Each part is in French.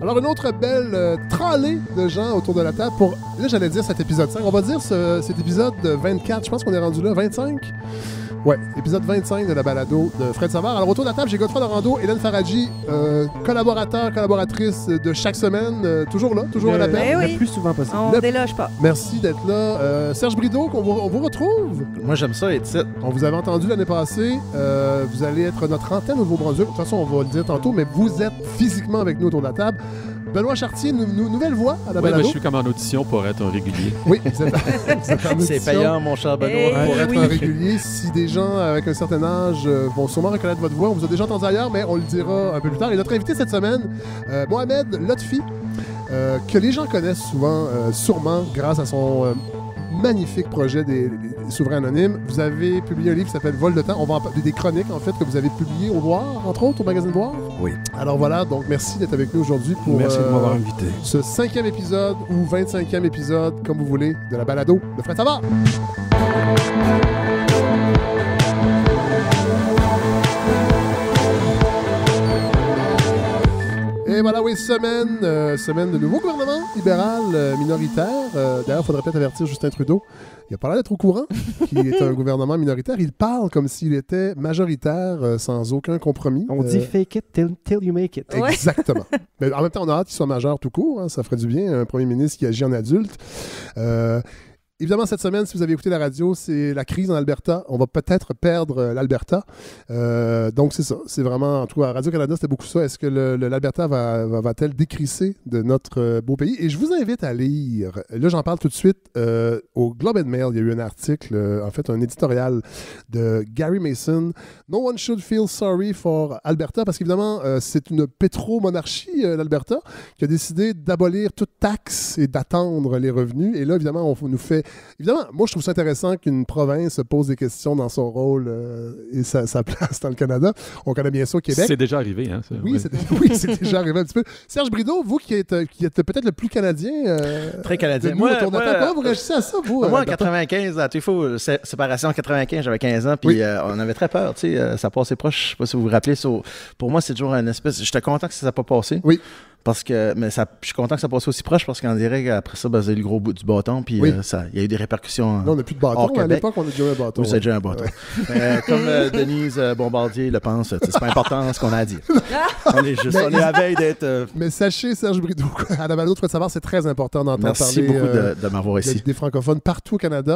Alors, une autre belle tralée de gens autour de la table pour, là, j'allais dire cet épisode 5. On va dire cet épisode 24. Je pense qu'on est rendu là, 25. Ouais, épisode 25 de la balado de Fred Savard. Alors, autour de la table, j'ai Godefroy Dorando, Hélène Faradji, collaboratrice de chaque semaine, toujours là, toujours à la peine. Le plus souvent possible. On ne déloge pas. Merci d'être là. Serge Brideau, on vous retrouve. Moi, j'aime ça, être ici. On vous avait entendu l'année passée. Vous allez être notre antenne au Nouveau-Brunswick. De toute façon, on va le dire tantôt, mais vous êtes physiquement avec nous autour de la table. Benoît Chartier, nouvelle voix à la balado. Oui, je suis comme en audition pour être un régulier. Oui, vous êtes en audition. C'est payant, mon cher Benoît. Pour être un régulier, si des gens avec un certain âge vont sûrement reconnaître votre voix, on vous a déjà entendu ailleurs, mais on le dira un peu plus tard. Et notre invité cette semaine, Mohamed Lotfi, que les gens connaissent souvent, sûrement grâce à son magnifique projet des Souverains Anonymes. Vous avez publié un livre qui s'appelle Vol de temps. On va des chroniques, en fait, que vous avez publiées au Voir, entre autres, au magazine Voir. Oui. Alors voilà, donc merci d'être avec nous aujourd'hui pour Merci de m'avoir invité. ce 5e épisode ou 25e épisode, comme vous voulez, de la balado de Fred Savard. Et voilà, oui, semaine de nouveau gouvernement libéral minoritaire. D'ailleurs, il faudrait peut-être avertir Justin Trudeau. Il a pas l'air d'être au courant qu'il est un gouvernement minoritaire. Il parle comme s'il était majoritaire, sans aucun compromis. On dit fake it till you make it. Exactement. Mais en même temps, on a hâte qu'il soit majeur tout court. Hein, ça ferait du bien, un premier ministre qui agit en adulte. Évidemment, cette semaine, si vous avez écouté la radio, c'est la crise en Alberta. On va peut-être perdre l'Alberta. Donc, c'est ça. C'est vraiment, en tout cas, à Radio-Canada, c'était beaucoup ça. Est-ce que l'Alberta va-t-elle décrisser de notre beau pays? Et je vous invite à lire. Là, j'en parle tout de suite. Au Globe and Mail, il y a eu un article, en fait, un éditorial de Gary Mason. No one should feel sorry for Alberta, parce qu'évidemment, c'est une pétromonarchie, l'Alberta, qui a décidé d'abolir toute taxe et d'attendre les revenus. Et là, évidemment, on nous fait... Évidemment, moi, je trouve ça intéressant qu'une province se pose des questions dans son rôle et sa place dans le Canada. On connaît bien ça au Québec. C'est déjà arrivé, hein? Oui, c'est déjà arrivé un petit peu. Serge Brideau, vous qui êtes peut-être le plus Canadien... Très Canadien. De nous, autour de la table. Comment vous réagissez à ça, vous? Moi, en 95, à tout faut, séparation en 95, j'avais 15 ans, puis on avait très peur, tu sais, ça passait proche. Je sais pas si vous vous rappelez. Pour moi, c'est toujours une espèce... J'étais content que ça n'a pas passé. Oui. Mais je suis content que ça passe aussi proche parce qu'on dirait qu'après ça, vous avez le gros bout du bâton, puis il y a eu des répercussions. Là, on n'a plus de bâton. À l'époque, on a déjà eu un bâton. Vous avez déjà un bâton. Ouais. Comme Denise Bombardier le pense, c'est pas important ce qu'on a à dire. On est juste, on est à la veille d'être. Mais sachez, Serge Brideau, à la balado de Fred Savard, c'est très important d'entendre parler. Merci beaucoup de m'avoir ici. Des francophones partout au Canada.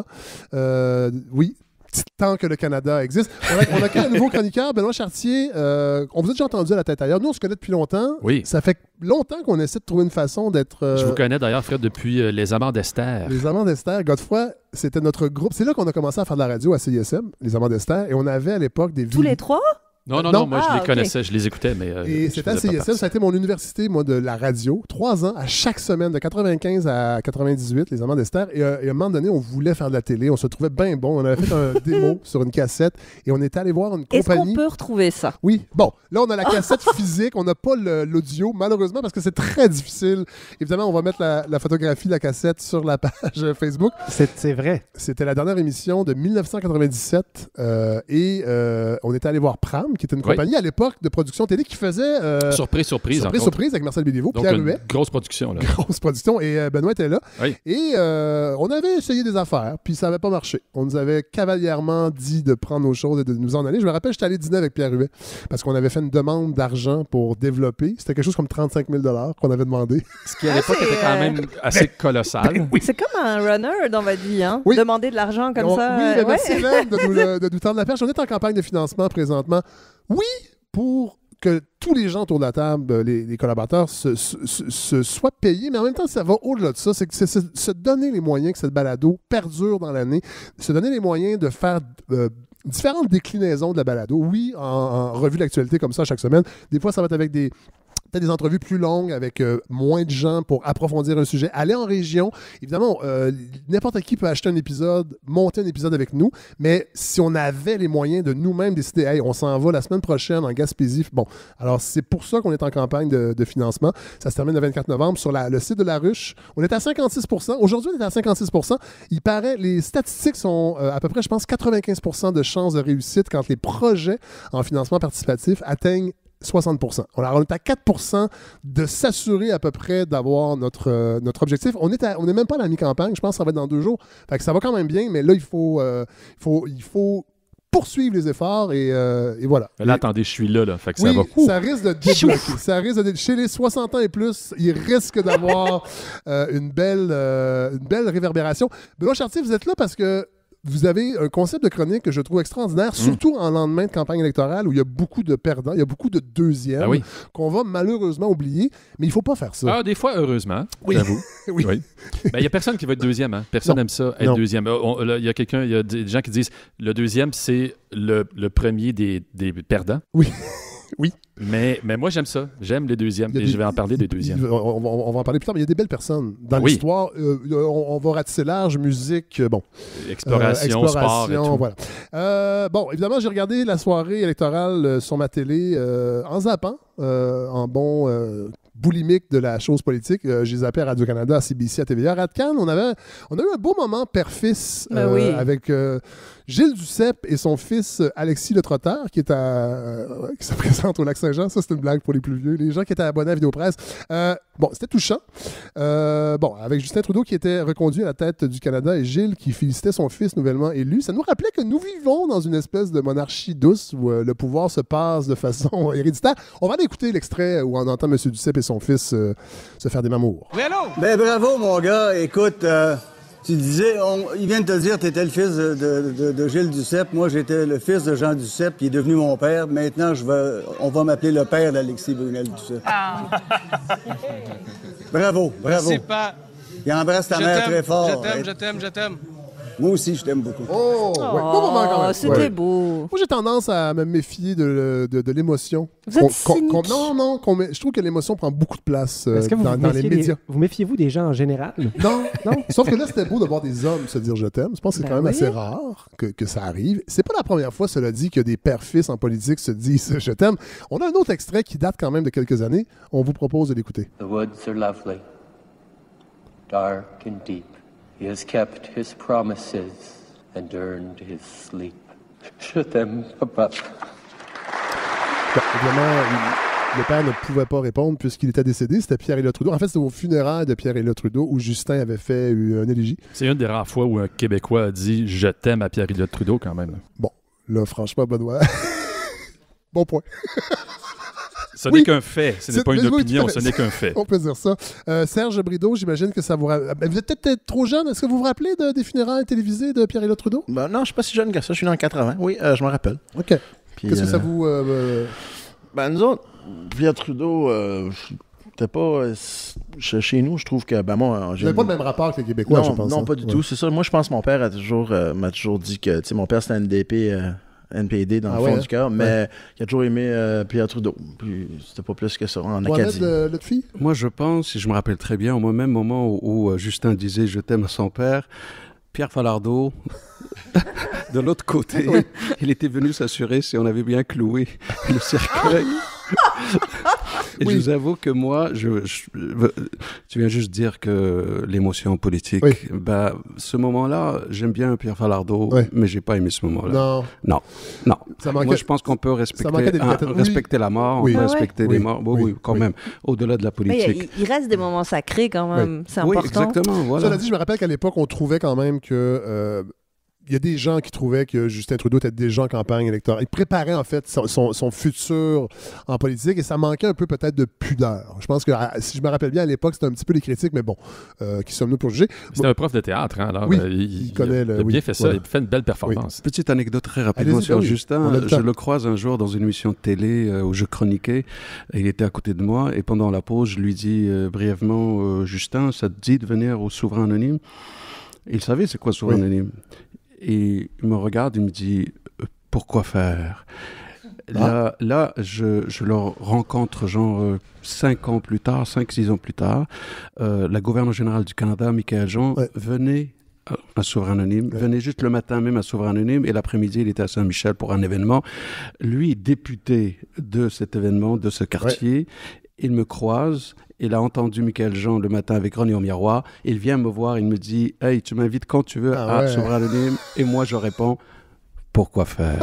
Oui. Tant que le Canada existe. On a un nouveau chroniqueur, Benoît Chartier. On vous a déjà entendu à la tête ailleurs. Nous, on se connaît depuis longtemps. Oui. Ça fait longtemps qu'on essaie de trouver une façon d'être... Je vous connais d'ailleurs, Fred, depuis Les Amants d'Esther. Les Amants d'Esther. Godefroy, c'était notre groupe. C'est là qu'on a commencé à faire de la radio à CISM, Les Amants d'Esther. Et on avait à l'époque des... Tous les trois? Non, moi je les connaissais, je les écoutais, mais... Et c'était à CISM, ça a été mon université, moi, de la radio. 3 ans, à chaque semaine, de 95 à 98, les Amants d'Esther. Et à un moment donné, on voulait faire de la télé, on se trouvait bien bon. On avait fait un démo sur une cassette et on était allé voir une compagnie... Est-ce qu'on peut retrouver ça? Oui. Bon, là, on a la cassette physique, on n'a pas l'audio, malheureusement, parce que c'est très difficile. Évidemment, on va mettre la photographie de la cassette sur la page Facebook. C'est vrai. C'était la dernière émission de 1997 et on était allé voir Pram, qui était une compagnie à l'époque de production télé qui faisait... Surprise avec Marcel Béliveau, donc Pierre une Huet. grosse production, là. Grosse production, et Benoît était là. Oui. Et on avait essayé des affaires, puis ça n'avait pas marché. On nous avait cavalièrement dit de prendre nos choses et de nous en aller. Je me rappelle, j'étais allé dîner avec Pierre Huet, parce qu'on avait fait une demande d'argent pour développer. C'était quelque chose comme 35 000 $ qu'on avait demandé. Ce qui, à l'époque, était quand même assez colossal. C'est comme un runner dans votre vie, hein? Oui. Demander de l'argent comme ça. Oui, merci Hélène de nous tendre la perche. On est en campagne de financement présentement. Oui, pour que tous les gens autour de la table, les collaborateurs, se soient payés, mais en même temps, ça va au-delà de ça. C'est se donner les moyens que cette balado perdure dans l'année, se donner les moyens de faire différentes déclinaisons de la balado. Oui, en revue d'actualité comme ça chaque semaine. Des fois, ça va être avec peut-être des entrevues plus longues avec moins de gens pour approfondir un sujet. Aller en région, évidemment, n'importe qui peut acheter un épisode, monter un épisode avec nous, mais si on avait les moyens de nous-mêmes décider, hey, on s'en va la semaine prochaine en Gaspésie, bon, alors c'est pour ça qu'on est en campagne de financement. Ça se termine le 24 novembre sur le site de La Ruche. On est à 56 %. Aujourd'hui, on est à 56 %. Il paraît, les statistiques sont à peu près, je pense, 95 % de chances de réussite quand les projets en financement participatif atteignent 60%. Alors, on est à 4% de s'assurer à peu près d'avoir notre objectif. On est même pas à la mi-campagne. Je pense que ça va être dans 2 jours. Fait que ça va quand même bien, mais là, il faut poursuivre les efforts et voilà. Là, attendez, je suis là. Fait que Oui, ça va. ça risque de débloquer. Ça risque de chez les 60 ans et plus, il risque d'avoir une belle réverbération. Benoît Chartier, vous êtes là parce que vous avez un concept de chronique que je trouve extraordinaire, surtout en lendemain de campagne électorale où il y a beaucoup de perdants, il y a beaucoup de deuxièmes Ah oui. qu'on va malheureusement oublier, mais il ne faut pas faire ça. Ah, des fois, heureusement, Oui. j'avoue. Oui. Ben, il n'y a personne qui va être deuxième. Hein. Personne Non. n'aime ça, être Non. deuxième. Il y a des gens qui disent le deuxième, c'est le premier des perdants. Oui. Oui. Mais moi, j'aime ça. J'aime les deuxièmes. Il y a Et des- je vais en parler des deuxièmes. On va en parler plus tard, mais il y a des belles personnes dans Oui. l'histoire. On va ratisser large, musique, Exploration, sport et tout. Voilà. Bon, évidemment, j'ai regardé la soirée électorale sur ma télé en zappant, en bon boulimique de la chose politique. J'ai zappé à Radio-Canada, à CBC, à TVA. À Radio-Can, on a eu un beau moment père-fils Ben oui. avec Gilles Duceppe et son fils Alexis Le Trotteur, qui se présente au Lac-Saint-Jean. Ça, c'est une blague pour les plus vieux. Les gens qui étaient abonnés à Vidéopresse. Bon, c'était touchant. Avec Justin Trudeau qui était reconduit à la tête du Canada et Gilles qui félicitait son fils nouvellement élu. Ça nous rappelait que nous vivons dans une espèce de monarchie douce où le pouvoir se passe de façon héréditaire. On va aller écouter l'extrait où on entend M. Duceppe et son fils se faire des mamours. Ben bravo, mon gars. Écoute, tu disais, il vient de te dire que tu étais le fils de Gilles Duceppe. Moi, j'étais le fils de Jean Duceppe, qui est devenu mon père. Maintenant, on va m'appeler le père d'Alexis Brunel Duceppe. Bravo. C'est pas... Il embrasse ta mère très fort. Je t'aime. Moi aussi, je t'aime beaucoup. Oh! Ouais. Bon moment quand même. C'était Ouais. beau. Moi, j'ai tendance à me méfier de l'émotion. Vous êtes cynique. Je trouve que l'émotion prend beaucoup de place Est-ce que vous dans les médias. vous méfiez-vous des gens en général? Non. Sauf que là, c'était beau de voir des hommes se dire je t'aime. Je pense que c'est Ben quand même oui. assez rare que ça arrive. C'est pas la première fois, cela dit, que des pères-fils en politique se disent je t'aime. On a un autre extrait qui date quand même de quelques années. On vous propose de l'écouter. The woods are lovely, dark and deep. He has kept his promises and earned his sleep. Je t'aime, papa. Bon, évidemment, le père ne pouvait pas répondre puisqu'il était décédé. C'était Pierre-Éliott Trudeau. En fait, c'était au funérailles de Pierre-Éliott Trudeau où Justin avait fait une élégie. C'est une des rares fois où un Québécois a dit « Je t'aime » à Pierre-Éliott Trudeau, quand même. Bon, là, franchement, Benoît. Bon point. Ce Oui. n'est qu'un fait. Ce n'est pas une Oui, tout opinion, à fait. ce n'est qu'un fait. On peut dire ça. Serge Brideau, j'imagine que ça vous... Vous êtes peut-être trop jeune. Est-ce que vous vous rappelez des funérailles télévisées de Pierre-Éliott Trudeau? Ben, non, je suis pas si jeune que ça. Je suis né en 80. Oui, je me rappelle. OK. Puis, Qu'est-ce que ça vous... Ben, nous autres, Pierre Trudeau, c'était pas... chez nous, je trouve que... Ben, moi, Vous n'avez pas le même rapport que les Québécois, je pense. non, hein? pas du Ouais. tout. C'est ça. Moi, je pense que mon père m'a toujours dit que, tu sais, mon père, c'était NDP... NPD dans Ah le ouais, fond hein? du cœur, mais il a toujours aimé Pierre Trudeau. Puis c'était pas plus que ça en Acadie. Mohamed Lutfi? Moi, je pense, si je me rappelle très bien, au même moment où Justin disait « Je t'aime » à son père, Pierre Falardeau, de l'autre côté, il était venu s'assurer si on avait bien cloué le cercueil. Et Oui. je vous avoue que moi, tu viens juste dire que l'émotion politique, Oui. ben, ce moment-là, j'aime bien Pierre Falardeau, Oui. mais j'ai pas aimé ce moment-là. Non. Non. Ça manquait... Moi, je pense qu'on peut manquait des détails. respecter la mort, Oui. on peut Ah ouais. respecter les morts. Oui, quand même, au-delà de la Mais politique. il reste des moments sacrés quand même. C'est Oui, important. exactement, voilà. Cela dit, je me rappelle qu'à l'époque, on trouvait quand même que... il y a des gens qui trouvaient que Justin Trudeau était déjà en campagne électorale. Il préparait en fait son futur en politique et ça manquait un peu peut-être de pudeur. Je pense que, si je me rappelle bien, à l'époque, c'était un petit peu les critiques, mais bon, qui sommes-nous pour juger? C'était un prof de théâtre, hein, alors Oui, il connaît il a le... bien oui, fait ça. voilà. Il a fait une belle performance. Petite anecdote très rapidement Allez-y, sur oui. On Justin. a le Je temps. le croise un jour dans une émission de télé où je chroniquais. Et il était à côté de moi. Et pendant la pause, je lui dis brièvement Justin, ça te dit de venir au Souverain Anonyme? Et il savait c'est quoi Souverain Oui. Anonyme. Et il me regarde, il me dit pourquoi faire? Là, je le rencontre genre 5-6 ans plus tard. La gouverneure générale du Canada, Michaël Jean, venait à Souverain Anonyme, venait juste le matin même à Souverain Anonyme et l'après-midi, il était à Saint-Michel pour un événement. Lui, député de cet événement, de ce quartier, il me croise. Il a entendu Michaël Jean le matin avec René au miroir. Il vient me voir, il me dit « Hey, tu m'invites quand tu veux à Souverain Anonyme ?» Et moi, je réponds pourquoi faire?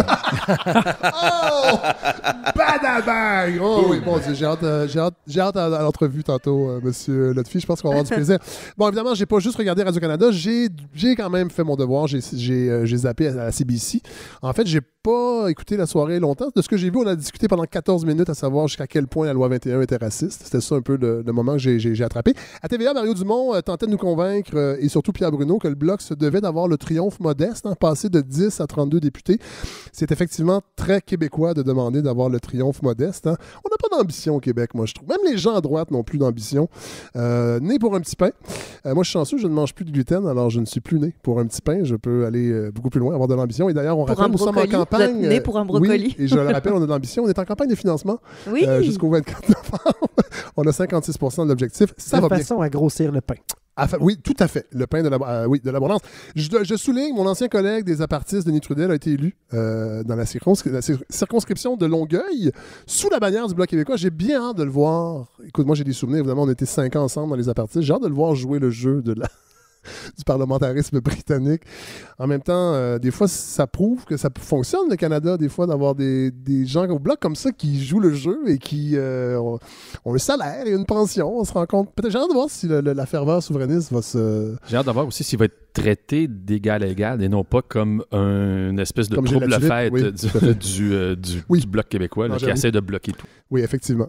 Oh! Badabang! Oh oui, bon Dieu, j'ai hâte à l'entrevue tantôt, Monsieur Lotfi. Je pense qu'on va avoir du plaisir. Bon, évidemment, j'ai pas juste regardé Radio-Canada, j'ai quand même fait mon devoir. J'ai zappé à la CBC. En fait, j'ai pas écouté la soirée longtemps. De ce que j'ai vu, on a discuté pendant 14 minutes à savoir jusqu'à quel point la loi 21 était raciste. C'était ça un peu le moment que j'ai attrapé. À TVA, Mario Dumont tentait de nous convaincre, et surtout Pierre Bruno, que le Bloc se devait d'avoir le triomphe modeste, passer de 10 à 32 députés. C'est effectivement très québécois de demander d'avoir le triomphe modeste. On n'a pas d'ambition au Québec, moi, je trouve. Même les gens à droite n'ont plus d'ambition. Né pour un petit pain. Moi, je suis chanceux, je ne mange plus de gluten, alors je ne suis plus né pour un petit pain. Je peux aller beaucoup plus loin, avoir de l'ambition. Et d'ailleurs, on rappelle, nous sommes en campagne. Vous êtes né pour un brocoli. Oui, et je le rappelle, on a de l'ambition. On est en campagne de financement jusqu'au 24 novembre. On a 56% de l'objectif. Ça va bien. De façon à grossir le pain. Oui, tout à fait. Le pain de l'abondance. Je souligne, mon ancien collègue des apartistes, Denis Trudel, a été élu dans la circonscription de Longueuil sous la bannière du Bloc québécois. J'ai bien hâte de le voir. Écoute, moi, j'ai des souvenirs. Évidemment, on était 5 ans ensemble dans les apartistes. J'ai hâte de le voir jouer le jeu du parlementarisme britannique. En même temps, des fois, ça prouve que ça fonctionne, le Canada, des fois, d'avoir des gens au Bloc comme ça qui jouent le jeu et qui ont un salaire et une pension. On se rend compte. Peut-être, j'ai hâte de voir si la ferveur souverainiste va se... J'ai hâte de voir aussi s'il va être traité d'égal à égal et non pas comme une espèce de trouble à fête du Bloc québécois qui essaie de bloquer tout. Oui, effectivement.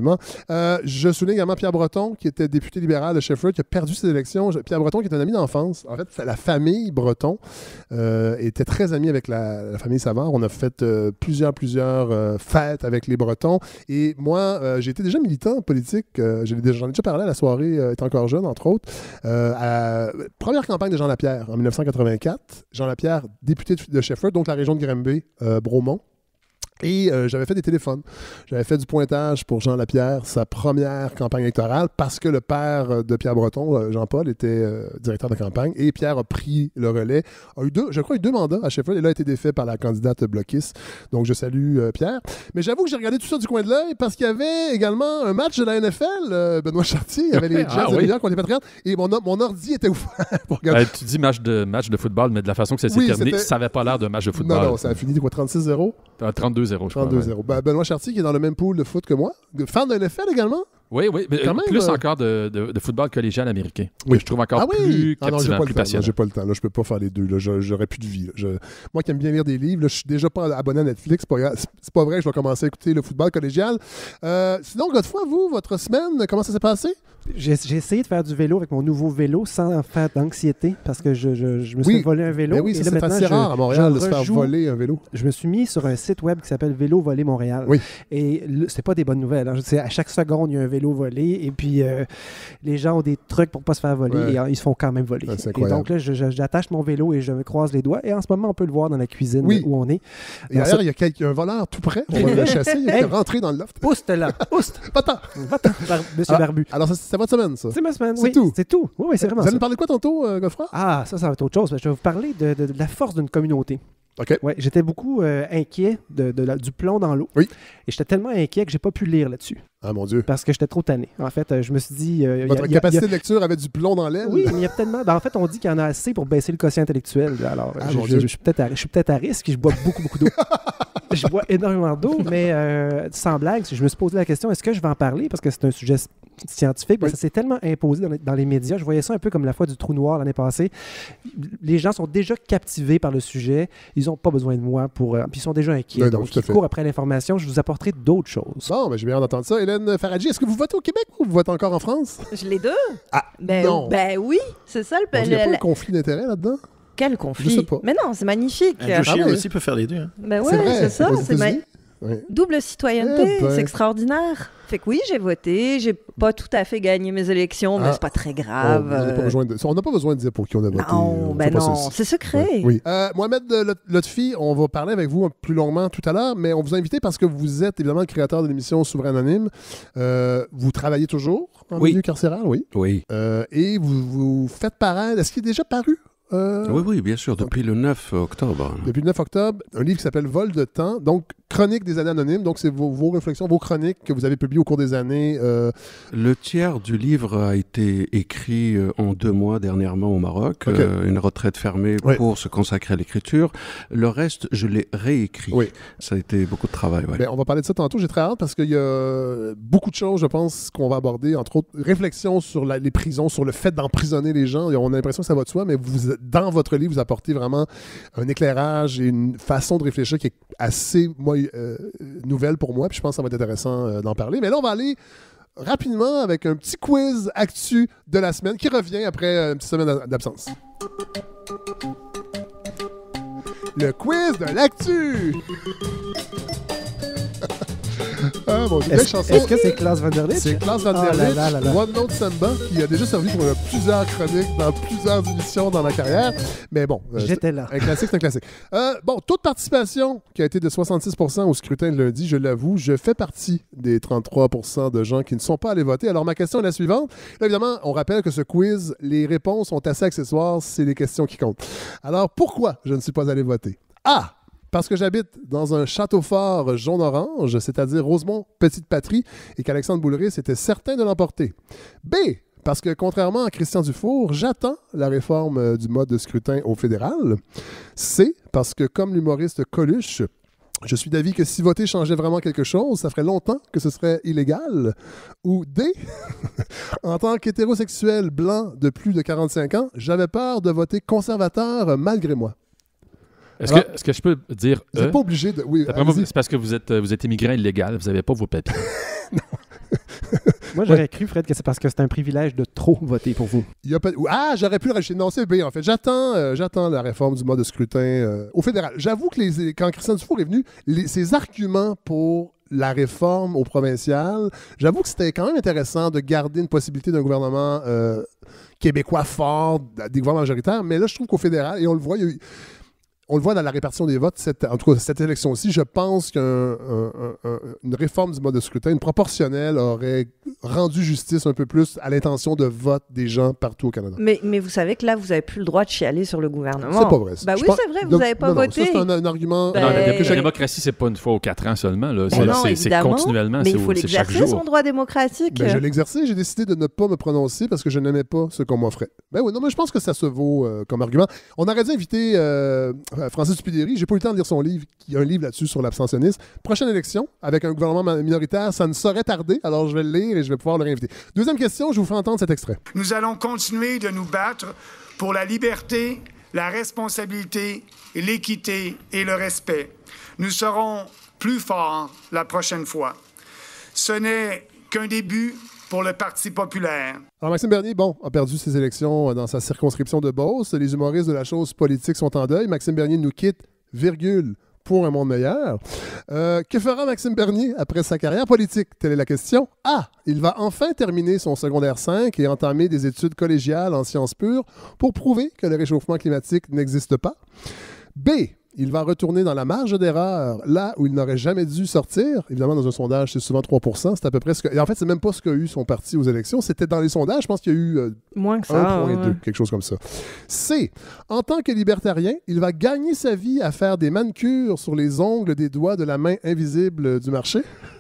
Je souligne également Pierre Breton, qui était député libéral de Shefford, qui a perdu ses élections. Pierre Breton, qui est un ami d'enfance. En fait, la famille Breton était très amie avec la famille Savard. On a fait plusieurs fêtes avec les Bretons. Et moi, j'ai été déjà militant politique. J'en ai déjà parlé à la soirée, étant encore jeune, entre autres. Première campagne de Jean Lapierre, en 1984. Jean Lapierre, député de Shefford, donc la région de Granby, Bromont. Et j'avais fait des téléphones. J'avais fait du pointage pour Jean Lapierre, sa première campagne électorale, parce que le père de Pierre Breton, Jean-Paul, était directeur de campagne. Et Pierre a pris le relais. A eu deux mandats à Shefford. Et là, a été défait par la candidate bloquiste. Donc, je salue Pierre. Mais j'avoue que j'ai regardé tout ça du coin de l'œil parce qu'il y avait également un match de la NFL. Benoît Chartier, il y avait les Jets de New York contre les Patriots. Et mon ordi était ouvert pour regarder. Tu dis match de football, mais de la façon que ça s'est terminé, ça n'avait pas l'air d'un match de football. Non, ça a fini quoi, 36-0? 32-0, je crois. 32-0. Benoît Chartier, qui est dans le même pool de foot que moi. Fan de NFL également? Oui, mais plus encore de football collégial américain. Oui. Je trouve encore plus captivant, plus passionnant. J'ai pas le temps. Là, je peux pas faire les deux. Là. J'aurais plus de vie. Moi qui aime bien lire des livres, là, je suis déjà pas abonné à Netflix. C'est pas vrai que je vais commencer à écouter le football collégial. Sinon, Godefroy, vous, votre semaine, comment ça s'est passé? J'ai essayé de faire du vélo avec mon nouveau vélo sans faire d'anxiété parce que je me suis fait voler un vélo. Ben oui, c'est assez rare à Montréal de se faire voler un vélo. Je me suis mis sur un site web qui s'appelle Vélo Volé Montréal. Oui. Et c'est pas des bonnes nouvelles. Hein. À chaque seconde, il y a un vélo volé et puis les gens ont des trucs pour pas se faire voler et ils se font quand même voler. C'est et donc là, j'attache mon vélo et je me croise les doigts. Et en ce moment, on peut le voir dans la cuisine où on est. Et d'ailleurs, il y a un voleur tout près. On va le chasser. Il est rentré dans le loft. Pousse là. Pousse. Va-t'en, Monsieur Barbu. Alors, c'est votre semaine, ça? C'est ma semaine, c'est tout. C'est tout. Oui, c'est vraiment ça. Vous allez nous parler de quoi tantôt, Godefroy? Ah, ça va être autre chose. Je vais vous parler de la force d'une communauté. OK. Ouais, j'étais beaucoup inquiet du plomb dans l'eau. Oui. Et j'étais tellement inquiet que j'ai pas pu lire là-dessus. Ah, mon Dieu. Parce que j'étais trop tanné. En fait, je me suis dit... Votre capacité de lecture avait du plomb dans l'aile? Oui, mais il y a tellement... en fait, on dit qu'il y en a assez pour baisser le quotient intellectuel. Alors, je suis peut-être à risque et je bois beaucoup d'eau. Je bois énormément d'eau, mais sans blague, je me suis posé la question, est-ce que je vais en parler? Parce que c'est un sujet scientifique. Oui. Ça s'est tellement imposé dans les médias. Je voyais ça un peu comme la fois du trou noir l'année passée. Les gens sont déjà captivés par le sujet. Ils n'ont pas besoin de moi pour... puis ils sont déjà inquiets. Donc, ils courent après l'information. Je vous apporterai d'autres choses. Bon, j'ai bien hâte d'entendre ça. Hélène Faradji, est-ce que vous votez au Québec ou vous votez encore en France? Je les deux. Ah, non. Ben oui, c'est ça le... Il n'y a pas un conflit d'intérêts là-dedans? Quel conflit? Je sais pas. Mais non, c'est magnifique. Andrew Scheer aussi peut faire les deux. Hein. Ben ouais, c'est ça. Oui. Double citoyenneté, c'est extraordinaire. Fait que oui, j'ai voté. J'ai pas tout à fait gagné mes élections, mais c'est pas très grave. On n'a pas besoin de dire pour qui on a voté. Non, c'est secret. Oui. Mohamed Lotfi, on va parler avec vous plus longuement tout à l'heure, mais on vous a invité parce que vous êtes évidemment le créateur de l'émission Souverain Anonyme. Vous travaillez toujours en milieu carcéral, oui. Oui. Et vous faites paraître... Est-ce qu'il est déjà paru Oui, bien sûr, depuis le 9 octobre. Depuis le 9 octobre, un livre qui s'appelle Vol de temps, donc Chronique des années anonymes. Donc, c'est vos réflexions, vos chroniques que vous avez publiées au cours des années. Le tiers du livre a été écrit en 2 mois dernièrement au Maroc, une retraite fermée pour se consacrer à l'écriture. Le reste, je l'ai réécrit. Oui. Ça a été beaucoup de travail. Ouais. Ben, on va parler de ça tantôt. J'ai très hâte parce qu'il y a beaucoup de choses, je pense, qu'on va aborder. Entre autres, réflexions sur les prisons, sur le fait d'emprisonner les gens. On a l'impression que ça va de soi, mais dans votre livre, vous apportez vraiment un éclairage et une façon de réfléchir qui est assez nouvelle pour moi. Puis je pense que ça va être intéressant d'en parler. Mais là, on va aller rapidement avec un petit quiz actu de la semaine qui revient après une petite semaine d'absence. Le quiz de l'actu! Ah, bon, est-ce que c'est Klaas Van Der Ligt? C'est Klaas Van Der Ligt, One Note Samba, qui a déjà servi pour plusieurs chroniques dans plusieurs émissions dans ma carrière. Mais bon, j'étais là. Un classique, c'est un classique. Bon, taux de participation qui a été de 66% au scrutin de lundi, je l'avoue, je fais partie des 33% de gens qui ne sont pas allés voter. Alors, ma question est la suivante. Là, évidemment, on rappelle que ce quiz, les réponses sont assez accessoires, c'est les questions qui comptent. Alors, pourquoi je ne suis pas allé voter? A. Parce que j'habite dans un château fort jaune-orange, c'est-à-dire Rosemont-Petite-Patrie, et qu'Alexandre Boulris était certain de l'emporter. B. Parce que, contrairement à Christian Dufour, j'attends la réforme du mode de scrutin au fédéral. C. Parce que, comme l'humoriste Coluche, je suis d'avis que si voter changeait vraiment quelque chose, ça ferait longtemps que ce serait illégal. Ou D. En tant qu'hétérosexuel blanc de plus de 45 ans, j'avais peur de voter conservateur malgré moi. Est-ce que je peux dire vous n'êtes pas obligé de... Oui, c'est parce que vous êtes immigrant illégal, vous n'avez pas vos papiers. Non. Moi, j'aurais cru, Fred, que c'est parce que c'est un privilège de trop voter pour vous. J'aurais pu le rajouter. Non, c'est B, en fait. J'attends la réforme du mode de scrutin au fédéral. J'avoue que quand Christian Dufour est venu, ses arguments pour la réforme au provincial, j'avoue que c'était quand même intéressant de garder une possibilité d'un gouvernement québécois fort, des gouvernements majoritaires, mais là, je trouve qu'au fédéral, et on le voit, on le voit dans la répartition des votes, en tout cas cette élection-ci, je pense qu'une réforme du mode de scrutin, une proportionnelle, aurait rendu justice un peu plus à l'intention de vote des gens partout au Canada. Mais vous savez que là, vous n'avez plus le droit de chialer sur le gouvernement. C'est pas vrai. Ben oui, c'est vrai, vous n'avez pas voté. Ça, c'est un argument... La démocratie, c'est pas une fois aux 4 ans seulement. Là. C'est continuellement, mais il faut l'exercer, son droit démocratique. Je l'ai exercé, j'ai décidé de ne pas me prononcer parce que je n'aimais pas ce qu'on m'offrait. Ben oui, non, mais je pense que ça se vaut comme argument. On aurait dû inviter... Francis Dupidéry, j'ai pas eu le temps de lire son livre, il y a un livre là-dessus sur l'abstentionnisme. Prochaine élection, avec un gouvernement minoritaire, ça ne saurait tarder, alors je vais le lire et je vais pouvoir le réinviter. Deuxième question, je vous fais entendre cet extrait. Nous allons continuer de nous battre pour la liberté, la responsabilité, l'équité et le respect. Nous serons plus forts la prochaine fois. Ce n'est qu'un début pour le Parti populaire. Alors, Maxime Bernier, a perdu ses élections dans sa circonscription de Beauce. Les humoristes de la chose politique sont en deuil. Maxime Bernier nous quitte, pour un monde meilleur. Que fera Maxime Bernier après sa carrière politique? Telle est la question. A. Il va enfin terminer son secondaire 5 et entamer des études collégiales en sciences pures pour prouver que le réchauffement climatique n'existe pas. B. Il va retourner dans la marge d'erreur, là où il n'aurait jamais dû sortir. Évidemment, dans un sondage, c'est souvent 3%. C'est à peu près ce que... Et en fait, c'est même pas ce qu'a eu son parti aux élections. C'était dans les sondages, je pense qu'il y a eu moins que ça, 1,2, quelque chose comme ça. C. En tant que libertarien, il va gagner sa vie à faire des manucures sur les ongles des doigts de la main invisible du marché.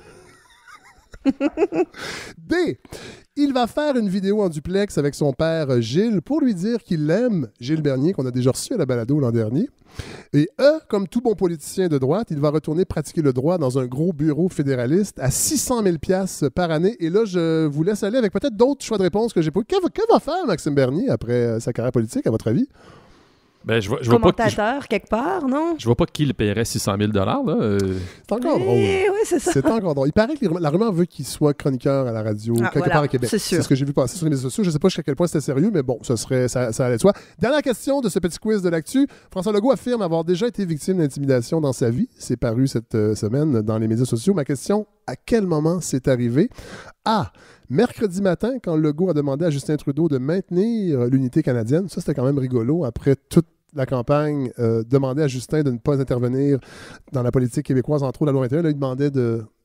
D. Il va faire une vidéo en duplex avec son père Gilles pour lui dire qu'il l'aime, Gilles Bernier, qu'on a déjà reçu à la balado l'an dernier. Et E, comme tout bon politicien de droite, il va retourner pratiquer le droit dans un gros bureau fédéraliste à 600 000 $ par année. Et là, je vous laisse aller avec peut-être d'autres choix de réponse que j'ai pas eu. Que va faire Maxime Bernier après sa carrière politique, à votre avis? Ben, je vois commentateur, quelque part, non? Je vois pas qui le paierait 600 000 $. C'est encore drôle. Oui, c'est ça. C'est encore drôle. Il paraît que la rumeur veut qu'il soit chroniqueur à la radio, quelque part à Québec. C'est ce que j'ai vu passer sur les médias sociaux. Je sais pas jusqu'à quel point c'était sérieux, mais bon, ça allait de soi. Dernière question de ce petit quiz de l'actu. François Legault affirme avoir déjà été victime d'intimidation dans sa vie. C'est paru cette semaine dans les médias sociaux. Ma question, à quel moment c'est arrivé? A. Mercredi matin, quand Legault a demandé à Justin Trudeau de maintenir l'unité canadienne. Ça, c'était quand même rigolo. Après toute la campagne, demandait à Justin de ne pas intervenir dans la politique québécoise, entre autres la loi 21. Là, il demandait de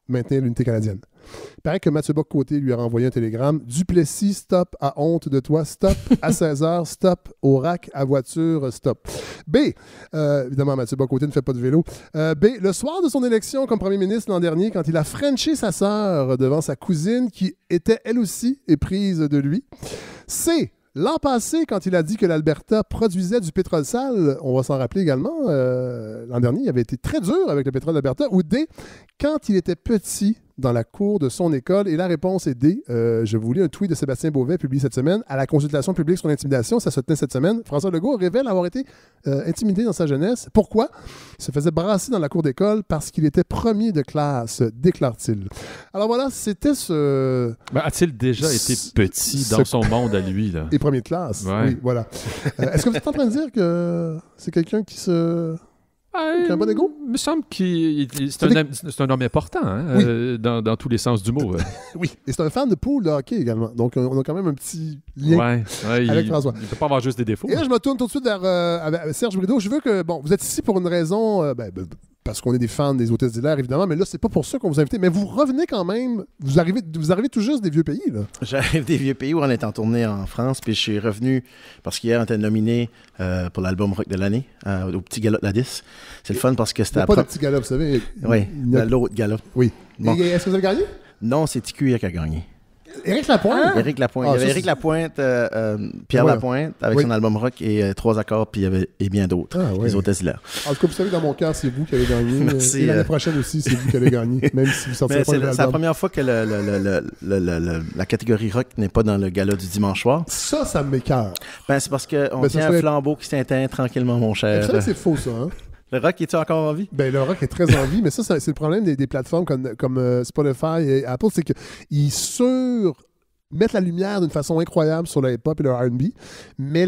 maintenir l'unité canadienne. Il paraît que Mathieu Bock-Côté lui a renvoyé un télégramme. Duplessis, stop, à honte de toi, stop, à 16h, stop, au rack, à voiture, stop. B, évidemment, Mathieu Bock-Côté ne fait pas de vélo. B, le soir de son élection comme premier ministre l'an dernier, quand il a frenché sa sœur devant sa cousine qui était elle aussi éprise de lui. C, l'an passé, quand il a dit que l'Alberta produisait du pétrole sale, on va s'en rappeler également, l'an dernier, il avait été très dur avec le pétrole d'Alberta. Ou D, quand il était petit dans la cour de son école. Et la réponse est D. Je vous lis un tweet de Sébastien Beauvais publié cette semaine. À la consultation publique sur l'intimidation, ça se tenait cette semaine. François Legault révèle avoir été intimidé dans sa jeunesse. Pourquoi? Il se faisait brasser dans la cour d'école parce qu'il était premier de classe, déclare-t-il. Alors voilà, c'était ce... a-t-il déjà été petit dans son monde à lui? Là? Et premier de classe, oui, voilà. Est-ce que vous êtes en train de dire que c'est quelqu'un qui se... Qui a un bon égo? Il me semble que c'est un homme important hein, dans tous les sens du mot. Oui, et c'est un fan de pool de hockey également. Donc, on a quand même un petit lien avec François. Il ne peut pas avoir juste des défauts. Et là, je me tourne tout de suite vers Serge Brideau. Je veux que, vous êtes ici pour une raison... parce qu'on est des fans des hôtesses d'hilaire, évidemment, mais là, c'est pas pour ça qu'on vous a invité. Mais vous revenez quand même, vous arrivez tout juste des vieux pays, là. J'arrive des vieux pays où on est en tournée en France, puis je suis revenu parce qu'hier, on était nominé pour l'album rock de l'année, au Petit Gala de la 10. C'est le fun parce que c'était... Pas de Petit Gala, vous savez. Oui, l'autre gala. Oui. Bon. Et est-ce que vous avez gagné? Non, c'est TQI qui a gagné. Éric Lapointe? Éric Lapointe. Il y avait Éric Lapointe, Pierre Lapointe, avec son album rock et 3 accords, puis il y avait et bien d'autres, les hôtesses d'hilaire. En tout cas, vous savez, dans mon cœur, c'est vous qui avez gagné. Merci, et l'année prochaine aussi, c'est vous qui allez gagner, même si vous sortirez pas de l'album. C'est la première fois que la catégorie rock n'est pas dans le gala du dimanche soir. Ça m'écoeure. C'est parce qu'on tient un flambeau qui s'éteint tranquillement, mon cher. Vous savez que c'est faux, ça, hein? Le rock, est-tu encore en vie? Le rock est très en vie, mais ça, c'est le problème des plateformes comme Spotify et Apple, c'est qu'ils mettent la lumière d'une façon incroyable sur le hip-hop et le R&B, mais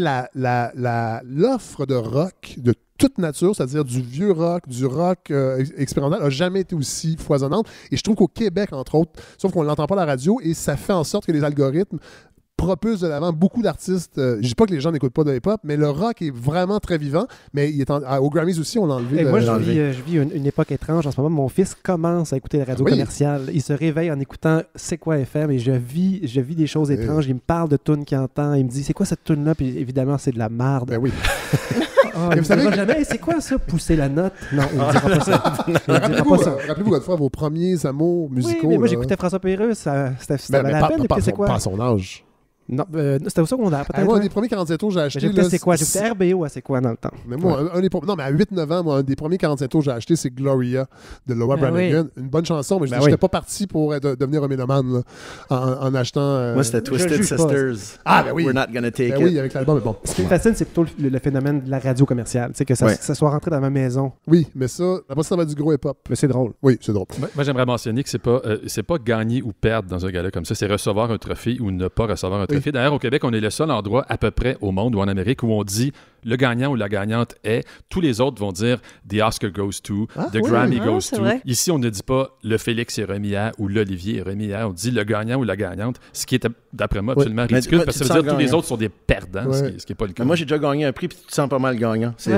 l'offre de rock de toute nature, c'est-à-dire du vieux rock, du rock expérimental, n'a jamais été aussi foisonnante. Et je trouve qu'au Québec, entre autres, sauf qu'on ne l'entend pas à la radio, et ça fait en sorte que les algorithmes propulse de l'avant beaucoup d'artistes. Je dis pas que les gens n'écoutent pas de hip-hop, mais le rock est vraiment très vivant. Mais au Grammys aussi, on l'a enlevé. Moi, je vis une époque étrange en ce moment. Mon fils commence à écouter la radio commerciale. Il se réveille en écoutant C'est quoi FM et je vis des choses étranges. Il me parle de tunes qu'il entend. Il me dit c'est quoi cette tune-là? Puis évidemment, c'est de la merde. Ben oui. Il ne dira jamais, c'est quoi ça, pousser la note? Non, il ne dira pas ça. Rappelez-vous, Godefroy, vos premiers amours musicaux. Oui, mais moi, j'écoutais François Pérusse. C'était la peine. C'est quoi? Pas à son âge. Non, c'était au secondaire, peut-être. Moi, un des premiers 47 tours que j'ai acheté. J'écoutais C'est quoi? J'écoutais RBO à C'est quoi dans le temps. Mais moi, mais à 8-9 ans, un des premiers 47 tours que j'ai acheté, c'est Gloria de Laura Branigan. Une bonne chanson, mais je n'étais pas parti pour devenir un mélomane en achetant. Moi, c'était Twisted Sisters. Ah, ben oui. We're not gonna take it. Oui, avec l'album, mais bon. Ce qui me fascine, c'est plutôt le phénomène de la radio commerciale. Que ça soit rentré dans ma maison. Oui, mais ça, après ça va du gros hip-hop. Mais c'est drôle. Oui, c'est drôle. Moi, j'aimerais mentionner que c'est pas gagner ou perdre dans un gala comme ça, c'est recevoir un trophée ou ne pas recevoir un trophée. D'ailleurs, au Québec, on est le seul endroit à peu près au monde ou en Amérique où on dit le gagnant ou la gagnante est. Tous les autres vont dire The Oscar goes to, The Grammy goes to. Vrai. Ici, on ne dit pas le Félix est remis à ou l'Olivier est remis à. On dit le gagnant ou la gagnante, ce qui est d'après moi absolument ridicule parce que ça veut dire que tous les autres sont des perdants, ce qui n'est pas le cas. Moi, j'ai déjà gagné un prix puis tu te sens pas mal gagnant. Ça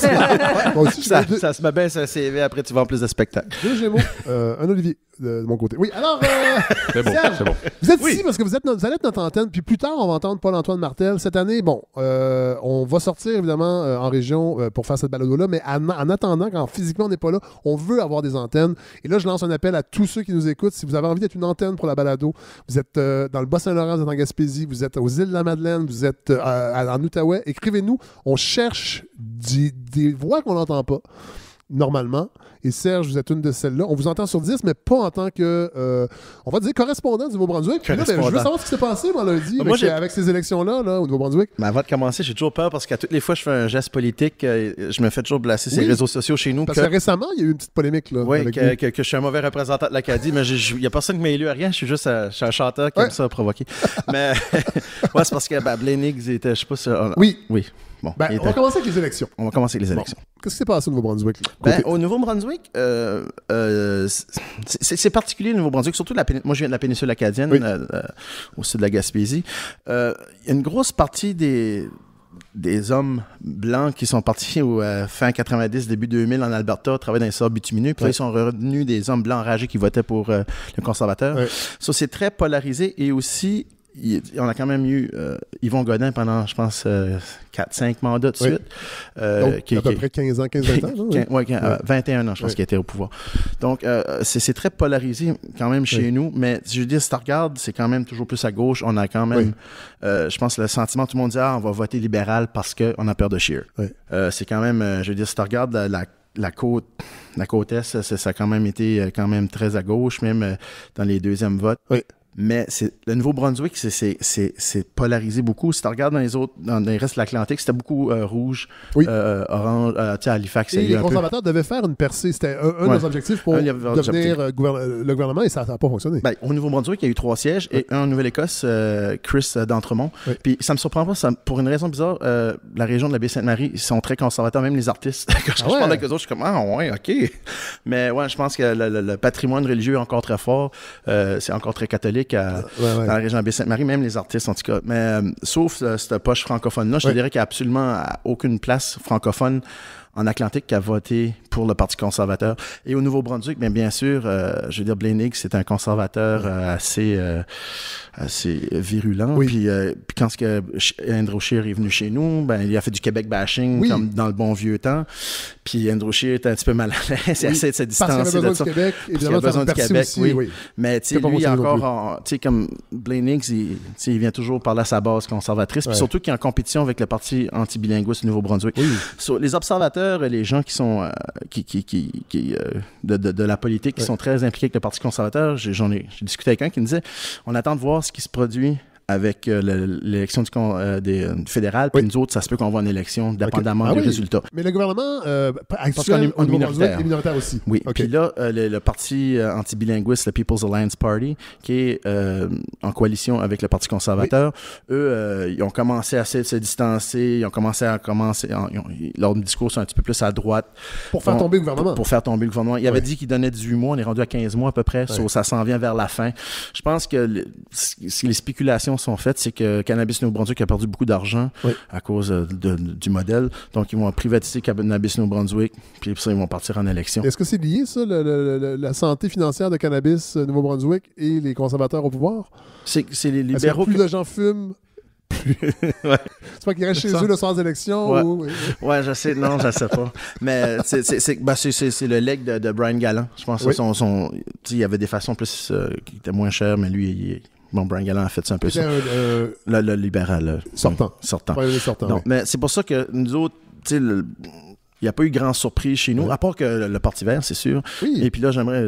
se met bien sur un CV, après tu vas en plus de spectacles. 2 Gémeaux, un Olivier de mon côté. Oui, alors, c'est bon. Vous êtes ici parce que vous allez être notre antenne, puis plus tard, on va entendre Paul-Antoine Martel. Cette année, on va sortir évidemment en région pour faire cette balado-là, mais en attendant, quand physiquement on n'est pas là, on veut avoir des antennes. Et là, je lance un appel à tous ceux qui nous écoutent. Si vous avez envie d'être une antenne pour la balado, vous êtes dans le Bas-Saint-Laurent, vous êtes en Gaspésie, vous êtes aux îles de la Madeleine, vous êtes en Outaouais, écrivez-nous. On cherche des voix qu'on n'entend pas normalement. Et Serge, vous êtes une de celles-là. On vous entend sur 10, mais pas en tant que, on va dire, correspondant du Nouveau-Brunswick. Là, je veux savoir ce qui s'est passé lundi avec ces élections-là au Nouveau-Brunswick. Mais avant de commencer, j'ai toujours peur parce qu'à toutes les fois, je fais un geste politique. Je me fais toujours blaster sur les réseaux sociaux chez nous. Parce que récemment, il y a eu une petite polémique. Là, oui, que je suis un mauvais représentant de l'Acadie, mais il n'y a personne qui m'a élu à rien. Je suis juste un chanteur qui aime ça provoquer. Mais c'est parce que Blaine Higgs était, je sais pas si... Oui. Bon, on va commencer avec les élections. Qu'est-ce qui s'est passé au Nouveau-Brunswick? Au Nouveau-Brunswick, c'est particulier le Nouveau-Brunswick, surtout moi je viens de la péninsule acadienne, au sud de la Gaspésie. Il y a une grosse partie des des hommes blancs qui sont partis au fin 90, début 2000 en Alberta, travailler dans les sables bitumineux. Puis là, ils sont revenus des hommes blancs enragés qui votaient pour le conservateur. Ça, c'est très polarisé. Et aussi, on a quand même eu Yvon Godin pendant, je pense, 4-5 mandats de suite. Donc, à peu près 15 ans, 15-20 ans. Oui, 21 ans, je pense qu'il était au pouvoir. Donc, c'est très polarisé quand même chez nous. Mais je veux dire, si tu regardes, c'est quand même toujours plus à gauche. On a quand même, je pense, le sentiment, tout le monde dit, on va voter libéral parce qu'on a peur de Scheer. C'est quand même, je veux dire, si tu regardes la côte Est, ça a quand même été quand même très à gauche, même dans les deuxièmes votes. Mais le Nouveau-Brunswick, c'est polarisé beaucoup. Si tu regardes dans les restes de l'Atlantique, c'était beaucoup rouge, orange. À Halifax, et les conservateurs devaient faire une percée. C'était un de nos objectifs pour devenir le gouvernement, et ça n'a pas fonctionné. Ben, au Nouveau-Brunswick, il y a eu 3 sièges, et un en Nouvelle-Écosse, Chris d'Entremont. Puis ça me surprend pas, pour une raison bizarre, la région de la Baie-Sainte-Marie, ils sont très conservateurs, même les artistes. Quand je parle avec eux autres, je suis comme, OK. Mais je pense que le patrimoine religieux est encore très fort. C'est encore très catholique. Dans la région de la Baie-Sainte-Marie, même les artistes en tout cas. Mais sauf cette poche francophone-là, je te dirais qu'il n'y a absolument aucune place francophone en Atlantique qui a voté pour le Parti conservateur. Et au Nouveau-Brunswick, bien sûr, je veux dire, Blaine Higgs, c'est un conservateur assez virulent. Puis quand Andrew Scheer est venu chez nous, il a fait du Québec bashing comme dans le bon vieux temps. Puis Andrew Scheer était un petit peu mal à l'aise. Il essaie de se distancer de ça. Québec, il a besoin du Québec, Mais lui, encore, comme Blaine Higgs, il vient toujours parler à sa base conservatrice. Puis surtout qu'il est en compétition avec le Parti anti-bilinguiste du Nouveau-Brunswick. Les observateurs, les gens qui sont de la politique, qui sont très impliqués avec le Parti conservateur, j'ai discuté avec un qui me disait, on attend de voir ce qui se produit avec l'élection du fédéral, puis nous autres, ça se peut qu'on voit une élection, dépendamment des résultats. Mais le gouvernement actuel, on est minoritaire. Est minoritaire aussi. Oui, puis là, le parti anti-bilinguiste, le People's Alliance Party, qui est en coalition avec le Parti conservateur, eux, ils ont commencé à essayer de se distancer, ils ont commencé leur discours sont un petit peu plus à droite. Pour faire tomber le gouvernement. Pour faire tomber le gouvernement. Il avait dit qu'il donnait 18 mois, on est rendu à 15 mois à peu près, ça s'en vient vers la fin. Je pense que si les spéculations sont faites, c'est que Cannabis Nouveau-Brunswick a perdu beaucoup d'argent à cause du modèle. Donc, ils vont privatiser Cannabis Nouveau-Brunswick, puis ça, ils vont partir en élection. Est-ce que c'est lié, ça, la santé financière de Cannabis Nouveau-Brunswick et les conservateurs au pouvoir? C'est les libéraux. Est-ce que plus de gens fument? C'est pas qu'ils restent chez eux le soir des élections? Je sais. Non, je sais pas. Mais c'est le leg de Brian Gallant. Je pense que il y avait des façons plus qui étaient moins chères, mais lui, Brian Gallant a fait ça un peu ça. Le libéral. Sortant. Donc, mais c'est pour ça que nous autres, il n'y a pas eu grande surprise chez nous, à part que le Parti vert, c'est sûr. Et puis là,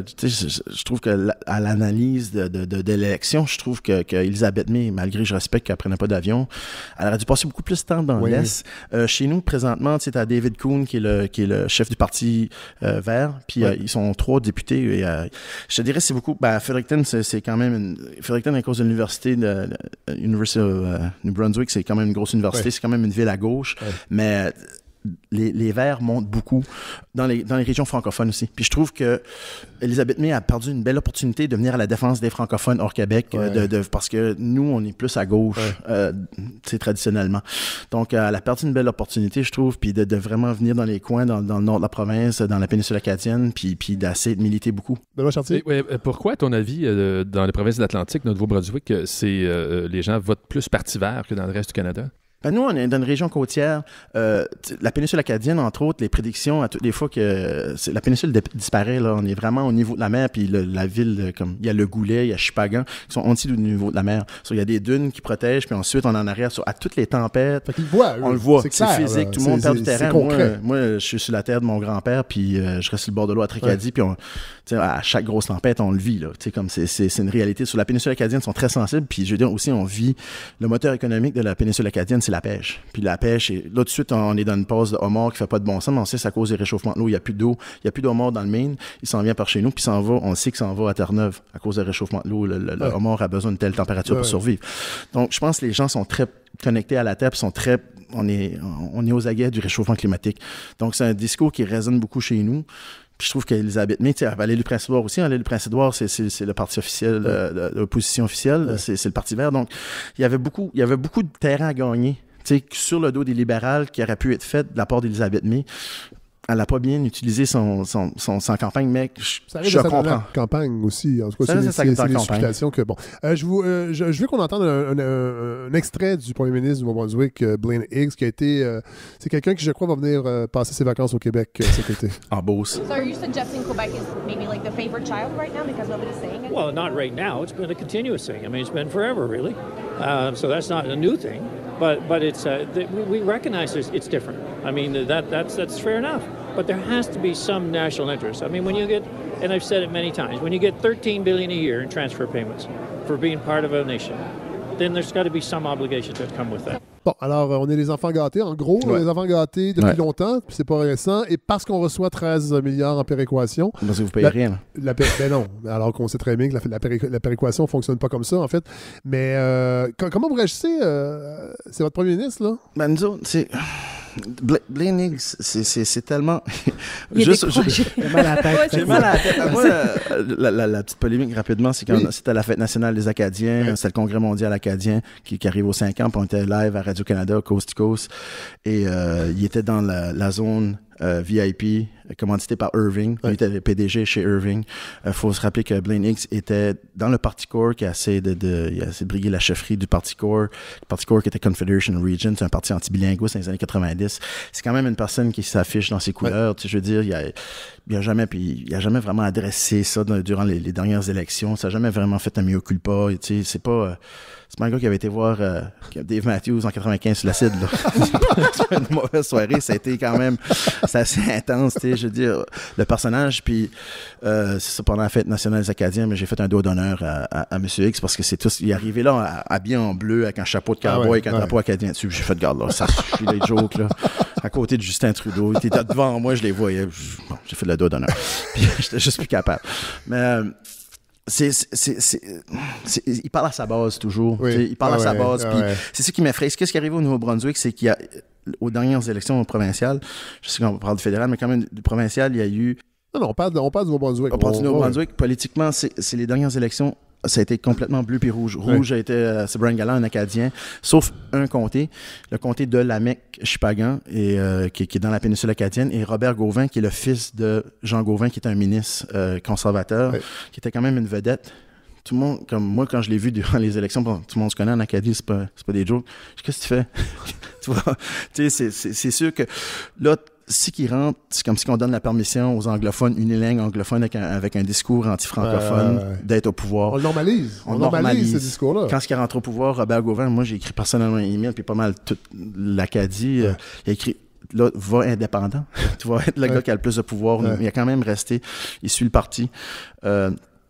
je trouve que à l'analyse de l'élection, je trouve qu'Elisabeth May, malgré que je respecte qu'elle ne prenait pas d'avion, elle aurait dû passer beaucoup plus de temps dans l'Est. Chez nous, présentement, tu as David Kuhn, qui est le chef du Parti vert, puis ils sont 3 députés. Et, je te dirais, c'est beaucoup. Fredericton, c'est quand même Fredericton, à cause de l'université de University of New Brunswick, c'est quand même une grosse université, c'est quand même une ville à gauche. Mais les Verts montent beaucoup dans les régions francophones aussi. Puis je trouve que Elisabeth May a perdu une belle opportunité de venir à la défense des francophones hors Québec, parce que nous, on est plus à gauche, traditionnellement. Donc, elle a perdu une belle opportunité, je trouve, puis de vraiment venir dans les coins, dans le nord de la province, dans la péninsule acadienne, puis d'essayer de militer beaucoup. Benoît Chartier? Pourquoi, à ton avis, dans les provinces de l'Atlantique, notre Nouveau-Brunswick, les gens votent plus Parti vert que dans le reste du Canada? Nous, on est dans une région côtière. La péninsule acadienne, entre autres, les prédictions, à toutes les fois que la péninsule disparaît, là, on est vraiment au niveau de la mer, puis la ville, comme il y a le Goulet, il y a Chupagan, qui sont en dessous du niveau de la mer. Il y a des dunes qui protègent, puis ensuite, on en arrière à toutes les tempêtes. On le voit, c'est physique, tout le monde perd du terrain. Moi, je suis sur la terre de mon grand-père, puis je reste sur le bord de l'eau à Tracadie, puis à chaque grosse tempête, on le vit. Là, comme c'est une réalité. Sur la péninsule acadienne, ils sont très sensibles, puis je veux dire aussi, on vit le moteur économique de la péninsule acadienne, c'est la pêche. Puis la pêche, là, tout de suite, on est dans une pause de homard qui fait pas de bon sens, mais on sait que c'est à cause des réchauffements de l'eau. Il n'y a plus d'eau, il n'y a plus de homard dans le Maine. Il s'en vient par chez nous, puis on sait qu'il s'en va à Terre-Neuve à cause des réchauffements de l'eau. Le homard a besoin d'une telle température pour survivre. Donc, je pense que les gens sont très connectés à la Terre, puis sont très... On est aux aguets du réchauffement climatique. Donc, c'est un discours qui résonne beaucoup chez nous. Puis je trouve qu'Elisabeth May, à l'île du Prince-Édouard aussi, l'île du Prince-Édouard, c'est le parti officiel, l'opposition officielle, c'est le Parti vert. Donc, il y avait beaucoup de terrain à gagner sur le dos des libérales qui aurait pu être faite de la part d'Elisabeth May. Elle n'a pas bien utilisé son campagne, mais je comprends. Campagne aussi. En tout cas, c'est les explications que... Bon. Je veux qu'on entende un extrait du premier ministre du Nouveau-Brunswick, Blaine Higgs, qui a été... c'est quelqu'un qui, je crois, va venir passer ses vacances au Québec cet été. En Beauce. So are you suggesting Quebec is maybe like the favorite child right now because nobody's saying it? Well, not right now. It's been a continuous thing. I mean, it's been forever, really. So that's not a new thing. But it's we recognize it's different. I mean, that's fair enough. But there has to be some national interest. I mean, when you get, and I've said it many times, when you get $13 billion a year in transfer payments for being part of a nation, then there's got to be some obligations that come with that. Bon, alors, on est les enfants gâtés. En gros, les enfants gâtés depuis longtemps, puis c'est pas récent. Et parce qu'on reçoit 13 milliards en péréquation... Parce que vous payez rien. Ben non, alors qu'on sait très bien que la péréquation ne fonctionne pas comme ça, en fait. Mais comment vous réagissez? C'est votre premier ministre, là? Ben, nous autres, c'est... Blaine Higgs, c'est tellement... J'ai mal à la tête. J'ai mal à la tête. Moi, la petite polémique, rapidement, c'est quand c'était la Fête nationale des Acadiens, c'était le Congrès mondial acadien qui arrive aux 5 ans, puis on était live à Radio-Canada, Coast to Coast, et il était dans la zone... VIP, commandité par Irving. Il était le PDG chez Irving. Faut se rappeler que Blaine Higgs était dans le Parti Core qui a essayé de briguer la chefferie du Parti Core. Le Parti Core qui était Confederation Region, c'est un parti anti-bilinguiste dans les années 90. C'est quand même une personne qui s'affiche dans ses couleurs. Je veux dire, il a jamais vraiment adressé ça durant les dernières élections. Ça n'a jamais vraiment fait un mea culpa. C'est pas un gars qui avait été voir Dave Matthews en 95 sur l'acide. C'est une mauvaise soirée. Ça a été quand même... C'est assez intense, je veux dire. Le personnage, puis c'est ça, pendant la Fête nationale des Acadiens, mais j'ai fait un doigt d'honneur à M. X parce que c'est tout... Il est arrivé là habillé en bleu avec un chapeau de cowboy avec un drapeau acadien dessus. J'ai fait, garde là, ça suffit les jokes, là. À côté de Justin Trudeau. Il était devant moi, je les voyais. Bon, j'ai fait le doigt d'honneur. Puis j'étais juste plus capable. Mais... il parle à sa base toujours. Il parle à sa base. Puis c'est ça qui m'effraie. Qu'est-ce qui arrive au Nouveau-Brunswick, c'est qu'il y a, aux dernières élections provinciales, je sais qu'on parle du fédéral, mais quand même du provincial, il y a eu... Non, on parle du Nouveau-Brunswick. On parle du Nouveau-Brunswick. Politiquement, c'est les dernières élections. Ça a été complètement bleu puis rouge. Rouge a été, c'est Brian Gallant, un Acadien, sauf un comté, le comté de Lamec-Chipagan, qui est dans la péninsule acadienne, et Robert Gauvin, qui est le fils de Jean Gauvin, qui est un ministre conservateur, qui était quand même une vedette. Tout le monde, comme moi, quand je l'ai vu durant les élections, tout le monde se connaît en Acadie, c'est pas des jokes. Qu'est-ce que tu fais? Tu vois? Tu sais, c'est sûr que là, si qu'il rentre, c'est comme si on donne la permission aux anglophones, unilingues anglophones avec un discours anti-francophone, d'être au pouvoir. On le normalise. On normalise ce discours-là. Quand il rentre au pouvoir, Robert Gauvin, moi j'ai écrit personnellement un email, puis pas mal toute l'Acadie, il a écrit là, va indépendant. Tu vas être le gars qui a le plus de pouvoir. Il a quand même resté. Il suit le parti. Là,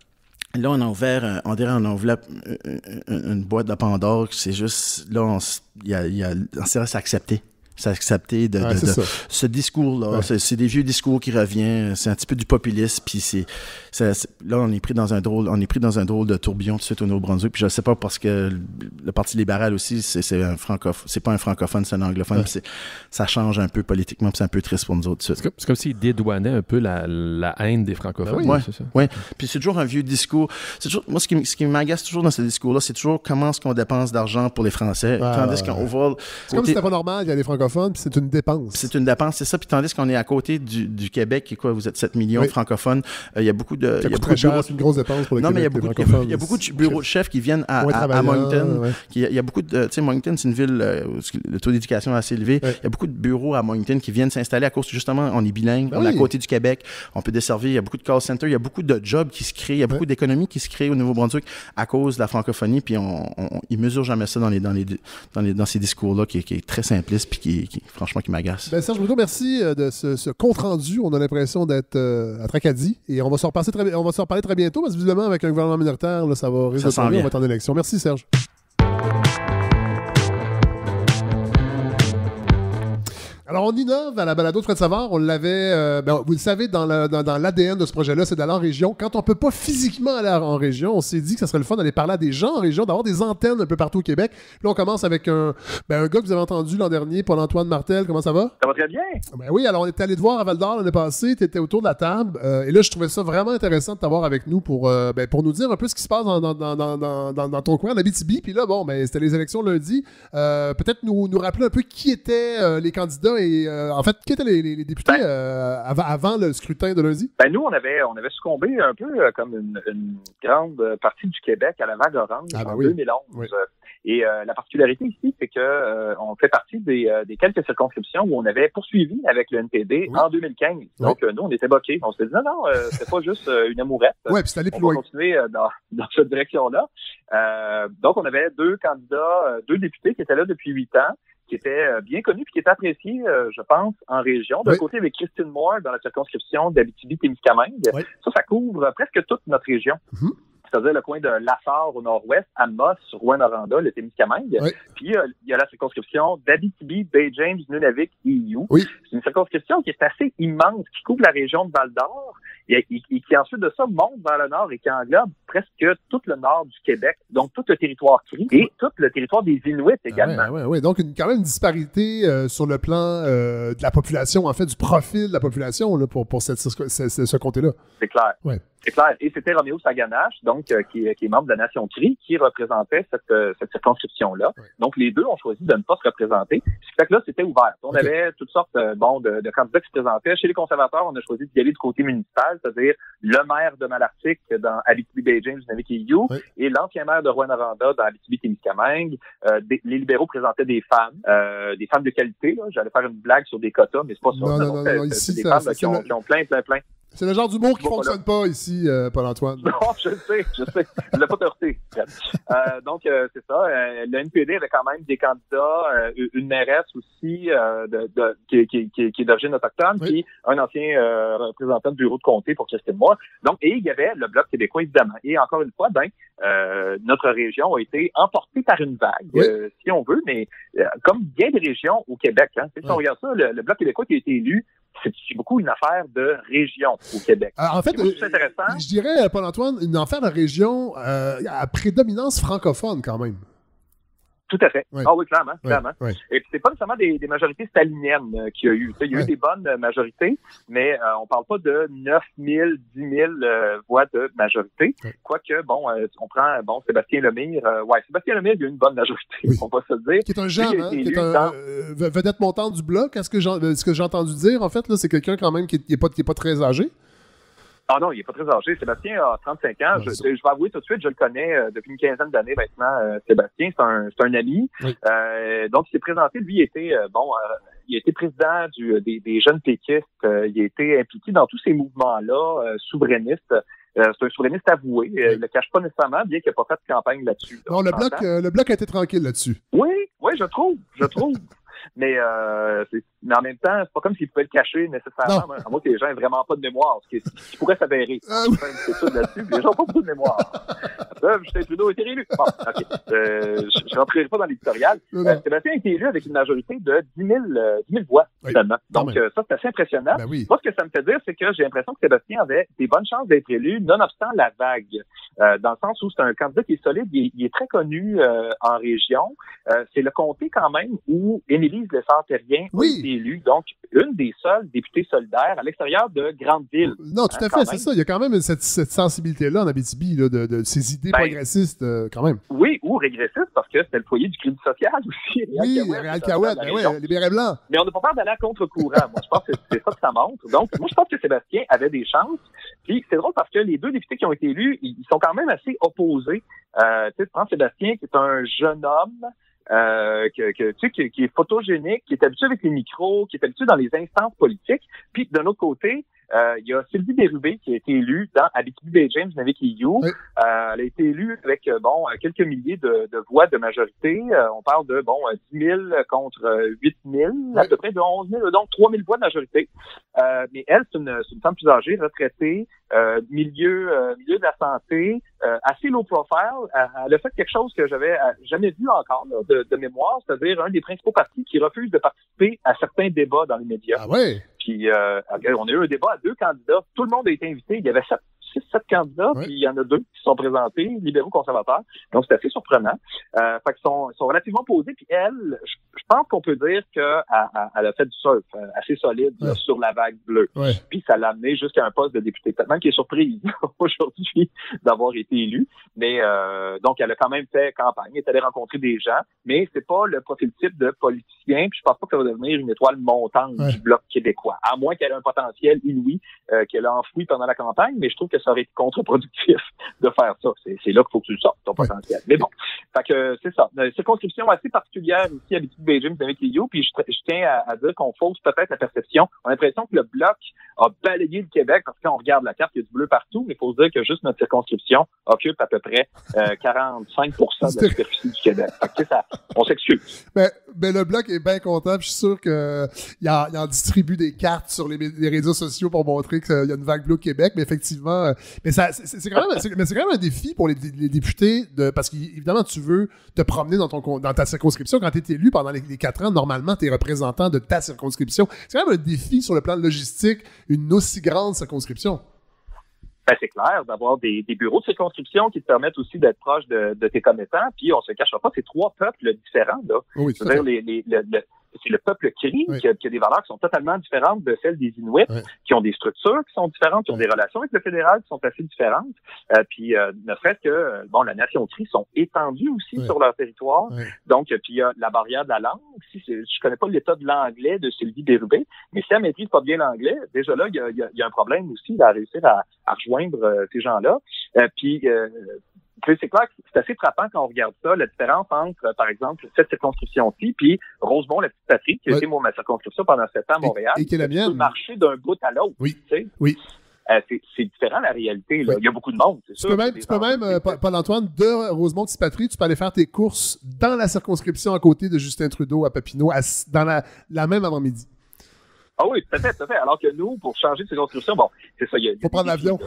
on a ouvert, on dirait on enveloppe une boîte de Pandore. C'est juste, là, on s'est accepté. C'est accepté de ce discours-là. C'est des vieux discours qui reviennent. C'est un petit peu du populisme. Puis là, on est pris dans un drôle de tourbillon tout de suite au Nouveau-Brunswick. Puis je sais pas parce que le Parti libéral aussi, c'est pas un francophone, c'est un anglophone. Puis ça change un peu politiquement. Puis c'est un peu triste pour nous autres. C'est comme s'il dédouanait un peu la haine des francophones. Oui, c'est ça. Oui. Puis c'est toujours un vieux discours. Moi, ce qui m'agace toujours dans ce discours-là, c'est toujours comment est-ce qu'on dépense d'argent pour les Français. Tandis qu'on va... C'est comme si c'était pas normal, il y a des francophones. Puis c'est une dépense. C'est une dépense, c'est ça. Puis tandis qu'on est à côté du Québec, et quoi, vous êtes 7 millions de francophones, il y a beaucoup de... Ça coûte très cher, c'est une grosse dépense pour le Québec. Non, mais il y a beaucoup de bureaux de chefs qui viennent à Moncton. Il y a beaucoup de... Tu sais, Moncton, c'est une ville où le taux d'éducation est assez élevé. Il y a beaucoup de bureaux à Moncton qui viennent s'installer à cause, justement, on est bilingue, on est à côté du Québec, on peut desservir, il y a beaucoup de call centers, il y a beaucoup de jobs qui se créent, il y a beaucoup d'économies qui se créent au Nouveau-Brunswick à cause de la francophonie, puis ils mesurent jamais ça dans ces discours-là qui est très simpliste, puis qui franchement, qui m'agace. Serge Boudreau, merci de ce compte-rendu. On a l'impression d'être à Tracadie. Et on va se reparler très bientôt, parce que visiblement, avec un gouvernement minoritaire, là, ça va risquer de tomber. On va être en élection. Merci, Serge. Alors, on innove à la balado de Fred Savard. On l'avait, vous le savez, dans l'ADN de ce projet-là, c'est d'aller en région. Quand on peut pas physiquement aller en région, on s'est dit que ça serait le fun d'aller parler à des gens en région, d'avoir des antennes un peu partout au Québec. Puis là, on commence avec un gars que vous avez entendu l'an dernier, Paul-Antoine Martel. Comment ça va? Ça va très bien. Ben oui, alors on était allé te voir à Val-d'Or l'année passée. Tu étais autour de la table. Et là, je trouvais ça vraiment intéressant de t'avoir avec nous pour nous dire un peu ce qui se passe dans ton coin, en Abitibi. Puis là, c'était les élections lundi. Peut-être nous rappeler un peu qui étaient les candidats et en fait, qui étaient les députés avant le scrutin de lundi? Nous, on avait succombé un peu comme une grande partie du Québec à la vague orange en 2011. Oui. Et la particularité ici, c'est que on fait partie des quelques circonscriptions où on avait poursuivi avec le NPD en 2015. Donc, nous, on était bloqués. On s'est dit, non, c'était pas juste une amourette. Oui, puis c'est allé plus loin. On va continuer dans cette direction-là. Donc, on avait 2 candidats, 2 députés qui étaient là depuis 8 ans, qui était bien connu et qui était apprécié, je pense, en région. D'un côté, avec Christine Moore dans la circonscription d'Abitibi-Témiscamingue. Oui. Ça couvre presque toute notre région. Mm-hmm. C'est-à-dire le coin de Lassar au nord-ouest, Amos, Rouyn-Noranda, le Témiscamingue. Oui. Puis, il y a la circonscription d'Abitibi, Baie-James, Nunavik, Ioux. Oui. C'est une circonscription qui est assez immense, qui couvre la région de Val-d'Or et qui ensuite de ça monte vers le nord et qui englobe presque tout le nord du Québec, donc tout le territoire Cri et tout le territoire des Inuits également. Oui. Donc, quand même une disparité sur le plan de la population, en fait, du profil de la population là, pour ce comté-là. C'est clair. Ouais. C'est clair. Et c'était Roméo Saganache, donc, qui est membre de la Nation Cri, qui représentait cette circonscription-là. Ouais. Donc, les deux ont choisi de ne pas se représenter. Ce qui fait que là, c'était ouvert. On avait toutes sortes de candidats qui se présentaient. Chez les conservateurs, on a choisi d'y aller du côté municipal, c'est-à-dire le maire de Malartic dans Abitibi-Baie-James, Nunavik et Ioux, et l'ancien maire de Rouyn-Noranda dans Abitibi-Témiscamingue. Les libéraux présentaient des femmes de qualité. Là. J'allais faire une blague sur des quotas, mais c'est pas ça. Non. Ici, c'est des femmes qui ont plein. C'est le genre d'humour qui ne fonctionne pas ici, Paul-Antoine. Non, je sais. Je l'ai pas heurté. Donc, c'est ça. Le NPD avait quand même des candidats, une mairesse aussi qui est d'origine autochtone, puis un ancien représentant du bureau de comté pour Christine Moore. Donc, et il y avait le Bloc québécois, évidemment. Et encore une fois, notre région a été emportée par une vague, si on veut, mais comme bien des régions au Québec. Hein, si on regarde ça, le Bloc québécois qui a été élu, c'est beaucoup une affaire de région au Québec. En fait, je dirais, Paul-Antoine, une affaire de région à prédominance francophone quand même. Tout à fait. Oui. Ah oui, clairement. Oui. Et puis, c'est pas nécessairement des majorités staliniennes qu'il y a eu. Il y a eu des bonnes majorités, mais on parle pas de 9 000, 10 000 voix de majorité. Oui. Quoique, on prend, Sébastien Lemire. Sébastien Lemire, il y a eu une bonne majorité, on va se le dire. Qui est un jeune, qui est un vedette montante du Bloc. Ce que j'ai entendu dire, en fait, là, c'est quelqu'un quand même qui est pas très âgé. Ah non, il n'est pas très âgé. Sébastien a 35 ans. Je vais avouer tout de suite, je le connais depuis une quinzaine d'années maintenant. Sébastien, c'est un ami. Oui. Donc, il s'est présenté. Lui, il a été président des jeunes péquistes. Il a été impliqué dans tous ces mouvements-là, souverainistes. C'est un souverainiste avoué. Il le cache pas nécessairement, bien qu'il n'ait pas fait de campagne là-dessus. Non, le bloc a été tranquille là-dessus. Oui, je trouve. Mais en même temps, c'est pas comme s'il pouvait le cacher nécessairement. À moins que les gens aient vraiment pas de mémoire, ce qui pourrait s'avérer. C'est ça là-dessus, les gens n'ont pas beaucoup de mémoire. Justin Trudeau a été réélu. Bon, OK. Je rentrerai pas dans l'éditorial. Sébastien a été élu avec une majorité de 10 000 voix, finalement. Donc, ça, c'est assez impressionnant. Ben oui. Moi, ce que ça me fait dire, c'est que j'ai l'impression que Sébastien avait des bonnes chances d'être élu, nonobstant la vague. Dans le sens où c'est un candidat qui est solide, il est très connu en région. C'est le comté, quand même, où Émilie Lessard-Terrien a été élue. Donc, une des seules députées solidaires à l'extérieur de grandes villes. Non, tout à fait, c'est ça. Il y a quand même cette sensibilité-là en Abitibi, là, de ces idées progressistes, quand même. Oui, ou régressistes, parce que c'était le foyer du Crédit social aussi. Réal Cahouette, les bérets blancs. Mais on n'a pas peur d'aller à contre-courant. Moi, je pense que c'est ça que ça montre. Donc, moi, je pense que Sébastien avait des chances. Puis, c'est drôle parce que les deux députés qui ont été élus, ils sont quand même assez opposés. Tu prends Sébastien, qui est un jeune homme, qui est photogénique, qui est habitué avec les micros, qui est habitué dans les instances politiques. Puis d'un autre côté, il y a Sylvie Bérubé qui a été élue dans Abitibi-Baie-James, Navy-Kiyu. Oui. Elle a été élue avec, quelques milliers de voix de majorité. On parle de, 10 000 contre 8 000, à peu près de 11 000, donc 3 000 voix de majorité. Mais elle, c'est une femme plus âgée, retraitée, milieu de la santé, assez low profile. Elle a fait quelque chose que j'avais jamais vu encore là, de mémoire, c'est-à-dire un des principaux partis qui refuse de participer à certains débats dans les médias. Ah ouais? Puis on a eu un débat à 2 candidats. Tout le monde a été invité. Il y avait 6-7 candidats, puis il y en a 2 qui sont présentés, libéraux conservateurs. Donc, c'est assez surprenant. Fait qu'ils sont relativement posés. Puis elle, je pense qu'on peut dire qu'elle a fait du surf assez solide là, sur la vague bleue. Ouais. Puis ça l'a amené jusqu'à un poste de député. Peut-être qu'elle est surprise aujourd'hui d'avoir été élue. Mais donc, elle a quand même fait campagne. Elle est allée rencontrer des gens. Mais c'est pas le profil type de politicien. Puis je pense pas que ça va devenir une étoile montante du Bloc québécois. À moins qu'elle ait un potentiel inouï qu'elle a enfoui pendant la campagne. Mais je trouve que ça aurait été contre-productif de faire ça. C'est là qu'il faut que tu le sortes, ton potentiel. Mais bon, fait que c'est ça. Une circonscription assez particulière ici à Abitibi-Baie-James avec les puis je tiens à dire qu'on fausse peut-être la perception. On a l'impression que le Bloc a balayé le Québec parce que quand on regarde la carte, il y a du bleu partout, mais il faut se dire que juste notre circonscription occupe à peu près 45% de la superficie du Québec. Fait que ça, on s'excuse. Mais le Bloc est bien content, je suis sûr qu'il en distribue des cartes sur les réseaux sociaux pour montrer qu'il y a une vague bleue au Québec, mais effectivement, mais c'est quand même un défi pour les députés parce qu'évidemment tu veux te promener dans ta circonscription quand tu es élu pendant les 4 ans. Normalement, tu es représentant de ta circonscription. C'est quand même un défi sur le plan logistique, une aussi grande circonscription. Ben, c'est clair d'avoir des bureaux de circonscription qui te permettent aussi d'être proche de tes commettants. Puis on se cachera pas, c'est 3 peuples différents là. Oui, c'est-à-dire c'est le peuple Cri qui a des valeurs qui sont totalement différentes de celles des Inuits, qui ont des structures qui sont différentes, qui ont des relations avec le fédéral qui sont assez différentes. Puis ne serait-ce que la nation Cri sont étendues aussi sur leur territoire. Donc puis il y a la barrière de la langue. Je connais pas l'état de l'anglais de Sylvie Bérubé, mais si elle maîtrise pas bien l'anglais, déjà là il y a un problème aussi à réussir à rejoindre ces gens-là. Puis c'est clair que c'est assez frappant quand on regarde ça, la différence entre, par exemple, cette circonscription-ci, puis Rosemont, la petite patrie, qui a été ma circonscription pendant 7 ans à Montréal. Et qui est la mienne. Tu peux marcher d'un bout à l'autre. Oui. Tu sais? Oui. C'est différent, la réalité. Là. Oui. Il y a beaucoup de monde, c'est sûr. Tu peux même, Paul-Antoine, de Rosemont, petite patrie, tu peux aller faire tes courses dans la circonscription à côté de Justin Trudeau à Papineau, dans la même avant-midi. Ah oui, tout à fait. Alors que nous, pour changer de circonscription, c'est ça. Faut prendre l'avion.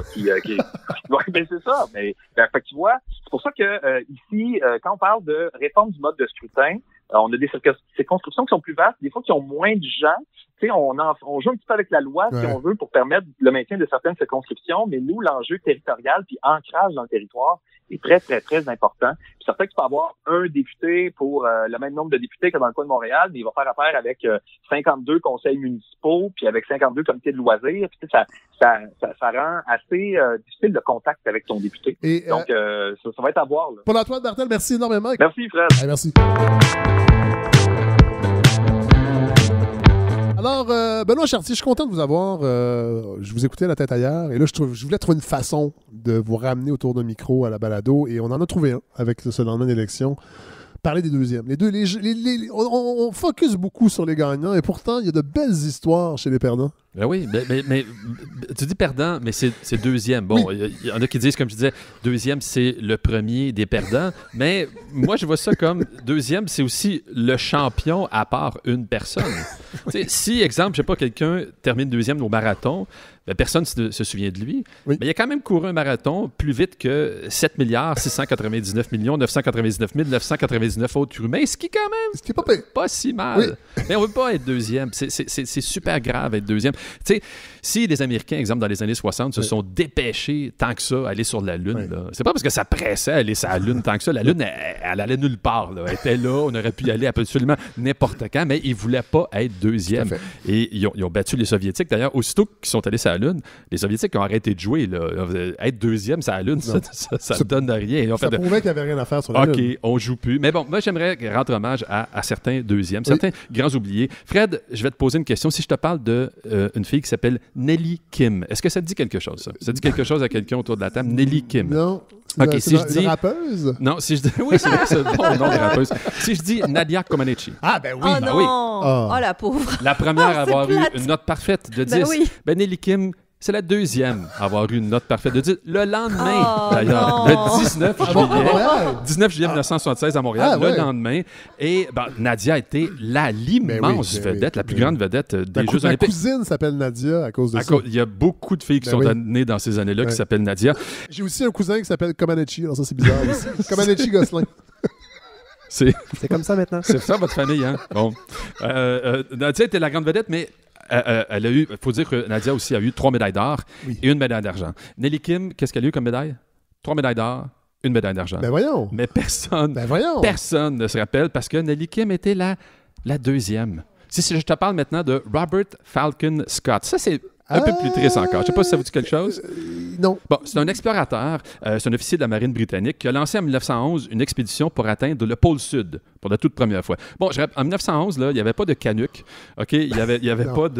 Ben c'est ça. Mais fait que tu vois, c'est pour ça que ici, quand on parle de réforme du mode de scrutin, on a des circonscriptions qui sont plus vastes, des fois qui ont moins de gens. Tu sais, on joue un petit peu avec la loi, si on veut, pour permettre le maintien de certaines circonscriptions, mais nous, l'enjeu territorial puis ancrage dans le territoire est très, très, très important. Puis certain que tu peux avoir un député pour le même nombre de députés que dans le coin de Montréal, mais il va faire affaire avec 52 conseils municipaux, puis avec 52 comités de loisirs. Puis ça rend assez difficile le contact avec ton député. Et, donc, ça va être à voir. Là. Paul-Antoine Bertel, merci énormément. Merci, Fred. Allez, merci. Alors, Benoît Chartier, je suis content de vous avoir. Je vous écoutais la tête ailleurs. Et là, je voulais trouver une façon de vous ramener autour d'un micro à la balado. Et on en a trouvé un avec ce lendemain d'élection. Parler des deuxièmes. On focus beaucoup sur les gagnants. Et pourtant, il y a de belles histoires chez les perdants. Ben oui, mais tu dis perdant, mais c'est deuxième. Bon, il y en a qui disent, comme je disais, deuxième, c'est le premier des perdants. Mais moi, je vois ça comme deuxième, c'est aussi le champion à part une personne. Si, exemple, je sais pas, quelqu'un termine deuxième au marathon, ben, personne ne se souvient de lui. Oui. Mais il a quand même couru un marathon plus vite que 7 699 999 999 autres humains, ce qui est quand même pas si mal. Oui. Mais on ne veut pas être deuxième. C'est super grave être deuxième. Tu sais, si les Américains, exemple, dans les années 60, se sont dépêchés tant que ça à aller sur la Lune, là, c'est pas parce que ça pressait aller sur la Lune tant que ça. La Lune, elle allait nulle part. Là. Elle était là, on aurait pu y aller absolument n'importe quand, mais ils ne voulaient pas être deuxième. Et ils ont battu les Soviétiques. D'ailleurs, aussitôt qu'ils sont allés sur la Lune, les Soviétiques ont arrêté de jouer. Là. Être deuxième sur la Lune, ça ne donne rien. Ils ont ça prouvait qu'il n'y avait rien à faire sur la Lune. OK, on joue plus. Mais bon, moi, j'aimerais rendre hommage à certains deuxièmes, certains grands oubliés. Fred, je vais te poser une question. Si je te parle de une fille qui s'appelle Nelly Kim, est-ce que ça te dit quelque chose, ça? Ça dit quelque chose à quelqu'un autour de la table? Nelly Kim. Non. OK, si je dis... Une rappeuse? Non, si je dis... Oui, c'est vrai, c'est le bon nom de rappeuse. Si je dis Nadia Comaneci. Ah, ben oui. Oh non! Oui. Oh, la pauvre. La première à avoir eu une note parfaite de 10. Ben oui. Ben Nelly Kim c'est la deuxième à avoir eu une note parfaite de 10. Le lendemain, d'ailleurs, le 19 juillet 1976 à Montréal, le lendemain. Et Nadia était l'immense vedette, la plus grande vedette des Jeux olympiques. Ma cousine s'appelle Nadia à cause de ça. Il y a beaucoup de filles qui sont nées dans ces années-là qui s'appellent Nadia. J'ai aussi un cousin qui s'appelle Comaneci. Alors ça, c'est bizarre aussi. Comaneci Gosselin. C'est comme ça maintenant. C'est ça, votre famille, hein? Bon. Nadia était la grande vedette, mais elle a eu, il faut dire que Nadia aussi a eu 3 médailles d'or et 1 médaille d'argent. Nelly Kim, qu'est-ce qu'elle a eu comme médaille? 3 médailles d'or, 1 médaille d'argent. Ben voyons. Mais personne ne se rappelle parce que Nelly Kim était la deuxième. Si je te parle maintenant de Robert Falcon Scott, ça c'est un peu plus triste encore. Je ne sais pas si ça vous dit quelque chose. Non. Bon, c'est un explorateur, c'est un officier de la marine britannique qui a lancé en 1911 une expédition pour atteindre le pôle sud pour la toute première fois. Bon, en 1911, là, il n'y avait pas de canuc, OK? Il n'y avait pas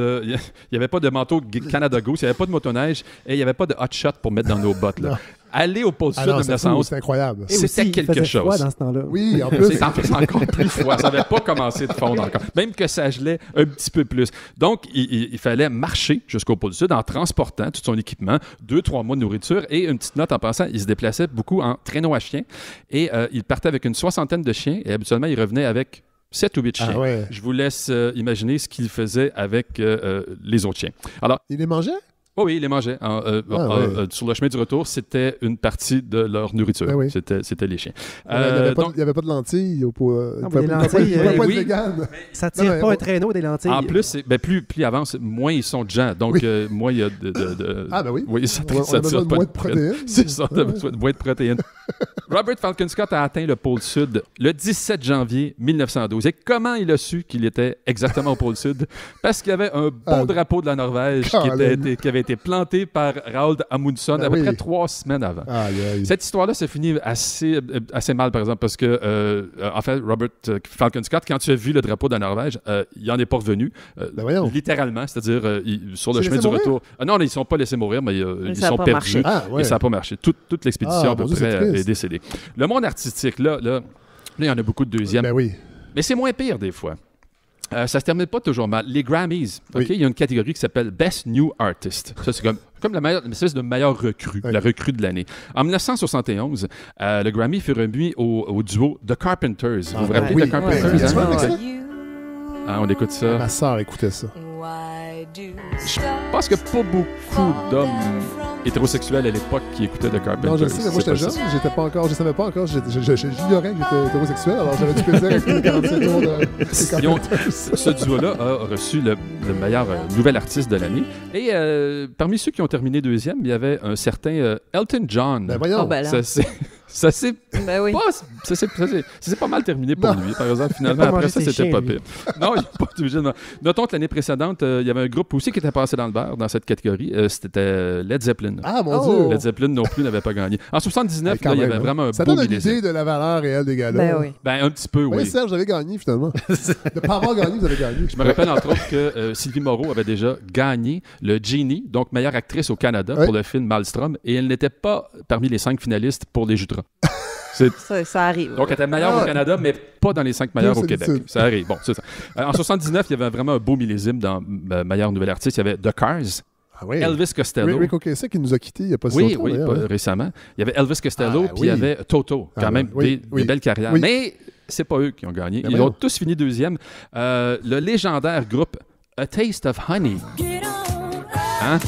de manteau Canada Goose, il n'y avait pas de motoneige et il n'y avait pas de hot shot pour mettre dans nos bottes. Là. Aller au pôle sud en 1911, c'est incroyable. C'était quelque chose. Froid dans ce temps-là. Oui, en plus. C'est encore plus froid. Ça n'avait pas commencé de fondre encore. Même que ça gelait un petit peu plus. Donc, il fallait marcher jusqu'au pôle sud en transportant tout son équipement, 2-3 mois de nourriture et une petite note en passant, il se déplaçait beaucoup en traîneau à chiens et il partait avec une 60aine de chiens et habituellement, il revenait avec 7 ou 8 chiens. Je vous laisse imaginer ce qu'il faisait avec les autres chiens. Alors, il les mangeait? Oui, ils les mangeaient. Sur le chemin du retour, c'était une partie de leur nourriture. C'était les chiens. Il n'y avait pas de lentilles. Des lentilles, ça tire pas un traîneau des lentilles. En plus, plus il avance, moins ils sont de gens. Donc, moins il y a de... Ah, ben oui. Oui, ça on a besoin de moins de protéines. C'est ça, on a besoin de moins de protéines. Robert Falcon Scott a atteint le pôle Sud le 17 janvier 1912. Et comment il a su qu'il était exactement au pôle Sud? Parce qu'il y avait un beau drapeau de la Norvège qui avait été planté par Roald Amundsen à peu près 3 semaines avant. Cette histoire-là se finit assez mal, par exemple, parce que, en fait, Robert Falcon Scott, quand tu as vu le drapeau de la Norvège, il n'en est pas revenu, littéralement, c'est-à-dire sur le chemin du retour. Non, ils ne sont pas laissés mourir, mais ils sont perdus. Et ça n'a pas marché. Toute l'expédition, à peu près, est décédée. Le monde artistique, là, il y en a beaucoup de deuxièmes. Mais c'est moins pire, des fois. Ça se termine pas toujours mal. Les Grammys, il y a une catégorie qui s'appelle Best New Artist. Ça, c'est comme une espèce de meilleure recrue, la recrue de l'année. En 1971, le Grammy fut remis au duo The Carpenters. Vous vous rappelez The Carpenters? On écoute ça. Ma sœur écoutait ça. Je pense que pas beaucoup d'hommes hétérosexuels à l'époque qui écoutaient The Carpenters. Non, je sais, mais moi j'étais jeune, je savais pas encore, j'ignorais que j'étais hétérosexuel, alors j'avais du plaisir avec les 47 tours de Carpenters. Ce duo-là a reçu le meilleur nouvel artiste de l'année. Et parmi ceux qui ont terminé deuxième, il y avait un certain Elton John. Ben voyons. Ça s'est pas mal terminé pour lui, par exemple. Finalement, après ça, c'était pas pire. Non, il n'est pas obligé de... Notons que l'année précédente, il y avait un groupe aussi qui était passé dans le beurre dans cette catégorie. C'était Led Zeppelin. Ah, mon Dieu! Led Zeppelin non plus n'avait pas gagné. En 79, il y avait vraiment un ça beau donne une millésime. idée de la valeur réelle des gars-là. Ben, un petit peu, oui. Oui, Serge, j'avais gagné, finalement. De pas avoir gagné, vous avez gagné. Je me rappelle, entre autres, que Sylvie Moreau avait déjà gagné le Genie, donc meilleure actrice au Canada pour le film Maelstrom, et elle n'était pas parmi les 5 finalistes pour Les Jutras. Ça arrive. Donc, elle était meilleure au Canada, mais pas dans les 5 meilleurs au Québec. Ça arrive. Bon, c'est ça. En 79, il y avait vraiment un beau millésime dans meilleur nouvel artiste. Il y avait The Cars. Elvis Costello. Rick Ocasek qui nous a quittés il n'y a pas si longtemps. Oui, récemment. Il y avait Elvis Costello, puis il y avait Toto. Quand même, des belles carrières. Mais c'est pas eux qui ont gagné. Ils ont tous fini deuxième. Le légendaire groupe A Taste of Honey. Hein?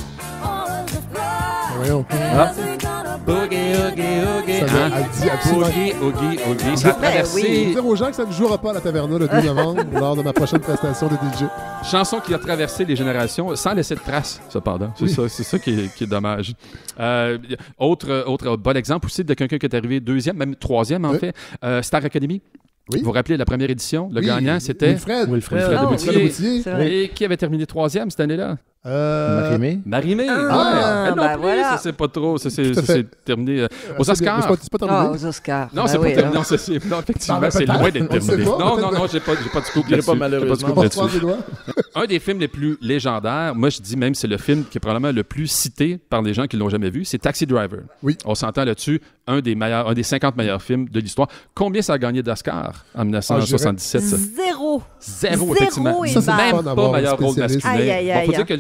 Boogie, oogie, oogie. Ça a traversé... Je veux dire aux gens que ça ne jouera pas à la Taverna le 2 novembre lors de ma prochaine prestation de DJ. Chanson qui a traversé les générations sans laisser de traces, cependant. C'est ça qui est dommage. Autre bon exemple aussi de quelqu'un qui est arrivé deuxième, même troisième en fait, Star Academy. Vous vous rappelez la première édition? Le gagnant, c'était Wilfred Boutillier. Et qui avait terminé troisième cette année-là? Marie-Mé. Marie-Mé, ça c'est pas trop, ça c'est terminé aux Oscars. C'est pas terminé. Aux Oscars. Non, c'est pas terminé. Non, effectivement, c'est loin d'être terminé. Non, j'ai pas de scoop là-dessus. Malheureusement. Un des films les plus légendaires, moi je dis même c'est le film qui est probablement le plus cité par les gens qui l'ont jamais vu, c'est Taxi Driver. Oui. On s'entend là-dessus, un des 50 meilleurs films de l'histoire. Combien ça a gagné d'Oscar en 1977? Zéro, effectivement. ça, c'est même pas meilleur rôle masculin. Il faut dire que le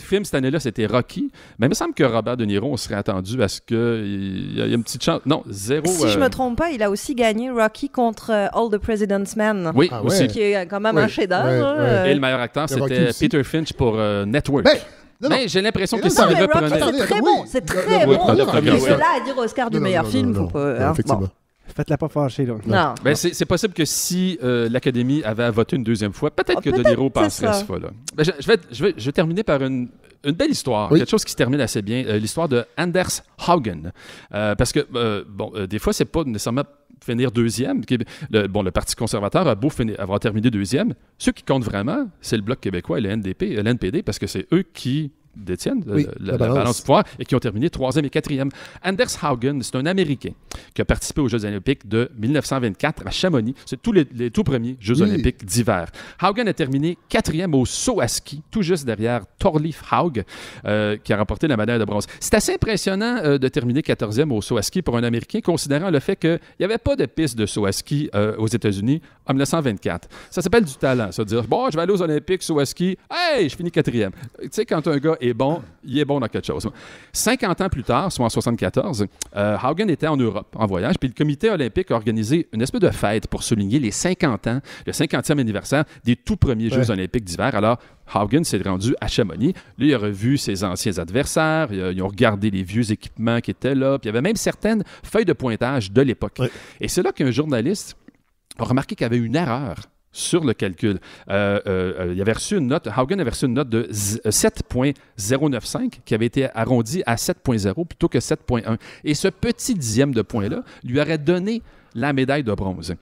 film cette année-là, c'était Rocky. Mais il me semble que Robert De Niro, on serait attendu à ce qu'il y ait une petite chance. Non, zéro. Si je me trompe pas, il a aussi gagné Rocky contre All the President's Men. Oui, aussi. Qui est quand même un chef-d'œuvre. Et le meilleur acteur, c'était Peter Finch pour Network. Mais j'ai l'impression que s'il reprenait... C'est très bon. C'est très bon. Mais là, à dire Oscar du meilleur film, faut pas... Faites-la pas fâcher, là. Non. Ben, c'est possible que si l'Académie avait à voter une deuxième fois, peut-être que De Niro passerait cette fois-là. Ben, je vais terminer par une belle histoire, quelque chose qui se termine assez bien, l'histoire de Anders Haugen. Parce que, des fois, c'est pas nécessairement finir deuxième. Le Parti conservateur a beau avoir terminé deuxième. Ceux qui comptent vraiment, c'est le Bloc québécois et le NPD, parce que c'est eux qui détiennent la balance du pouvoir et qui ont terminé 3e et 4e. Anders Haugen, c'est un Américain qui a participé aux Jeux olympiques de 1924 à Chamonix. C'est les tout premiers Jeux olympiques d'hiver. Haugen a terminé 4e au saut à ski, tout juste derrière Thorleif Haug, qui a remporté la médaille de bronze. C'est assez impressionnant de terminer 14e au saut à ski pour un Américain, considérant le fait qu'il n'y avait pas de piste de saut à ski aux États-Unis en 1924. Ça s'appelle du talent, ça, de dire « Bon, je vais aller aux Olympiques, saut à ski, hey, je finis 4e. » Tu sais, quand un gars est bon, il est bon dans quelque chose. 50 ans plus tard, soit en 1974, Haugen était en Europe, en voyage, puis le comité olympique a organisé une espèce de fête pour souligner les 50 ans, le 50e anniversaire des tout premiers Jeux olympiques d'hiver. Alors, Haugen s'est rendu à Chamonix. Lui, il a revu ses anciens adversaires, ils ont regardé les vieux équipements qui étaient là, puis il y avait même certaines feuilles de pointage de l'époque. Ouais. Et c'est là qu'un journaliste a remarqué qu'il y avait une erreur sur le calcul. Il avait reçu une note, Haugen avait reçu une note de 7.095 qui avait été arrondie à 7.0 plutôt que 7.1. Et ce petit dixième de point-là lui aurait donné la médaille de bronze.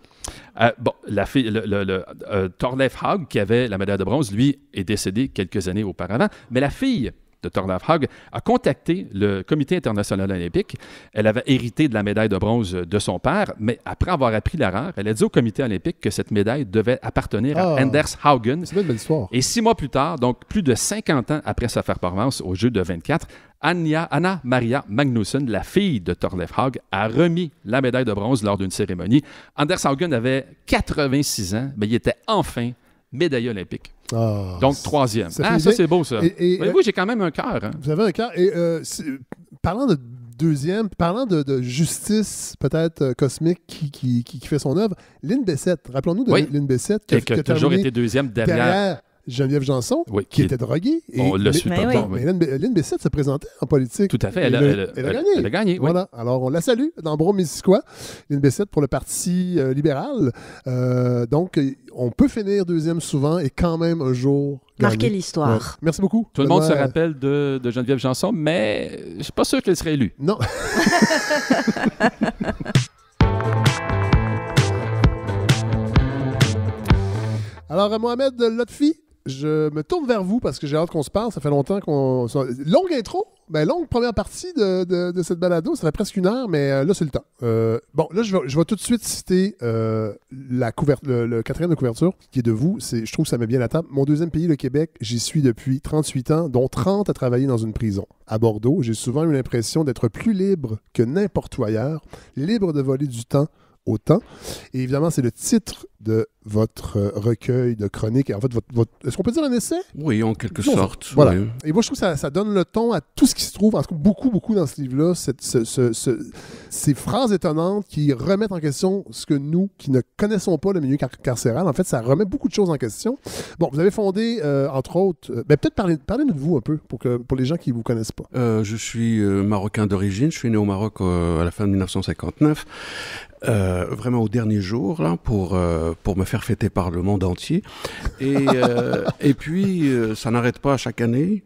Thorleif Haug, qui avait la médaille de bronze, lui, est décédé quelques années auparavant, mais la fille de Thorleif Haug a contacté le Comité international olympique. Elle avait hérité de la médaille de bronze de son père, mais après avoir appris l'erreur, elle a dit au Comité olympique que cette médaille devait appartenir à Anders Haugen. C'est une belle histoire. Et 6 mois plus tard, donc plus de 50 ans après sa performance aux Jeux de 24, Anna Maria Magnusson, la fille de Thorleif Haug, a remis la médaille de bronze lors d'une cérémonie. Anders Haugen avait 86 ans, mais il était enfin médaille olympique. Donc, 3e. Ça, c'est beau, ça. Voyez-vous, j'ai quand même un cœur. Hein? Vous avez un cœur. Et parlant de deuxième, parlant de justice peut-être cosmique qui fait son œuvre, Lynn Bessette. Rappelons-nous de Lynn Bessette. Qui a toujours été deuxième derrière Geneviève Janson, qui était droguée. On l'a su tantôt. Mais Lynn Bessette se présentait en politique. Tout à fait. Elle a gagné. Elle a gagné, oui. Voilà. Alors, on la salue dans Brome-Missisquoi, Lynn Bessette pour le Parti libéral. Donc, on peut finir deuxième souvent et quand même un jour gagner. Marquer l'histoire. Ouais. Merci beaucoup. Tout le monde se rappelle de Geneviève Janson, mais je ne suis pas sûr qu'elle serait élue. Non. Alors, Mohamed Lotfi, je me tourne vers vous parce que j'ai hâte qu'on se parle. Ça fait longtemps qu'on... Longue intro, longue première partie de cette balado. Ça fait presque 1 heure, mais là, c'est le temps. Là, je vais tout de suite citer le 4e de couverture qui est de vous. Je trouve que ça met bien la table. Mon 2e pays, le Québec, j'y suis depuis 38 ans, dont 30 à travailler dans une prison. À Bordeaux, j'ai souvent eu l'impression d'être plus libre que n'importe où ailleurs, libre de voler du temps au temps. Et évidemment, c'est le titre de votre recueil de chroniques. En fait, est-ce qu'on peut dire un essai? Oui, en quelque sorte. Voilà. Oui. Et moi, je trouve que ça donne le ton à tout ce qui se trouve, en tout cas beaucoup dans ce livre-là, ces phrases étonnantes qui remettent en question ce que nous, qui ne connaissons pas le milieu carcéral, en fait, ça remet beaucoup de choses en question. Bon, vous avez fondé, entre autres, peut-être parlez-nous de vous un peu, pour les gens qui ne vous connaissent pas. Je suis marocain d'origine. Je suis né au Maroc à la fin de 1959. Vraiment au dernier jour, là, pour me faire fêter par le monde entier. Et puis, ça n'arrête pas chaque année.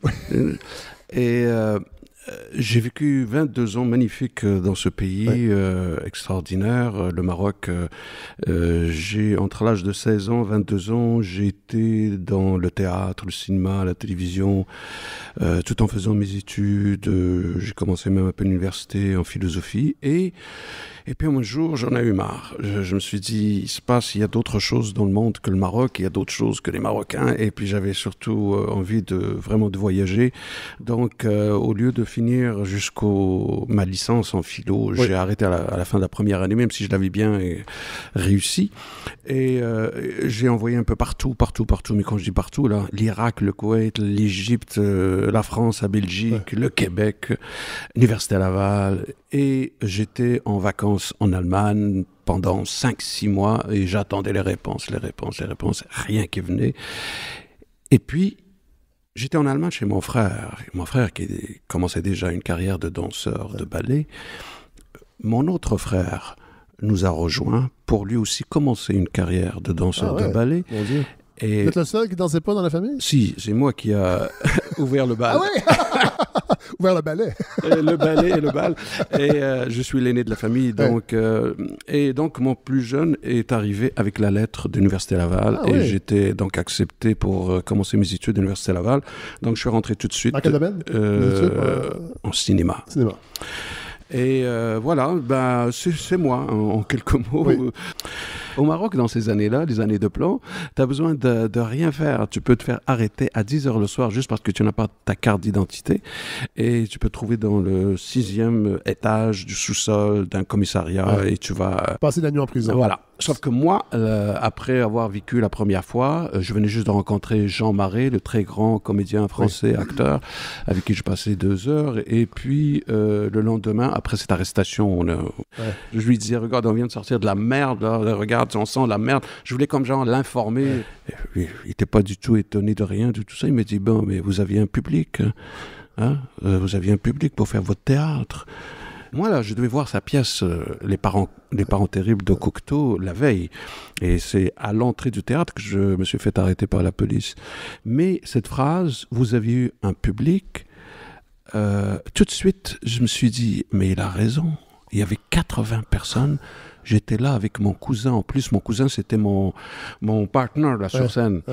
J'ai vécu 22 ans magnifiques dans ce pays, extraordinaire. Le Maroc, entre l'âge de 16 ans, 22 ans, j'ai été dans le théâtre, le cinéma, la télévision, tout en faisant mes études. J'ai commencé même un peu l'université en philosophie. Et puis un jour, j'en ai eu marre. Je me suis dit, il y a d'autres choses dans le monde que le Maroc, il y a d'autres choses que les Marocains. Et puis j'avais surtout envie vraiment de voyager. Donc, au lieu de finir jusqu'au ma licence en philo. J'ai arrêté à la fin de la première année, même si je l'avais bien réussi. Et j'ai envoyé un peu partout. Mais quand je dis partout, là, l'Irak, le Koweït, l'Égypte, la France, la Belgique, le Québec, l'Université Laval. Et j'étais en vacances en Allemagne pendant 5-6 mois et j'attendais les réponses, rien qui venait. Et puis, j'étais en Allemagne chez mon frère qui commençait déjà une carrière de danseur de ballet. Mon autre frère nous a rejoints pour lui aussi commencer une carrière de danseur de ballet. Mon Dieu. Vous êtes le seul qui ne dansait pas dans la famille? Si, c'est moi qui a ouvert le bal. Ah oui? Ouvert le ballet. Le ballet et le bal. Et je suis l'aîné de la famille. Donc, et donc, mon plus jeune est arrivé avec la lettre de l'Université Laval. J'étais donc accepté pour commencer mes études à l'Université Laval. Donc, je suis rentré tout de suite. Dans quel domaine? En cinéma. Et voilà, c'est moi, en quelques mots. Oui. Au Maroc, dans ces années-là, les années de plomb, tu as besoin de rien faire. Tu peux te faire arrêter à 10h le soir juste parce que tu n'as pas ta carte d'identité. Et tu peux te trouver dans le 6e étage du sous-sol d'un commissariat et tu vas... passer la nuit en prison. Voilà. Sauf que moi, après avoir vécu la première fois, je venais juste de rencontrer Jean Marais, le très grand comédien français, acteur, avec qui je passais 2 heures. Et puis, le lendemain, après cette arrestation, je lui disais, regarde, on vient de sortir de la merde, là, regarde, on sent la merde. Je voulais comme genre l'informer. Il n'était pas du tout étonné de rien, de tout ça. Il m'a dit, bon, mais vous aviez un public, hein? Vous aviez un public pour faire votre théâtre. Moi, là, je devais voir sa pièce Les parents terribles de Cocteau la veille. Et c'est à l'entrée du théâtre que je me suis fait arrêter par la police. Mais cette phrase, vous aviez eu un public, tout de suite, je me suis dit, mais il a raison. Il y avait 80 personnes. J'étais là avec mon cousin. En plus, mon cousin, c'était mon partenaire là, sur scène.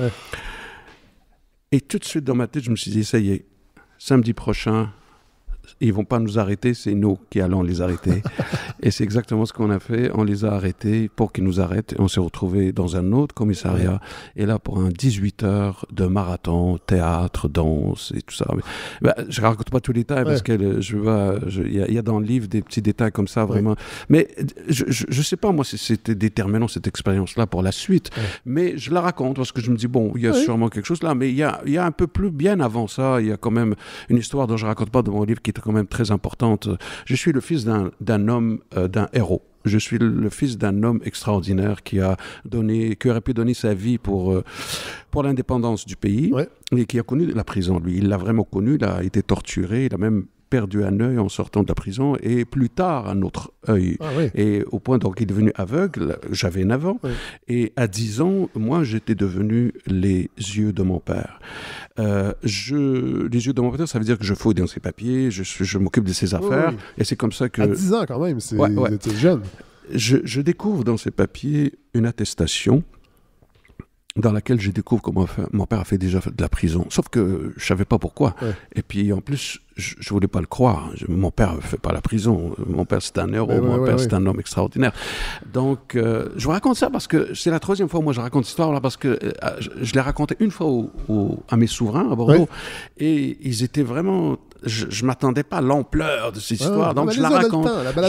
Et tout de suite, dans ma tête, je me suis dit, ça y est, samedi prochain, ils ne vont pas nous arrêter, c'est nous qui allons les arrêter. Et c'est exactement ce qu'on a fait. On les a arrêtés pour qu'ils nous arrêtent. On s'est retrouvés dans un autre commissariat. Et là, pour un 18 heures de marathon, théâtre, danse et tout ça. Je ne raconte pas tous les détails parce qu'il y a dans le livre des petits détails comme ça, vraiment. Mais je ne sais pas, moi, si c'était déterminant, cette expérience-là, pour la suite. Mais je la raconte parce que je me dis, bon, il y a sûrement quelque chose là. Mais il y a un peu plus bien avant ça. Il y a quand même une histoire dont je ne raconte pas dans mon livre qui est quand même très importante. Je suis le fils d'un homme, d'un héros. Je suis le fils d'un homme extraordinaire qui aurait pu donner sa vie pour l'indépendance du pays et qui a connu la prison, lui. Il l'a vraiment connu, il a été torturé, il a même perdu un œil en sortant de la prison et plus tard un autre œil. Et au point donc il est devenu aveugle, j'avais 9 ans et à 10 ans, moi j'étais devenu les yeux de mon père. Les yeux de mon père, ça veut dire que je fouille dans ses papiers, je m'occupe de ses affaires et c'est comme ça que... À 10 ans quand même, c'est jeune. Je découvre dans ses papiers une attestation dans laquelle je découvre que mon père a fait déjà de la prison. Sauf que je ne savais pas pourquoi. Et puis, en plus, je ne voulais pas le croire. Mon père ne fait pas la prison. Mon père, c'est un héros. Mon père, c'est un homme extraordinaire. Donc, je vous raconte ça parce que c'est la 3e fois que moi je raconte cette histoire-là parce que je l'ai raconté une fois à mes souverains à Bordeaux. Et ils étaient vraiment... Je ne m'attendais pas à l'ampleur de cette histoire. Donc, je la raconte.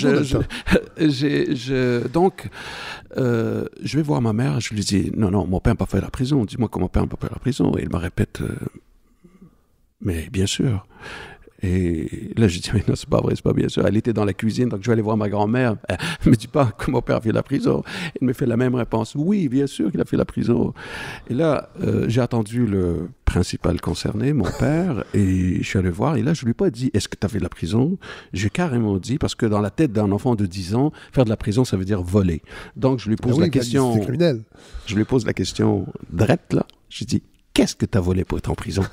Donc, je vais voir ma mère. Je lui dis, non, mon père n'a pas fait la prison. Dis-moi comment mon père n'a pas fait la prison. Et il me répète, mais bien sûr. Et là, je dis, mais non, c'est pas vrai, c'est pas bien sûr. Elle était dans la cuisine, donc je vais aller voir ma grand-mère. Elle me dit pas que mon père a fait la prison. Elle me fait la même réponse. Oui, bien sûr qu'il a fait la prison. Et là, j'ai attendu le principal concerné, mon père, et je suis allé voir. Et là, je lui ai pas dit, est-ce que tu as fait de la prison? J'ai carrément dit, parce que dans la tête d'un enfant de 10 ans, faire de la prison, ça veut dire voler. Donc, je lui pose la question. C'est criminel. Je lui pose la question drette, là. Je dis, qu'est-ce que tu as volé pour être en prison?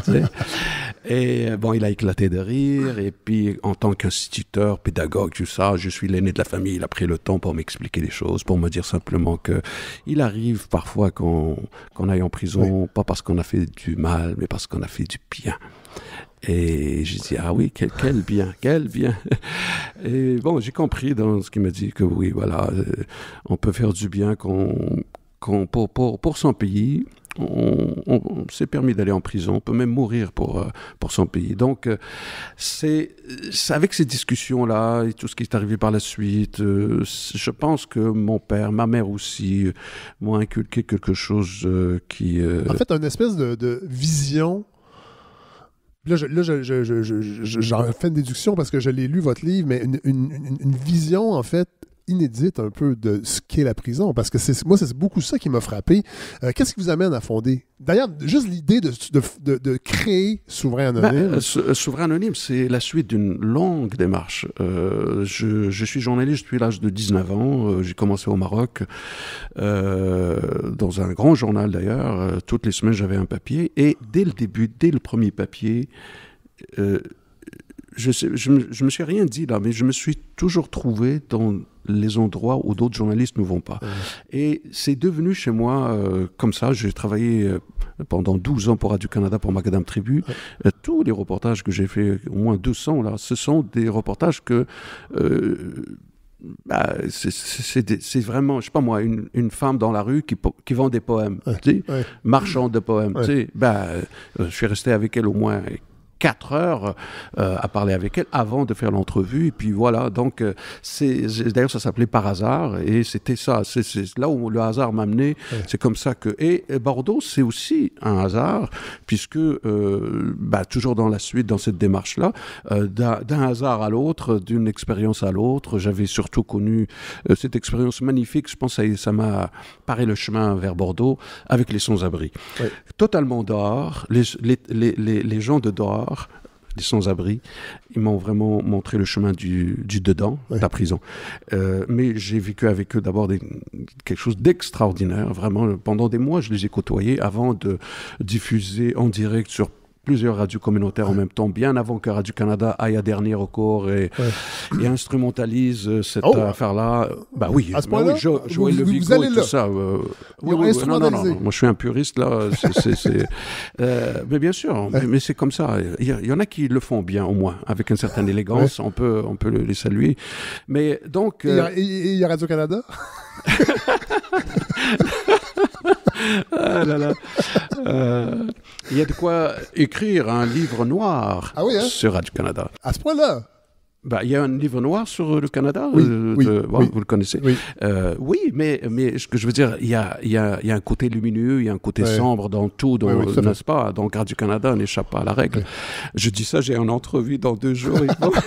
Et bon, il a éclaté de rire. Et puis, en tant qu'instituteur, pédagogue, tout ça, je suis l'aîné de la famille. Il a pris le temps pour m'expliquer les choses, pour me dire simplement qu'il arrive parfois qu'on aille en prison, pas parce qu'on a fait du mal, mais parce qu'on a fait du bien. Et j'ai dit, ah oui, quel bien, quel bien. Et bon, j'ai compris dans ce qu'il m'a dit que oui, voilà, on peut faire du bien quand pour son pays, on s'est permis d'aller en prison, on peut même mourir pour son pays. Donc, c'est avec ces discussions-là et tout ce qui est arrivé par la suite, je pense que mon père, ma mère aussi, m'ont inculqué quelque chose qui... En fait, une espèce de vision... Là, j'en fais une déduction parce que je l'ai lu, votre livre, mais une vision, en fait, inédite un peu de ce qu'est la prison, parce que c'est beaucoup ça qui m'a frappé. Qu'est-ce qui vous amène à fonder? D'ailleurs, juste l'idée de créer Souverain Anonyme. Souverain Anonyme, c'est la suite d'une longue démarche. Je suis journaliste depuis l'âge de 19 ans. J'ai commencé au Maroc, dans un grand journal d'ailleurs. Toutes les semaines, j'avais un papier. Et dès le début, dès le premier papier, je me suis rien dit là, mais je me suis toujours trouvé dans les endroits où d'autres journalistes ne vont pas. Et c'est devenu chez moi comme ça. J'ai travaillé pendant 12 ans pour Radio-Canada, pour Macadam Tribu. Tous les reportages que j'ai fait, au moins 200 là, ce sont des reportages que... c'est vraiment, je sais pas moi, une femme dans la rue qui vend des poèmes, tu sais, marchande de poèmes. Tu sais, je suis resté avec elle au moins 4 heures à parler avec elle avant de faire l'entrevue. Et puis voilà, donc d'ailleurs ça s'appelait Par hasard, et c'était ça, c'est là où le hasard m'a amené. C'est comme ça que... Et Bordeaux, c'est aussi un hasard, puisque toujours dans la suite, dans cette démarche-là, d'un hasard à l'autre, d'une expérience à l'autre, j'avais surtout connu cette expérience magnifique. Je pense que ça m'a paré le chemin vers Bordeaux avec les sans-abri. Totalement dehors, les gens de dehors, les sans-abri, ils m'ont vraiment montré le chemin du dedans, de la prison. Mais j'ai vécu avec eux d'abord quelque chose d'extraordinaire. Vraiment, pendant des mois, je les ai côtoyés avant de diffuser en direct sur plusieurs radios communautaires en même temps, bien avant que Radio-Canada aille à dernier recours et instrumentalise cette affaire-là. Bah oui, à ce point-là, Joël Levigo et tout ça. Non, moi je suis un puriste là. Mais bien sûr, mais c'est comme ça. Il y en a qui le font bien, au moins, avec une certaine élégance. On peut les saluer. Mais donc... Il y a Radio-Canada? Il y a de quoi écrire un livre noir sur Radio-Canada. À ce point-là? Il y a un livre noir sur le Canada, oui, vous le connaissez. Oui, mais ce que je veux dire, il y a un côté lumineux, il y a un côté sombre dans tout, n'est-ce pas? Donc Radio-Canada n'échappe pas à la règle. Je dis ça, j'ai une entrevue dans 2 jours.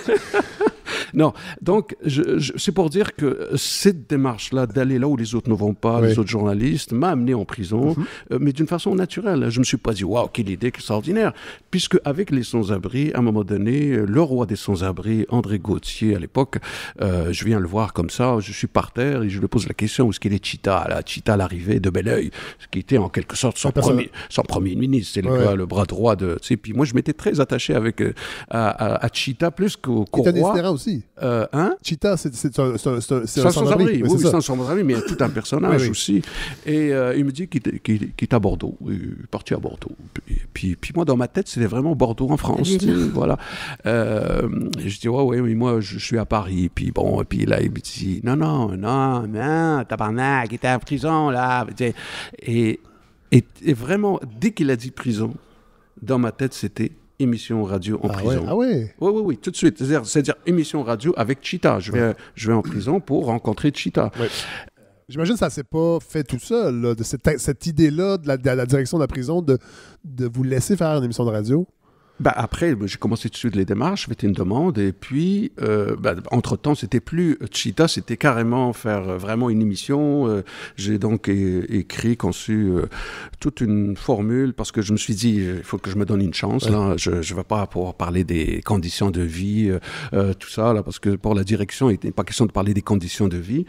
Non, donc c'est pour dire que cette démarche-là d'aller là où les autres ne vont pas, les autres journalistes, m'a amené en prison, mais d'une façon naturelle. Je ne me suis pas dit « Waouh, quelle idée extraordinaire !» Puisque avec les sans-abri, à un moment donné, le roi des sans-abri, André Gauthier à l'époque, je viens le voir comme ça, je suis par terre et je lui pose la question où est-ce qu'il est Chita, là, Chita l'arrivée de Belleuil, ce qui était en quelque sorte son premier ministre, c'est le bras droit de... Tu sais, puis moi je m'étais très attaché à Chita plus qu'au roi. Il était aussi. Chita, c'est un sans-abri. Oui, c'est un sans-abri, mais il y a tout un personnage aussi. Et il me dit qu'il est à Bordeaux. Il est parti à Bordeaux. Puis moi, dans ma tête, c'était vraiment Bordeaux en France. Voilà. Je dis, ouais, mais moi, je suis à Paris. Puis bon, et puis là, il me dit, non, tabarnak, il était en prison, là. Et vraiment, dès qu'il a dit prison, dans ma tête, c'était émission radio en prison. Oui, tout de suite. C'est-à-dire émission radio avec Chita. Je vais en prison pour rencontrer Chita. J'imagine que ça ne s'est pas fait tout seul, là, de cette idée-là de la direction de la prison de vous laisser faire une émission de radio. Après, j'ai commencé tout de suite les démarches, j'ai fait une demande, et puis, entre-temps, c'était plus Chita, c'était carrément faire vraiment une émission. J'ai donc écrit, conçu toute une formule, parce que je me suis dit, il faut que je me donne une chance, là. Je ne vais pas pouvoir parler des conditions de vie, tout ça, là, parce que pour la direction, il n'était pas question de parler des conditions de vie.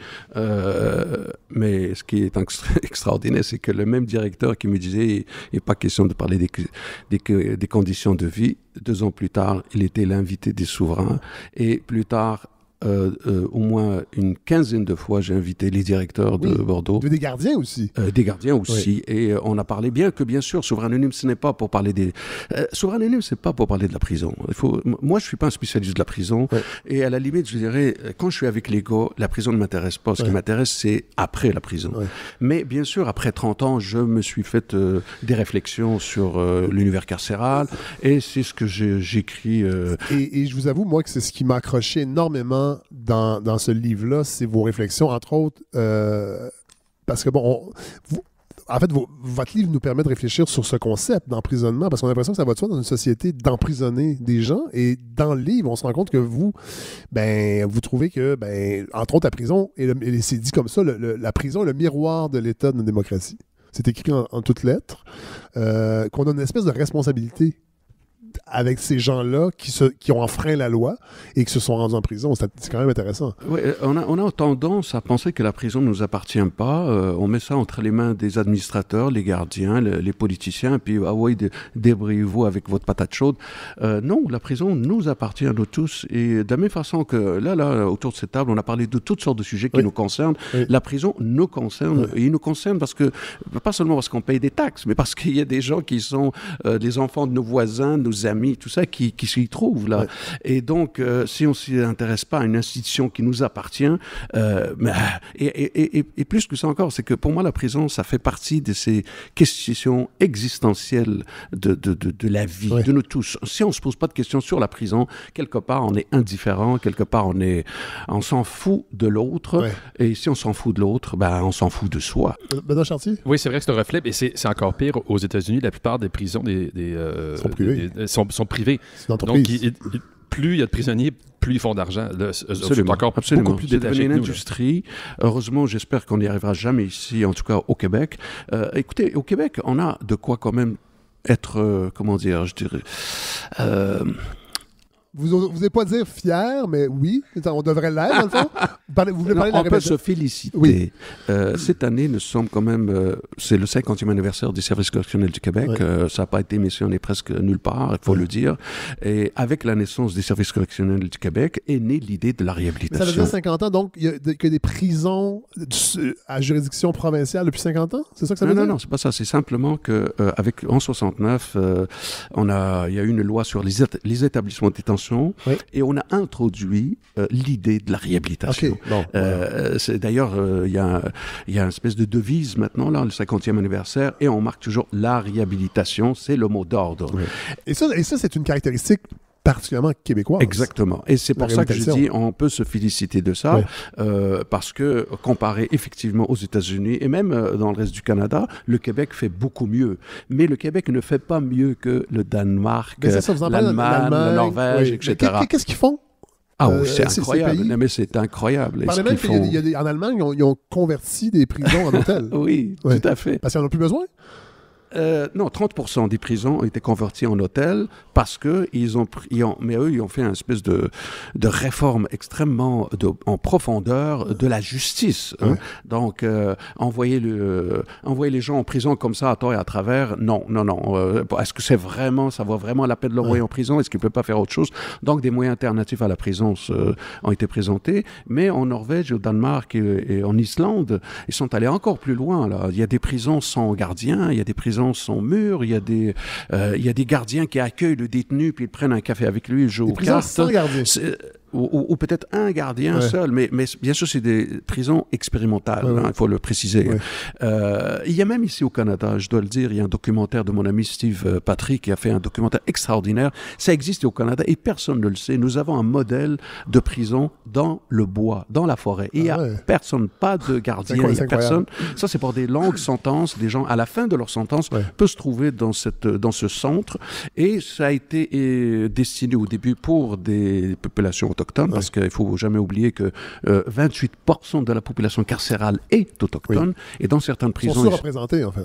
Mais ce qui est extraordinaire, c'est que le même directeur qui me disait, il n'est pas question de parler des conditions de vie, 2 ans plus tard, il était l'invité des souverains. Et plus tard, au moins une quinzaine de fois, j'ai invité les directeurs de Bordeaux. Des gardiens aussi. Des gardiens aussi. Oui. Et on a parlé bien sûr, Souverain Anonyme, ce n'est pas pour parler des... Souverain Anonyme, c'est pas pour parler de la prison. Moi, je suis pas un spécialiste de la prison. Ouais. Et à la limite, je dirais, quand je suis avec les gars, la prison ne m'intéresse pas. Ce qui m'intéresse, c'est après la prison. Ouais. Mais bien sûr, après 30 ans, je me suis fait des réflexions sur l'univers carcéral. Et c'est ce que j'écris. Et je vous avoue, moi, que c'est ce qui m'a accroché énormément dans ce livre-là, c'est vos réflexions, entre autres, parce que, bon, votre livre nous permet de réfléchir sur ce concept d'emprisonnement, parce qu'on a l'impression que ça va de soi dans une société d'emprisonner des gens, et dans le livre, on se rend compte que vous trouvez que, entre autres, la prison, et c'est dit comme ça, la prison est le miroir de l'état de notre démocratie. C'est écrit en toutes lettres, qu'on a une espèce de responsabilité avec ces gens-là qui ont enfreint la loi et qui se sont rendus en prison. C'est quand même intéressant. Oui, on a tendance à penser que la prison ne nous appartient pas. On met ça entre les mains des administrateurs, les gardiens, les politiciens, puis débrouillez-vous avec votre patate chaude. Non, la prison nous appartient à nous tous. Et de la même façon que là, autour de cette table, on a parlé de toutes sortes de sujets qui nous concernent. Oui. La prison nous concerne. Et il nous concerne parce que, pas seulement parce qu'on paye des taxes, mais parce qu'il y a des gens qui sont des enfants de nos voisins, nos amis, tout ça, qui s'y trouvent là. Ouais. Et donc, si on ne s'y intéresse pas à une institution qui nous appartient, et plus que ça encore, c'est que pour moi, la prison, ça fait partie de ces questions existentielles de la vie, de nous tous. Si on ne se pose pas de questions sur la prison, quelque part, on est indifférent, quelque part, on s'en fout de l'autre, et si on s'en fout de l'autre, on s'en fout de soi. Benoît Chartier? Oui, c'est vrai que c'est un reflet, et c'est encore pire aux États-Unis. La plupart des prisons sont privées. Sont privés. Donc, plus il y a de prisonniers, plus ils font d'argent. C'est encore beaucoup plus détaché que nous. Industrie. Heureusement, j'espère qu'on n'y arrivera jamais ici, en tout cas au Québec. Écoutez, au Québec, on a de quoi quand même être, je dirais... Vous n'allez pas dire fier, mais oui, on devrait l'être, dans le fond. Vous voulez parler de la on peut se féliciter. Oui. Cette année, nous sommes quand même... c'est le 50e anniversaire des services correctionnels du Québec. Ça n'a pas été mentionné presque nulle part, il faut le dire. Et avec la naissance des services correctionnels du Québec est née l'idée de la réhabilitation. Ça veut dire 50 ans, donc il y a des prisons à juridiction provinciale depuis 50 ans? C'est ça que ça veut dire? Non, c'est pas ça. C'est simplement qu'en 69, il y a eu une loi sur les établissements de détention. Et on a introduit l'idée de la réhabilitation. Okay. D'ailleurs, il y a une espèce de devise maintenant, là, le 50e anniversaire, et on marque toujours la réhabilitation, c'est le mot d'ordre. Oui. Et ça, c'est une caractéristique particulièrement québécoise. Exactement. Et c'est pour ça que je dis on peut se féliciter de ça, parce que comparé effectivement aux États-Unis et même dans le reste du Canada, le Québec fait beaucoup mieux. Mais le Québec ne fait pas mieux que le Danemark, l'Allemagne, la Norvège, etc. Qu'est-ce qu'ils font? C'est incroyable. Non, mais c'est incroyable. En Allemagne, ils ont converti des prisons en hôtels. Oui, tout à fait. Parce qu'ils n'en ont plus besoin? Non, 30% des prisons ont été converties en hôtels parce que ils ont fait une espèce de réforme extrêmement en profondeur de la justice. Hein. Donc, envoyer les gens en prison comme ça à tort et à travers, non. Est-ce que ça vaut vraiment la peine de l'envoyer en prison? Est-ce qu'il ne peut pas faire autre chose? Donc, des moyens alternatifs à la prison ont été présentés. Mais en Norvège, au Danemark et en Islande, ils sont allés encore plus loin. Là. Il y a des prisons sans gardien, il y a des prisons sans mur, il y a des gardiens qui accueillent le détenu puis ils prennent un café avec lui, ils jouent aux cartes. Sans gardien. Ou peut-être un gardien seul, mais bien sûr, c'est des prisons expérimentales, il faut le préciser. Il y a même ici au Canada, je dois le dire, il y a un documentaire de mon ami Steve Patrick qui a fait un documentaire extraordinaire. Ça existe au Canada et personne ne le sait. Nous avons un modèle de prison dans le bois, dans la forêt. Et il n'y a personne, pas de gardien, il n'y a personne. Ça, c'est pour des longues sentences. Des gens, à la fin de leur sentence, peuvent se trouver dans ce centre. Et ça a été destiné au début pour des populations autochtones, parce qu'il ne faut jamais oublier que 28% de la population carcérale est autochtone, et dans certaines prisons... Ils sont surreprésentés, en fait.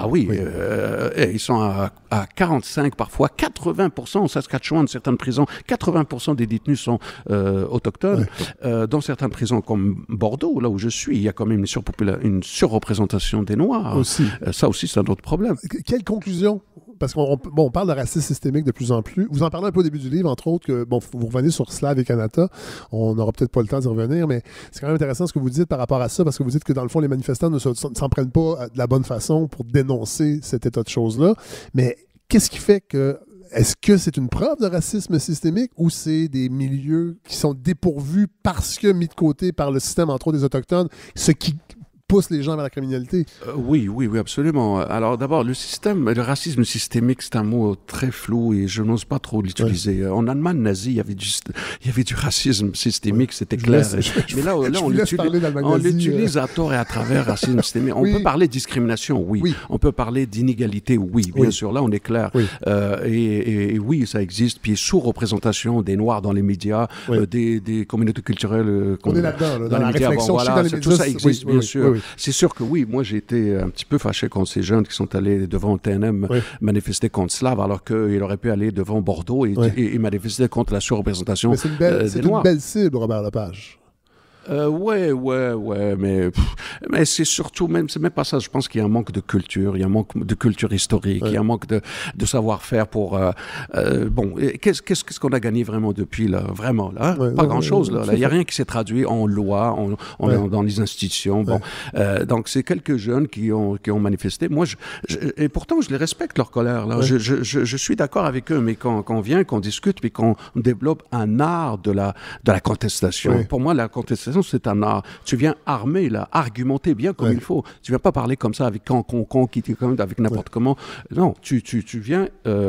Ils sont à 45, parfois 80%, en Saskatchewan, certaines prisons, 80% des détenus sont autochtones. Dans certaines prisons comme Bordeaux, là où je suis, il y a quand même une surreprésentation des Noirs. Aussi. Ça aussi, c'est un autre problème. Quelle conclusion parce qu'on parle de racisme systémique de plus en plus. Vous en parlez un peu au début du livre, entre autres, que vous revenez sur Slav et Kanata. On n'aura peut-être pas le temps d'y revenir, mais c'est quand même intéressant ce que vous dites par rapport à ça, parce que vous dites que dans le fond, les manifestants ne s'en prennent pas de la bonne façon pour dénoncer cet état de choses-là. Mais qu'est-ce qui fait que... Est-ce que c'est une preuve de racisme systémique ou c'est des milieux qui sont dépourvus parce que mis de côté par le système, entre autres des Autochtones, ce qui pousse les gens vers la criminalité? Oui, absolument. Alors d'abord, le racisme systémique, c'est un mot très flou et je n'ose pas trop l'utiliser. En Allemagne nazie, il y avait du racisme systémique, c'était clair. Mais là on l'utilise à tort et à travers, racisme systémique. On peut parler de discrimination, oui. On peut parler d'inégalité, oui, bien sûr. Là, on est clair. Et oui, ça existe. Puis sous-représentation des Noirs dans les médias, des communautés culturelles. On est là-dedans, dans la réflexion. Tout ça existe, bien sûr. C'est sûr que oui, moi j'ai été un petit peu fâché contre ces jeunes qui sont allés devant le TNM manifester contre Slav, alors qu'ils auraient pu aller devant Bordeaux et manifester contre la surreprésentation des Noirs. C'est une belle cible, Robert Lepage. Mais c'est surtout, c'est même pas ça. Je pense qu'il y a un manque de culture, il y a un manque de culture historique, il y a un manque de savoir-faire pour. Qu'est-ce qu'on a gagné vraiment depuis là, vraiment là, pas grand-chose là. Il y a rien qui s'est traduit en loi, dans les institutions. Donc c'est quelques jeunes qui ont manifesté. Moi, et pourtant je les respecte leur colère là. Je suis d'accord avec eux, mais quand on vient, qu'on discute, puis qu'on développe un art de la contestation. Pour moi, la contestation, c'est un art. Tu viens armer, là, argumenter bien comme il faut. Tu viens pas parler comme ça avec avec n'importe comment. Non, tu viens.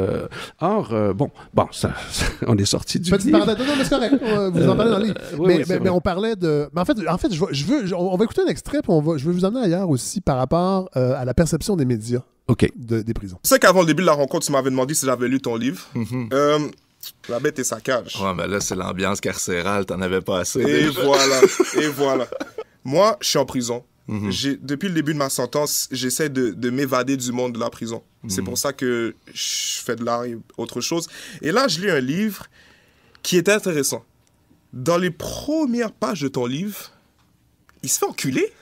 Ça, on est sorti du livre. Non, mais c'est correct. Vous en parlez dans le livre. Mais on parlait de. Mais en fait, on va écouter un extrait, puis je veux vous emmener ailleurs aussi par rapport à la perception des médias des prisons. Tu sais qu'avant le début de la rencontre, tu m'avais demandé si j'avais lu ton livre. La bête et sa cage. Ouais, mais là, c'est l'ambiance carcérale, t'en avais pas assez. Et voilà. Moi, je suis en prison. Depuis le début de ma sentence, j'essaie de m'évader du monde de la prison. C'est pour ça que je fais de l'art et autre chose. Et là, je lis un livre qui est intéressant. Dans les premières pages de ton livre, il se fait enculer.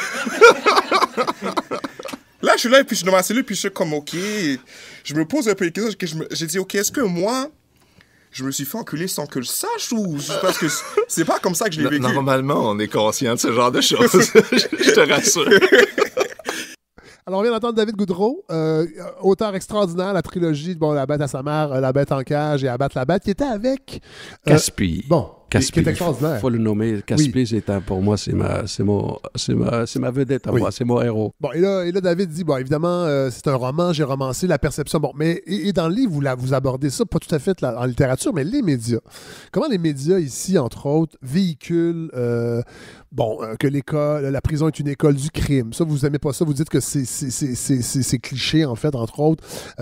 Là, je suis là, et puis je suis dans ma cellule, puis je suis comme, OK. Je me pose un peu les questions. J'ai dit, OK, est-ce que moi, je me suis fait enculer sans que je sache, ou parce que c'est pas comme ça que je l'ai vécu? Normalement, on est conscient de ce genre de choses. Je te rassure. Alors, on vient d'entendre David Goudreau, auteur extraordinaire, la trilogie de La Bête à sa mère, La Bête en cage et Abattre la Bête, qui était avec... Caspi. Qui est extraordinaire. Il faut le nommer. Caspi, pour moi, c'est ma vedette à moi, c'est mon héros. Bon, et là, David dit, évidemment, c'est un roman, j'ai romancé la perception. Bon, mais et dans le livre, vous abordez ça, pas tout à fait en littérature, mais les médias. Comment les médias ici, entre autres, véhiculent que l'école, la prison est une école du crime. Ça, vous aimez pas ça, vous dites que c'est cliché, en fait, entre autres.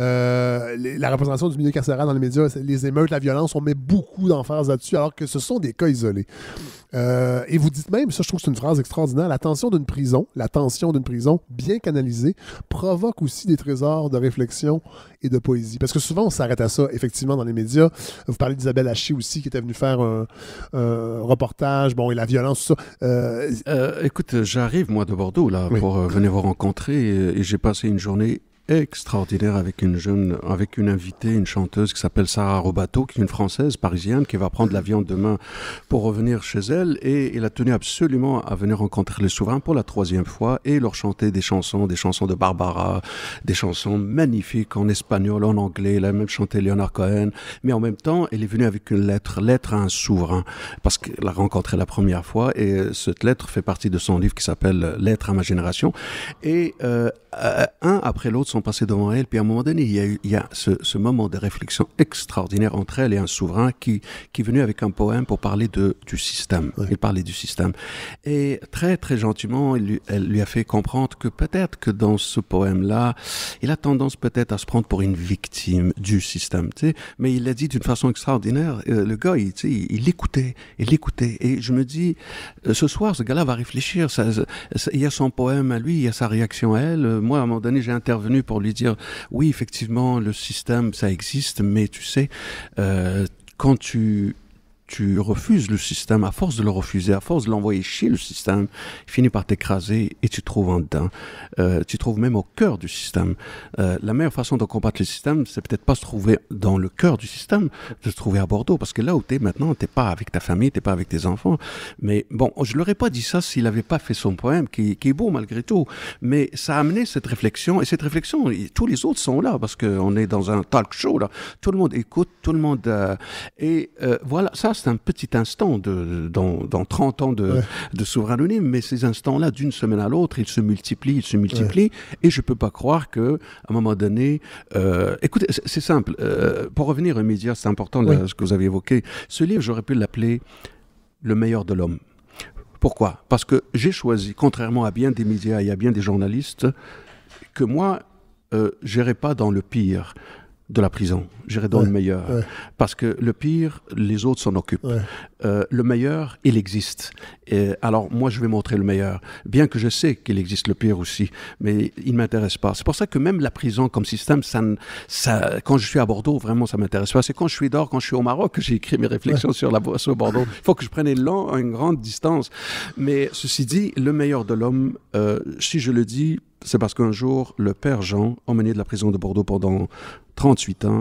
La représentation du milieu carcéral dans les médias, les émeutes, la violence, on met beaucoup d'emphase là-dessus, alors que ce sont des cas isolés. Et vous dites même, ça je trouve que c'est une phrase extraordinaire, la tension d'une prison bien canalisée provoque aussi des trésors de réflexion et de poésie. Parce que souvent on s'arrête à ça, effectivement, dans les médias. Vous parlez d'Isabelle Haché aussi, qui était venue faire un reportage, et la violence, tout ça. Écoute, j'arrive moi de Bordeaux là pour venir vous rencontrer et j'ai passé une journée extraordinaire avec une invitée, une chanteuse qui s'appelle Sarah Robato, qui est une Française parisienne qui va prendre l'avion demain pour revenir chez elle, et elle a tenu absolument à venir rencontrer les souverains pour la 3e fois et leur chanter des chansons de Barbara, des chansons magnifiques en espagnol, en anglais. Elle a même chanté Leonard Cohen, mais en même temps elle est venue avec une lettre à un souverain, parce qu'elle l'a rencontré la première fois, et cette lettre fait partie de son livre qui s'appelle Lettre à ma génération, et un après l'autre sont passés devant elle, puis à un moment donné, il y a ce moment de réflexion extraordinaire entre elle et un souverain qui est venu avec un poème pour parler du système. Il parlait du système. Et très, très gentiment, elle lui a fait comprendre que peut-être que dans ce poème-là, il a tendance peut-être à se prendre pour une victime du système, tu sais. Mais il l'a dit d'une façon extraordinaire. Le gars, il l'écoutait. Et je me dis, ce soir, ce gars-là va réfléchir. Il y a son poème à lui, il y a sa réaction à elle. Moi, à un moment donné, j'ai intervenu pour lui dire, oui, effectivement, le système, ça existe, mais tu sais, quand tu tu refuses le système, à force de le refuser, à force de l'envoyer chier le système, il finit par t'écraser et tu te trouves en dedans. Tu te trouves même au cœur du système. La meilleure façon de combattre le système, c'est peut-être pas se trouver dans le cœur du système, de se trouver à Bordeaux, parce que là où tu es maintenant, tu n'es pas avec ta famille, tu n'es pas avec tes enfants. Mais bon, je ne leur ai pas dit ça s'il n'avait pas fait son poème, qui est beau malgré tout. Mais ça a amené cette réflexion, et cette réflexion, tous les autres sont là, parce qu'on est dans un talk show, là. Tout le monde écoute, tout le monde... voilà, ça c'est un petit instant dans 30 ans de Souverain Anonyme, mais ces instants-là, d'une semaine à l'autre, ils se multiplient, et je ne peux pas croire qu'à un moment donné... écoutez, c'est simple, pour revenir aux médias, c'est important ce que vous avez évoqué. Ce livre, j'aurais pu l'appeler « Le meilleur de l'homme ». Pourquoi ? Parce que j'ai choisi, contrairement à bien des médias et à bien des journalistes, que moi, j'irai pas dans le pire de la prison, j'irai dans le meilleur. Parce que le pire, les autres s'en occupent. Le meilleur, il existe. Alors, moi, je vais montrer le meilleur. Bien que je sais qu'il existe le pire aussi, mais il ne m'intéresse pas. C'est pour ça que même la prison comme système, quand je suis à Bordeaux, vraiment, ça ne m'intéresse pas. C'est quand je suis dehors, quand je suis au Maroc, que j'ai écrit mes réflexions sur Bordeaux. Il faut que je prenne une grande distance. Mais ceci dit, le meilleur de l'homme, si je le dis, c'est parce qu'un jour, le père Jean, emmené de la prison de Bordeaux pendant 38 ans,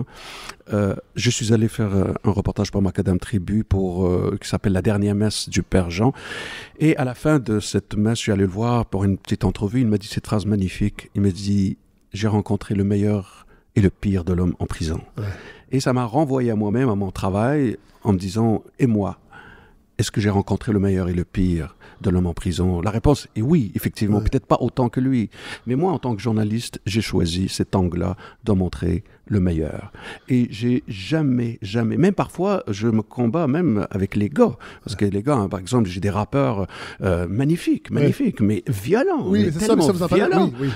je suis allé faire un reportage pour Macadam Tribu qui s'appelle La dernière messe du père Jean. Et à la fin de cette messe, je suis allé le voir pour une petite entrevue. Il m'a dit cette phrase magnifique. Il m'a dit « J'ai rencontré le meilleur et le pire de l'homme en prison. » Et ça m'a renvoyé à moi-même, à mon travail, en me disant « Et moi, est-ce que j'ai rencontré le meilleur et le pire de l'homme en prison ?» La réponse est oui, effectivement, peut-être pas autant que lui. Mais moi, en tant que journaliste, j'ai choisi cet angle-là de montrer le meilleur. Et j'ai jamais, même parfois, je me combats même avec les gars. Parce que les gars, hein, par exemple, j'ai des rappeurs magnifiques, mais violents. Oui, c'est ça, mais ça vous en parle.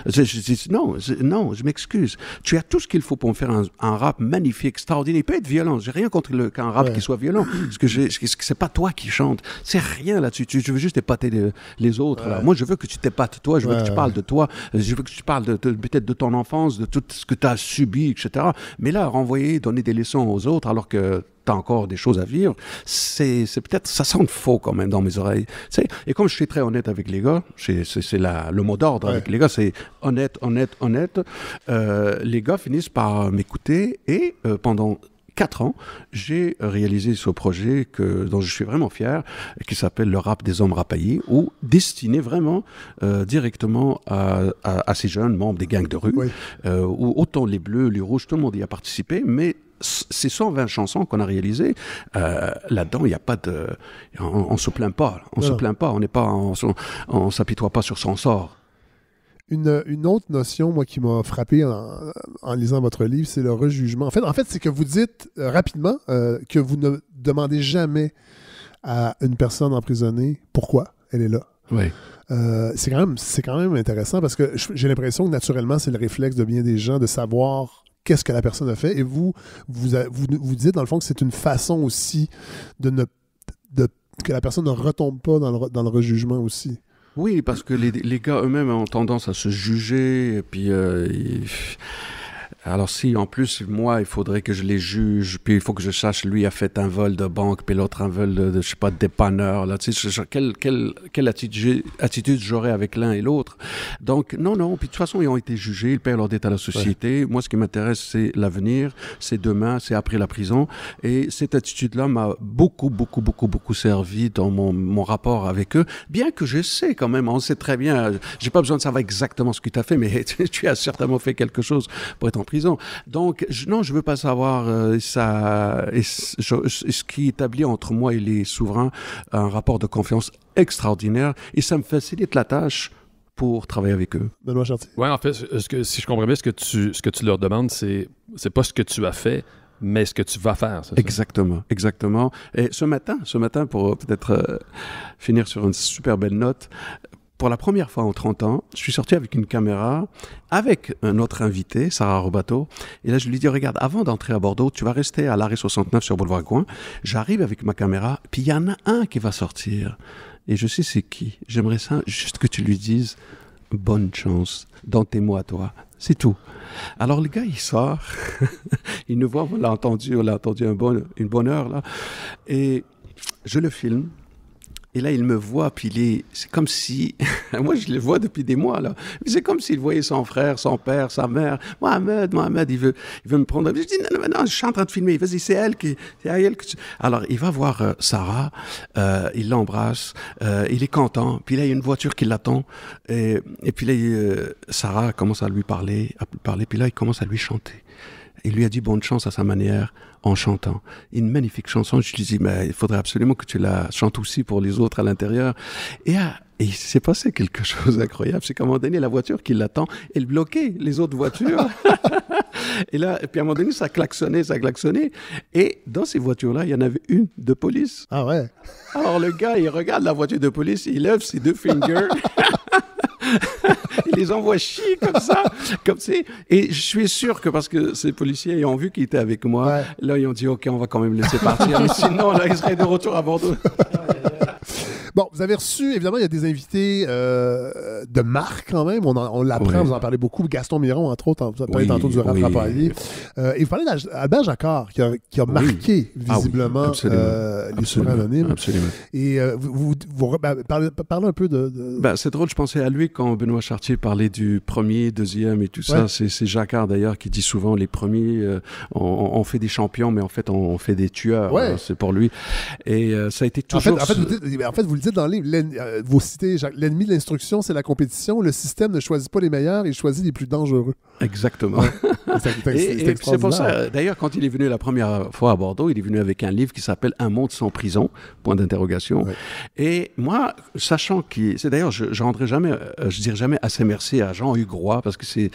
Non, je m'excuse. Tu as tout ce qu'il faut pour me faire un rap magnifique, extraordinaire. Il peut être violent. J'ai rien contre qu'un rap qui soit violent. Parce que c'est pas toi qui chante. C'est rien là-dessus. Je veux juste épater les autres. Là. Moi, je veux que tu t'épates toi. Je veux que tu parles de toi. Je veux que tu parles peut-être de ton enfance, de tout ce que tu as subi, etc. Mais là, donner des leçons aux autres alors que tu as encore des choses à vivre, c'est peut-être, ça sonne faux quand même dans mes oreilles. Et comme je suis très honnête avec les gars, c'est le mot d'ordre avec les gars, c'est honnête. Les gars finissent par m'écouter et pendant 4 ans, j'ai réalisé ce projet dont je suis vraiment fier, qui s'appelle Le rap des hommes rapaillés, ou destiné vraiment directement à ces jeunes membres des gangs de rue, où autant les bleus, les rouges, tout le monde y a participé, mais ces 120 chansons qu'on a réalisées, là-dedans, il n'y a pas de... On ne se plaint pas, on s'apitoie pas sur son sort. Une autre notion, moi, qui m'a frappé en lisant votre livre, c'est le rejugement. En fait, c'est que vous dites rapidement que vous ne demandez jamais à une personne emprisonnée pourquoi elle est là. Oui. C'est quand même intéressant parce que j'ai l'impression que naturellement, c'est le réflexe de bien des gens de savoir qu'est-ce que la personne a fait. Et vous dites, dans le fond, que c'est une façon aussi que la personne ne retombe pas dans le rejugement aussi. Oui, parce que les gars eux-mêmes ont tendance à se juger, et puis alors si en plus moi il faudrait que je les juge, puis il faut que je sache lui a fait un vol de banque, puis l'autre un vol de je sais pas de dépanneur, là, tu sais, quelle attitude j'aurais avec l'un et l'autre. Donc non, puis de toute façon ils ont été jugés, ils paient leur dette à la société. Moi ce qui m'intéresse c'est l'avenir, c'est demain, c'est après la prison, et cette attitude-là m'a beaucoup servi dans mon rapport avec eux, bien que je sais quand même, on sait très bien, j'ai pas besoin de savoir exactement ce que tu as fait, mais tu as certainement fait quelque chose pour être en prison. Donc, je veux pas savoir ce qui établit entre moi et les souverains un rapport de confiance extraordinaire, et ça me facilite la tâche pour travailler avec eux. Benoît Chartier. Oui, en fait, si je comprends bien, ce que tu leur demandes, c'est pas ce que tu as fait, mais ce que tu vas faire, c'est ça? Exactement. Et ce matin, pour peut-être finir sur une super belle note, pour la première fois en 30 ans, je suis sorti avec une caméra, avec un autre invité, Sarah Robato. Et là, je lui dis, regarde, avant d'entrer à Bordeaux, tu vas rester à l'arrêt 69 sur Boulevard Gouin. J'arrive avec ma caméra, puis il y en a un qui va sortir. Et je sais c'est qui. J'aimerais ça, juste que tu lui dises, bonne chance dans tes mots à toi. C'est tout. Alors, le gars, il sort. Il nous voit, on l'a entendu une bonne heure, là. Et je le filme. Et là, il me voit, puis c'est comme si... Moi, je le vois depuis des mois, là. Mais c'est comme s'il voyait son frère, son père, sa mère. Mohamed, il veut me prendre... Je dis, non, je suis en train de filmer. Vas-y, c'est elle que tu... Alors, il va voir Sarah, il l'embrasse, il est content. Puis là, il y a une voiture qui l'attend. Et puis là, Sarah commence à lui parler, puis là, il commence à lui chanter. Il lui a dit bonne chance à sa manière en chantant. Une magnifique chanson. Je lui dis, mais il faudrait absolument que tu la chantes aussi pour les autres à l'intérieur. Et il s'est passé quelque chose d'incroyable. C'est qu'à un moment donné, la voiture qui l'attend, elle bloquait les autres voitures. Et puis à un moment donné, ça klaxonnait. Et dans ces voitures-là, il y en avait une de police. Ah ouais. Alors le gars, il regarde la voiture de police, il lève ses 2 fingers. Il les envoie chier comme ça. Et je suis sûr que parce que ces policiers ont vu qu'il était avec moi, là, ils ont dit, OK, on va quand même laisser partir. Mais sinon, là, il serait de retour à Bordeaux. Bon, vous avez reçu, évidemment, il y a des invités de marque quand même. On l'apprend, vous en parlez beaucoup. Gaston Miron, entre autres, vous parlez tantôt du Rapaillé. Et vous parlez d'Albert Jacquard, qui a marqué visiblement les souverains anonymes. Absolument. Et vous parlez un peu de... C'est drôle, je pensais à lui quand Benoît Chartier parlait du premier, deuxième et tout ça. C'est Jacquard, d'ailleurs, qui dit souvent les premiers, on fait des champions, mais en fait, on fait des tueurs. C'est pour lui. Et ça a été toujours... En fait, vous le dites dans le livre, vous citez l'ennemi de l'instruction, c'est la compétition. Le système ne choisit pas les meilleurs, il choisit les plus dangereux. Exactement. Et c'est pour ça, d'ailleurs, quand il est venu la première fois à Bordeaux, il est venu avec un livre qui s'appelle Un monde sans prison, point d'interrogation. Ouais. Et moi, sachant c'est d'ailleurs, je dirais jamais assez merci à Jean-Hugues Roy, parce que c'est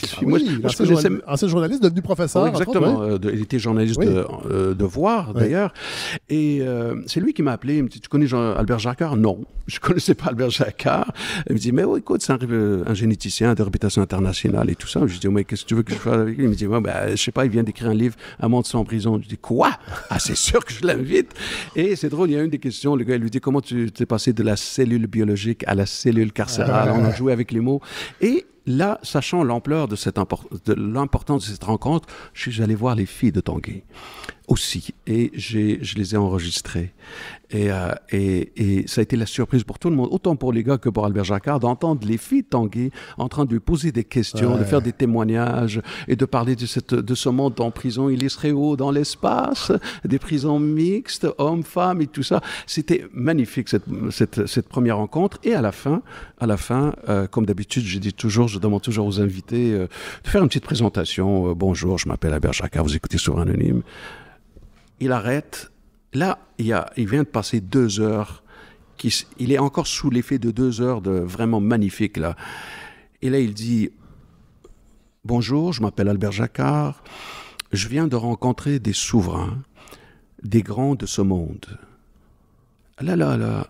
ancien journaliste devenu professeur. Exactement. Il était journaliste de Devoir, d'ailleurs. Et c'est lui qui m'a appelé. Il me dit, tu connais Albert Jacquard? Non, je ne connaissais pas Albert Jacquard. Il me dit, mais écoute, c'est un généticien de réputation internationale et tout ça. Je dis, mais qu'est-ce que tu veux que je fasse avec lui? Il me dit, je sais pas, il vient d'écrire un livre, Un monde sans prison. Je dis, quoi? Ah, c'est sûr que je l'invite. Et c'est drôle, il y a une des questions, le gars, il lui dit, comment tu t'es passé de la cellule biologique à la cellule carcérale? On a joué avec les mots. Et là, sachant l'ampleur de l'importance de cette rencontre, je suis allé voir les filles de Tanguay aussi, et je les ai enregistrées. Et ça a été la surprise pour tout le monde, autant pour les gars que pour Albert Jacquard, d'entendre les filles de Tanguay en train de lui poser des questions, de faire des témoignages et de parler de ce monde en prison. Il serait où dans l'espace, des prisons mixtes, hommes, femmes et tout ça. C'était magnifique cette première rencontre. Et à la fin, comme d'habitude, je demande toujours aux invités de faire une petite présentation. Bonjour, je m'appelle Albert Jacquard, vous écoutez Souverain Anonyme. Il arrête. Là, il vient de passer 2 heures. Il est encore sous l'effet de 2 heures de vraiment magnifique, là. Et là, il dit « Bonjour, je m'appelle Albert Jacquard. Je viens de rencontrer des souverains, des grands de ce monde. » Là,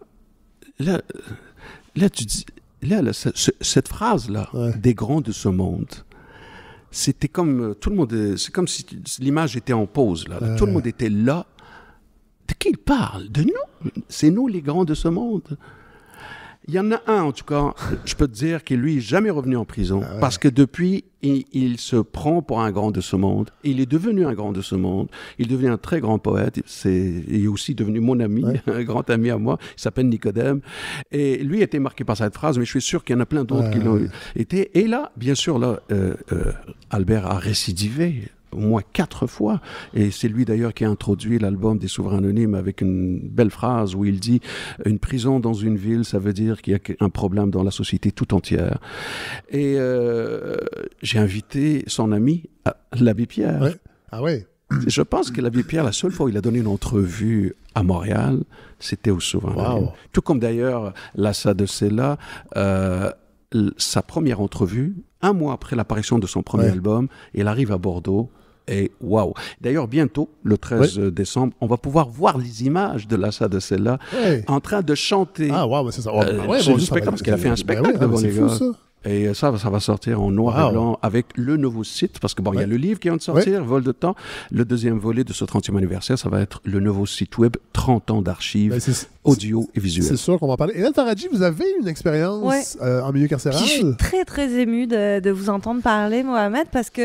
tu dis... cette phrase-là, des grands de ce monde, c'était comme tout le monde, c'est comme si l'image était en pause. Là. Tout le monde était là. De qui il parle? De nous? C'est nous les grands de ce monde. Il y en a un, en tout cas, je peux te dire qu'il lui est jamais revenu en prison parce que depuis, il se prend pour un grand de ce monde. Il est devenu un grand de ce monde. Il est devenu un très grand poète. Il est aussi devenu mon ami, un grand ami à moi. Il s'appelle Nicodème. Et lui a été marqué par cette phrase, mais je suis sûr qu'il y en a plein d'autres qui l'ont été. Et là, bien sûr, Albert a récidivé. Au moins 4 fois. Et c'est lui d'ailleurs qui a introduit l'album des Souverains Anonymes avec une belle phrase où il dit « Une prison dans une ville, ça veut dire qu'il y a un problème dans la société tout entière. » Et j'ai invité son ami, l'abbé Pierre. Ouais. Ah ouais. Je pense que l'abbé Pierre, la seule fois où il a donné une entrevue à Montréal, c'était au Souverains Anonymes. Tout comme d'ailleurs Lassa de Sella, sa première entrevue, 1 mois après l'apparition de son premier album, il arrive à Bordeaux. Et waouh! D'ailleurs, bientôt, le 13 décembre, on va pouvoir voir les images de Lassa de Sella en train de chanter. Ah, waouh, c'est ça. C'est du spectacle, parce qu'il a fait un spectacle devant les gars. Et ça va sortir en noir et blanc avec le nouveau site, parce que il y a le livre qui vient de sortir, Vol de temps. Le deuxième volet de ce 30e anniversaire, ça va être le nouveau site web, 30 ans d'archives, audio et visuel. C'est sûr qu'on va en parler. Hélène Faradji, vous avez une expérience en milieu carcéral? Puis je suis très, très émue de vous entendre parler, Mohamed, parce que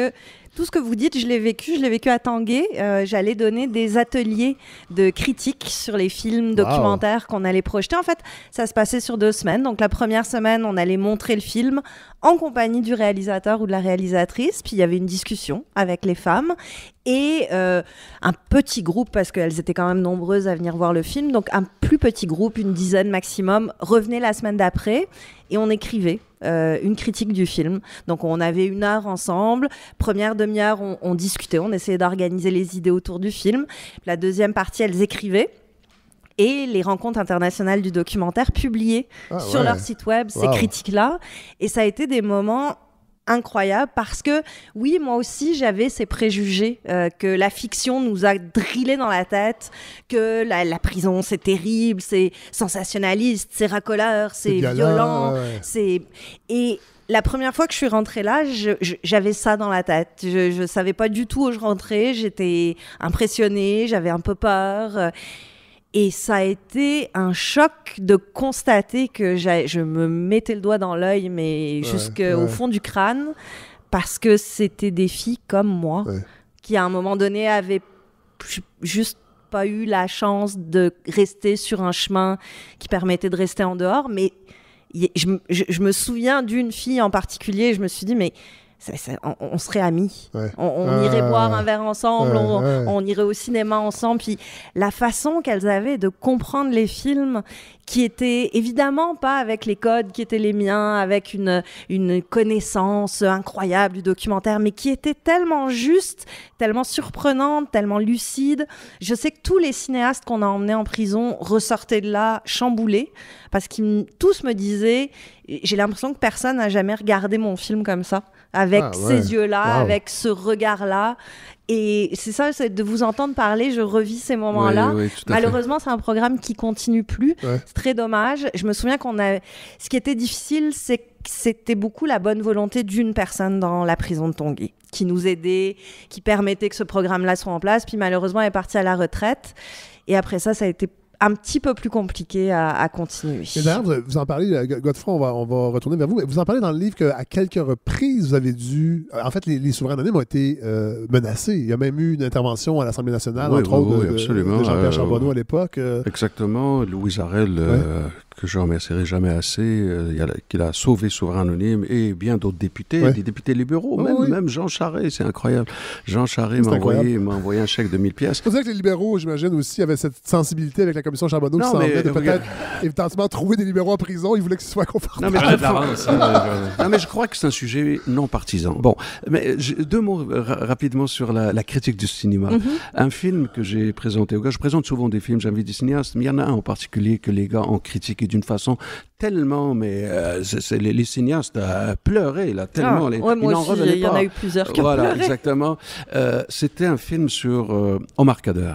tout ce que vous dites, je l'ai vécu à Tanguay. J'allais donner des ateliers de critique sur les films documentaires qu'on allait projeter. En fait, ça se passait sur 2 semaines. Donc, la première semaine, on allait montrer le film en compagnie du réalisateur ou de la réalisatrice. Puis, il y avait une discussion avec les femmes et un petit groupe, parce qu'elles étaient quand même nombreuses à venir voir le film. Donc, un plus petit groupe, une dizaine maximum, revenait la semaine d'après et on écrivait une critique du film. Donc, on avait 1 heure ensemble. Première demi-heure, on discutait, on essayait d'organiser les idées autour du film. La deuxième partie, elles écrivaient. Et les rencontres internationales du documentaire publiaient sur leur site web ces critiques-là. Et ça a été des moments incroyables parce que, oui, moi aussi, j'avais ces préjugés que la fiction nous a drillés dans la tête, que la prison, c'est terrible, c'est sensationnaliste, c'est racoleur, c'est violent. Et la première fois que je suis rentrée là, j'avais ça dans la tête. Je savais pas du tout où je rentrais. J'étais impressionnée, j'avais un peu peur. Et ça a été un choc de constater que je me mettais le doigt dans l'œil, mais jusqu'au fond du crâne, parce que c'était des filles comme moi, qui à un moment donné avaient juste pas eu la chance de rester sur un chemin qui permettait de rester en dehors. Mais je me souviens d'une fille en particulier, je me suis dit, mais on serait amis. On irait boire un verre ensemble, on irait au cinéma ensemble. Puis la façon qu'elles avaient de comprendre les films, qui étaient évidemment pas avec les codes qui étaient les miens, avec une connaissance incroyable du documentaire, mais qui étaient tellement justes, tellement surprenantes, tellement lucides. Je sais que tous les cinéastes qu'on a emmenés en prison ressortaient de là chamboulés, parce qu'ils tous me disaient, j'ai l'impression que personne n'a jamais regardé mon film comme ça, avec ces yeux-là, avec ce regard-là. Et c'est ça, c'est de vous entendre parler, je revis ces moments-là. Malheureusement, c'est un programme qui continue plus. C'est très dommage. Je me souviens ce qui était difficile, c'est que c'était beaucoup la bonne volonté d'une personne dans la prison de Tanguay, qui nous aidait, qui permettait que ce programme-là soit en place. Puis malheureusement, elle est partie à la retraite. Et après ça a été un petit peu plus compliqué à continuer. Et d'ailleurs, vous en parlez, Godefroy, on va retourner vers vous, mais vous en parlez dans le livre qu'à quelques reprises, vous avez dû... En fait, les souverains anonymes ont été menacés. Il y a même eu une intervention à l'Assemblée nationale, entre autres, de Jean-Pierre Charbonneau à l'époque. Exactement. Louise Arel, que je ne remercierai jamais assez, qu'il a sauvé Souverain Anonyme, et bien d'autres députés, des députés libéraux, même Jean Charest, c'est incroyable. Jean Charest m'a envoyé un chèque de 1000 pièces. C'est pour ça que les libéraux, j'imagine aussi, avaient cette sensibilité avec la commission Charbonneau qui semblait de peut-être éventuellement trouver des libéraux en prison. Ils voulaient que ce soit confortable. Non, mais je crois que c'est un sujet non partisan. Bon, mais 2 mots rapidement sur la critique du cinéma. Un film que j'ai présenté aux gars, je présente souvent des films, j'invite des cinéastes, mais il y en a un en particulier que les gars ont critiqué d'une façon tellement, mais les cinéastes pleuraient là, tellement. Moi aussi, il y en a eu plusieurs qui ont pleuré. Voilà, exactement. C'était un film sur Omar Kader.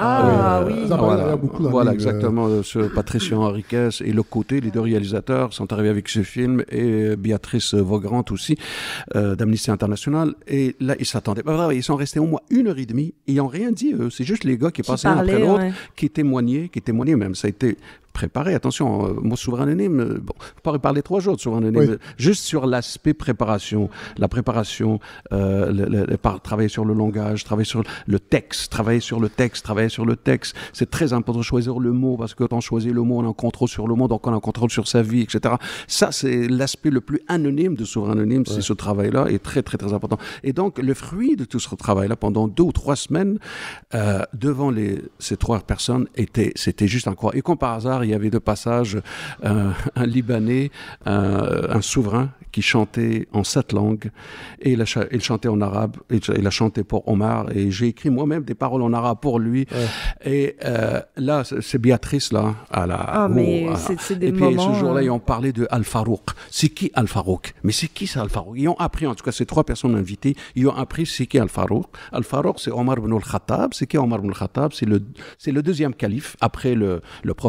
Voilà, exactement, sur Patricia Henriquez et Le Côté, les 2 réalisateurs sont arrivés avec ce film, et Béatrice Vaughrant aussi, d'Amnesty International. Et là, ils s'attendaient. Ils sont restés au moins 1h30, ils n'ont rien dit, eux. C'est juste les gars qui passaient l'un après l'autre, qui témoignaient même. Ça a été préparé. Attention, moi, Souverain Anonyme, on pourrait parler 3 jours de Souverain Anonyme, juste sur l'aspect préparation, la préparation, travailler sur le langage, travailler sur le texte, travailler sur le texte. C'est très important de choisir le mot, parce que quand on choisit le mot, on a un contrôle sur le mot, donc on a un contrôle sur sa vie, etc. Ça, c'est l'aspect le plus anonyme de Souverain Anonyme, c'est ce travail-là, est très, très, très important. Et donc, le fruit de tout ce travail-là, pendant 2 ou 3 semaines, devant ces 3 personnes, c'était juste incroyable. Et comme par hasard, il y avait 2 passages, un Libanais, un souverain qui chantait en 7 langues, et il chantait en arabe, et il a chanté pour Omar, et j'ai écrit moi-même des paroles en arabe pour lui. Et là, c'est Béatrice, là, c'est des et puis moments... ce jour-là, ils ont parlé de Al-Farouk. C'est qui Al-Farouk? Mais c'est qui ça, Al-Farouk? Ils ont appris, en tout cas, ces 3 personnes invitées, ils ont appris c'est qui Al-Farouk. Al-Farouk, c'est Omar ibn al-Khattab. C'est qui Omar ibn al-Khattab? C'est le 2e calife, après le prophète Mahomet.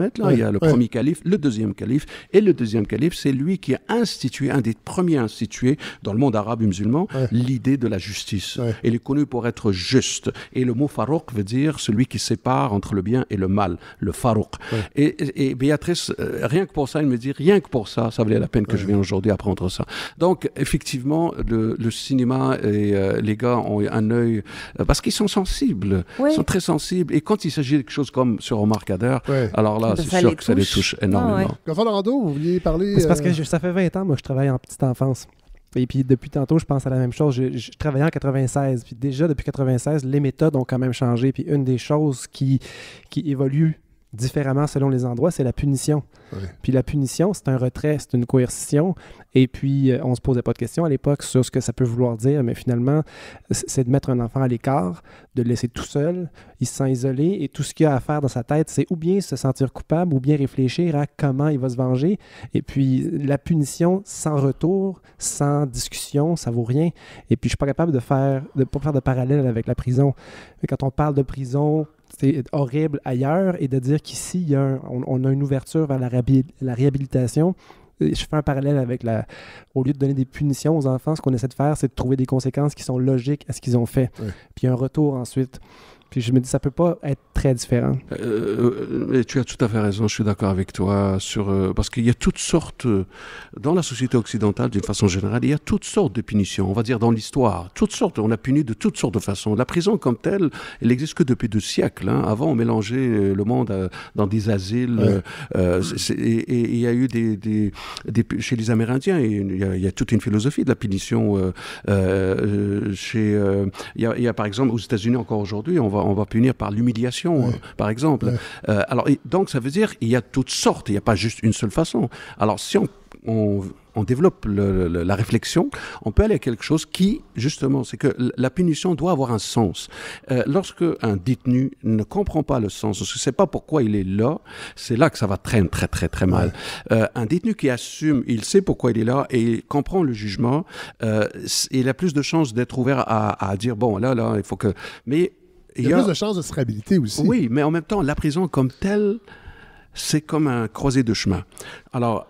Mohammed, là, il y a le premier calife, le deuxième calife, et le deuxième calife, c'est lui qui a institué, un des premiers institués dans le monde arabe et musulman, l'idée de la justice. Il est connu pour être juste. Et le mot Farouk veut dire celui qui sépare entre le bien et le mal, le Farouk. Et Béatrice, rien que pour ça, elle me dit, rien que pour ça, ça valait la peine que je vienne aujourd'hui apprendre ça. Donc, effectivement, le cinéma et les gars ont un œil, parce qu'ils sont sensibles, ils sont très sensibles. Et quand il s'agit de quelque chose comme sur Omar Kader, alors là, c'est sûr que ça les touche énormément. Gonfalo Rando, vous vouliez parler... C'est parce que ça fait 20 ans, moi, je travaille en petite enfance. Et puis, depuis tantôt, je pense à la même chose. Je travaillais en 96. Puis déjà, depuis 96, les méthodes ont quand même changé. Puis une des choses qui évolue différemment selon les endroits, c'est la punition. Puis la punition, c'est un retrait, c'est une coercition. Et puis, on ne se posait pas de questions à l'époque sur ce que ça peut vouloir dire, mais finalement, c'est de mettre un enfant à l'écart, de le laisser tout seul, il se sent isolé, et tout ce qu'il a à faire dans sa tête, c'est ou bien se sentir coupable, ou bien réfléchir à comment il va se venger. Et puis, la punition sans retour, sans discussion, ça vaut rien. Et puis, je ne suis pas capable de pas faire de parallèle avec la prison. Mais quand on parle de prison, c'est horrible ailleurs, et de dire qu'ici, on a une ouverture vers la réhabilitation. Je fais un parallèle avec au lieu de donner des punitions aux enfants, ce qu'on essaie de faire, c'est de trouver des conséquences qui sont logiques à ce qu'ils ont fait. Puis un retour ensuite. Puis je me dis, ça peut pas être très différent. Et tu as tout à fait raison, je suis d'accord avec toi, parce qu'il y a toutes sortes, dans la société occidentale d'une façon générale, il y a toutes sortes de punitions, on va dire dans l'histoire, toutes sortes, on a puni de toutes sortes de façons. La prison comme telle, elle n'existe que depuis 2 siècles. Avant, on mélangeait le monde dans des asiles, et il y a eu chez les Amérindiens, il y a toute une philosophie de la punition. Il y a par exemple aux États-Unis encore aujourd'hui, on va punir par l'humiliation, par exemple. Alors, donc, ça veut dire qu'il y a toutes sortes, il n'y a pas juste une seule façon. Alors, si on développe la réflexion, on peut aller à quelque chose qui, justement, c'est que la punition doit avoir un sens. Lorsque un détenu ne comprend pas le sens, ne sait pas pourquoi il est là, c'est là que ça va très, très, très, très mal. Un détenu qui assume, il sait pourquoi il est là et il comprend le jugement, il a plus de chances d'être ouvert à dire, bon, là, il faut que... Mais il y a plus de chances de se réhabiliter aussi. Oui, mais en même temps, la prison comme telle, c'est comme un croisé de chemin. Alors,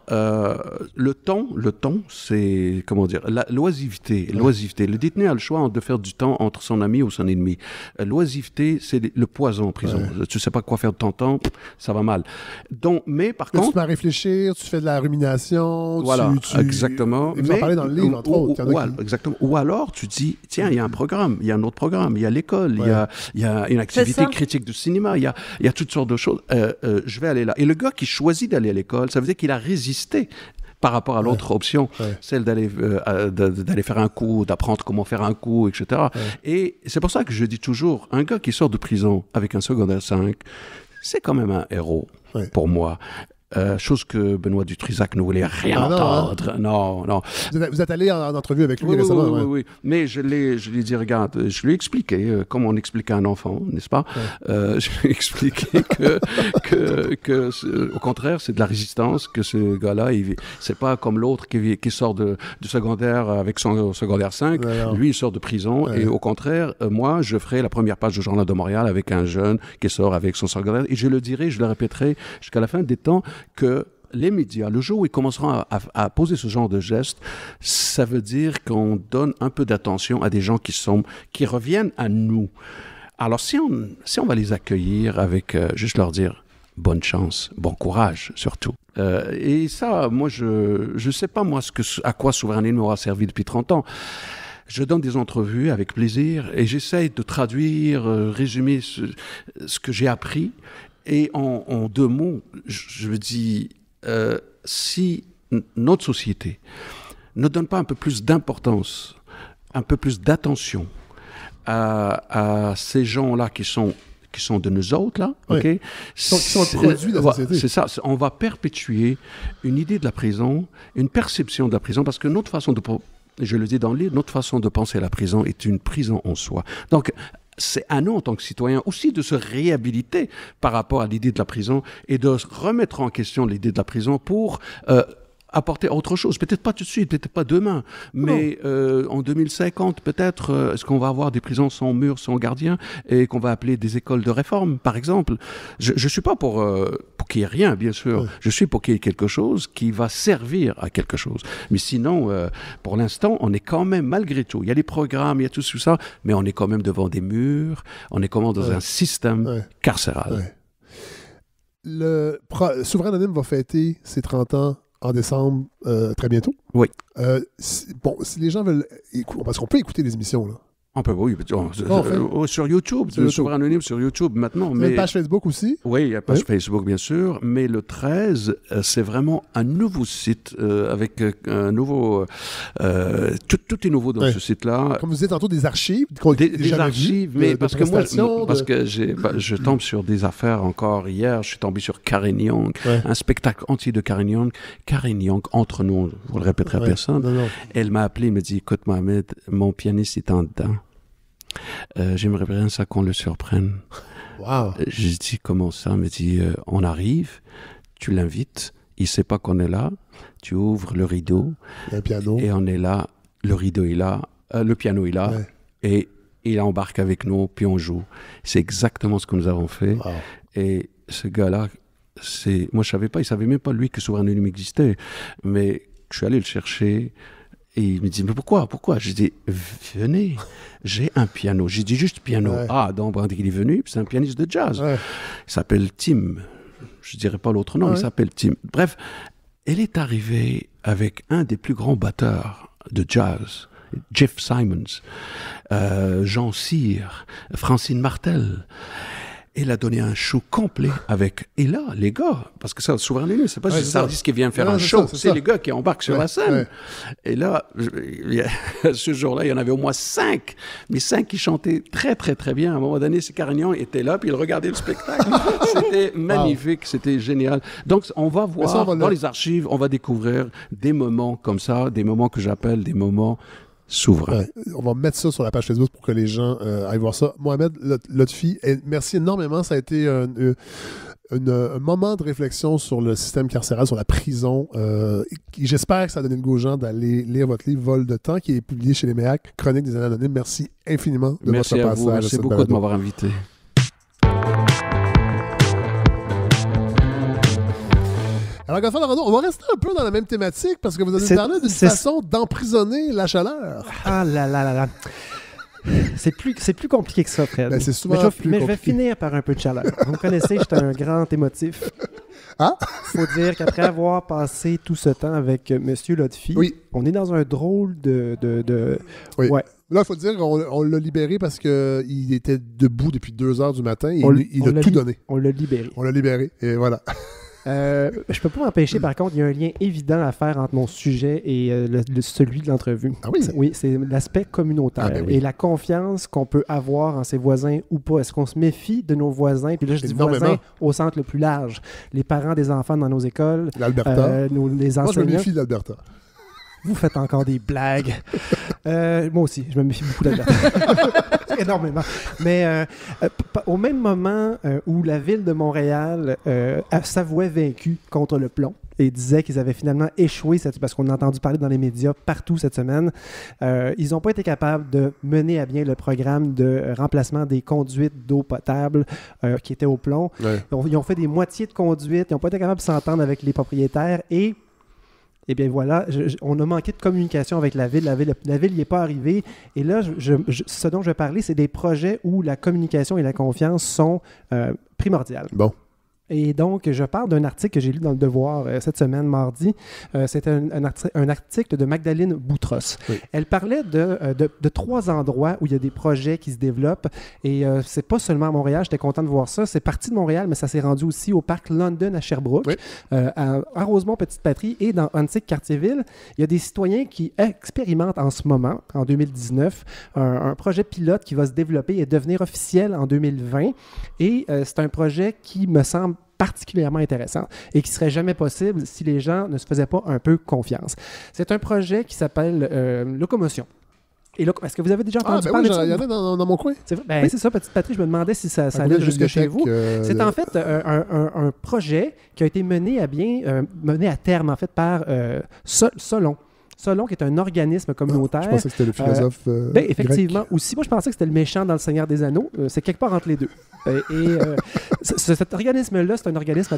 le temps, c'est, comment dire, l'oisiveté. Le détenu a le choix de faire du temps entre son ami ou son ennemi. L'oisiveté, c'est le poison en prison. Tu sais pas quoi faire de ton temps, ça va mal. Donc, mais par contre... Tu peux réfléchir, tu fais de la rumination, voilà, exactement. Et vous en parlez dans le livre, entre autres. Exactement. Ou alors, tu dis, tiens, il y a un programme, il y a un autre programme, il y a l'école, il y a une activité critique du cinéma, il y a toutes sortes de choses. Je vais aller là. Et le gars qui choisit d'aller à l'école, ça veut dire qu'il a résisté par rapport à l'autre option, celle d'aller faire un coup, d'apprendre comment faire un coup, etc. Et c'est pour ça que je dis toujours, un gars qui sort de prison avec un secondaire 5, c'est quand même un héros pour moi. Chose que Benoît Dutrisac ne voulait rien entendre. Non. Vous êtes allé en entrevue avec lui récemment. Oui. Mais je lui ai dit, regarde, je lui ai expliqué, comme on expliquait à un enfant, n'est-ce pas? Je lui ai expliqué que au contraire, c'est de la résistance, que ce gars-là, c'est pas comme l'autre qui sort du secondaire avec son secondaire 5. Lui, il sort de prison. Et au contraire, moi, je ferai la première page du Journal de Montréal avec un jeune qui sort avec son secondaire. Et je le dirai, je le répéterai jusqu'à la fin des temps, que les médias, le jour où ils commenceront à poser ce genre de gestes, ça veut dire qu'on donne un peu d'attention à des gens qui reviennent à nous. Alors, si on va les accueillir avec juste leur dire bonne chance, bon courage surtout. Et ça, moi, je sais pas moi à quoi Souveraineté m'aura servi depuis 30 ans. Je donne des entrevues avec plaisir et j'essaye de traduire, résumer ce que j'ai appris. Et en 2 mots, je me dis, si notre société ne donne pas un peu plus d'importance, un peu plus d'attention à ces gens-là qui sont de nous autres, là, qui sont le produit de la société. C'est ça, on va perpétuer une idée de la prison, une perception de la prison, parce que notre façon je le dis dans le livre, notre façon de penser à la prison est une prison en soi. Donc, c'est à nous, en tant que citoyens, aussi de se réhabiliter par rapport à l'idée de la prison et de remettre en question l'idée de la prison pour apporter autre chose. Peut-être pas tout de suite, peut-être pas demain, mais en 2050, peut-être, est-ce qu'on va avoir des prisons sans murs, sans gardiens, et qu'on va appeler des écoles de réforme, par exemple. Je suis pas pour qu'il n'y ait rien, bien sûr. Je suis pour qu'il y ait quelque chose qui va servir à quelque chose. Mais sinon, pour l'instant, on est quand même, malgré tout, il y a les programmes, il y a tout ça, mais on est quand même devant des murs, on est quand même dans un système carcéral. Le Souverain Anonyme va fêter ses 30 ans en décembre très bientôt. Oui. Si les gens veulent... Parce qu'on peut écouter les émissions, là. On peut, oui. Sur YouTube, le Souverain Anonyme sur YouTube maintenant. Mais une page Facebook aussi? Oui, il y a une page Facebook, bien sûr. Mais le 13, c'est vraiment un nouveau site avec un nouveau... tout est nouveau dans ce site-là. Comme vous disiez tantôt, des archives. Des archives, mais parce que moi, je tombe sur des affaires encore hier. Je suis tombé sur Karen Young, un spectacle entier de Karen Young. Karen Young, entre nous, vous le répéterez à personne. Non. Elle m'a appelé, elle me dit, écoute Mohamed, mon pianiste est en dedans. J'aimerais bien ça qu'on le surprenne. Wow. J'ai dit, comment ça? Elle me dit, on arrive, tu l'invites, il ne sait pas qu'on est là, tu ouvres le rideau, un piano. Et on est là, le rideau est là, le piano est là, et il embarque avec nous, puis on joue. C'est exactement ce que nous avons fait. Wow. Et ce gars-là, moi je savais pas, il savait même pas lui que Souverain Anonyme existait, mais je suis allé le chercher. Et il me dit, mais pourquoi? J'ai dit, venez, j'ai un piano. J'ai dit juste piano. Ah, donc il est venu, c'est un pianiste de jazz. Il s'appelle Tim. Je ne dirais pas l'autre nom, il s'appelle Tim. Bref, elle est arrivée avec un des plus grands batteurs de jazz, Jeff Simons, Jean Cyr, Francine Martel. Elle a donné un show complet avec... Et là, les gars, parce que ça, Souverain Anonyme, c'est pas juste Sardis qui vient faire un show, c'est les gars qui embarquent sur la scène. Et là, ce jour-là, il y en avait au moins 5, mais 5 qui chantaient très, très, très bien. À un moment donné, c'est Carignan était là, puis il regardait le spectacle. C'était magnifique, c'était génial. Donc, on va voir, dans les archives, on va découvrir des moments comme ça, des moments que j'appelle des moments souverain. On va mettre ça sur la page Facebook pour que les gens aillent voir ça. Mohamed Lotfi, merci énormément. Ça a été un moment de réflexion sur le système carcéral, sur la prison. J'espère que ça a donné le goût aux gens d'aller lire votre livre Vol de temps, qui est publié chez les MEAC, Chronique des années anonymes. Merci infiniment de votre passage. Merci beaucoup de m'avoir invité. Alors, Godefroy Lorando, on va rester un peu dans la même thématique parce que vous avez parlé d'une façon d'emprisonner la chaleur. Ah là là là là. C'est plus compliqué que ça, Fred. Ben, c'est souvent mais je vais finir par un peu de chaleur. Vous me connaissez, je suis un grand émotif. Ah? Faut dire qu'après avoir passé tout ce temps avec M. Lotfi, on est dans un drôle de... Oui. Ouais. Là, il faut dire qu'on l'a libéré parce qu'il était debout depuis 2 heures du matin et il a tout donné. On l'a libéré. On l'a libéré, et voilà. Je peux pas m'empêcher, par contre, il y a un lien évident à faire entre mon sujet et celui de l'entrevue. Ah oui? Oui, c'est l'aspect communautaire et la confiance qu'on peut avoir en ses voisins ou pas. Est-ce qu'on se méfie de nos voisins? Puis là, je dis voisins au centre le plus large. Les parents des enfants dans nos écoles. L'Alberta. Les enseignants. Moi, je me méfie de l'Alberta. Vous faites encore des blagues. Moi aussi, je me méfie beaucoup d'Alberta. Énormément. Mais au même moment où la ville de Montréal s'avouait vaincue contre le plomb et disait qu'ils avaient finalement échoué, parce qu'on a entendu parler dans les médias partout cette semaine, ils n'ont pas été capables de mener à bien le programme de remplacement des conduites d'eau potable qui étaient au plomb. Ils ont fait des moitiés de conduites, ils n'ont pas été capables de s'entendre avec les propriétaires et... Eh bien voilà, on a manqué de communication avec la ville. La ville n'y est pas arrivée. Et là, ce dont je vais parler, c'est des projets où la communication et la confiance sont primordiales. Bon. Et donc, je parle d'un article que j'ai lu dans Le Devoir cette semaine, mardi. C'était un article de Magdalene Boutros. Oui. Elle parlait de 3 endroits où il y a des projets qui se développent. Et c'est pas seulement à Montréal, j'étais content de voir ça. C'est parti de Montréal, mais ça s'est rendu aussi au parc London à Sherbrooke, à Rosemont-Petite-Patrie et dans Antique-Cartierville. Il y a des citoyens qui expérimentent en ce moment, en 2019, un projet pilote qui va se développer et devenir officiel en 2020. Et c'est un projet qui me semble particulièrement intéressant et qui ne serait jamais possible si les gens ne se faisaient pas un peu confiance. C'est un projet qui s'appelle Locomotion. Et là, est-ce que vous avez déjà entendu parler de ça? Il y en a dans mon coin. C'est vrai? C'est ça, Petite Patrie. Je me demandais si ça allait jusque chez vous. C'est en fait un projet qui a été mené à terme, en fait, par Solon. Solon, qui est un organisme communautaire. Je pensais que c'était le philosophe effectivement, grec. Aussi. Moi, je pensais que c'était le méchant dans Le Seigneur des Anneaux. C'est quelque part entre les deux. Cet organisme-là, c'est un organisme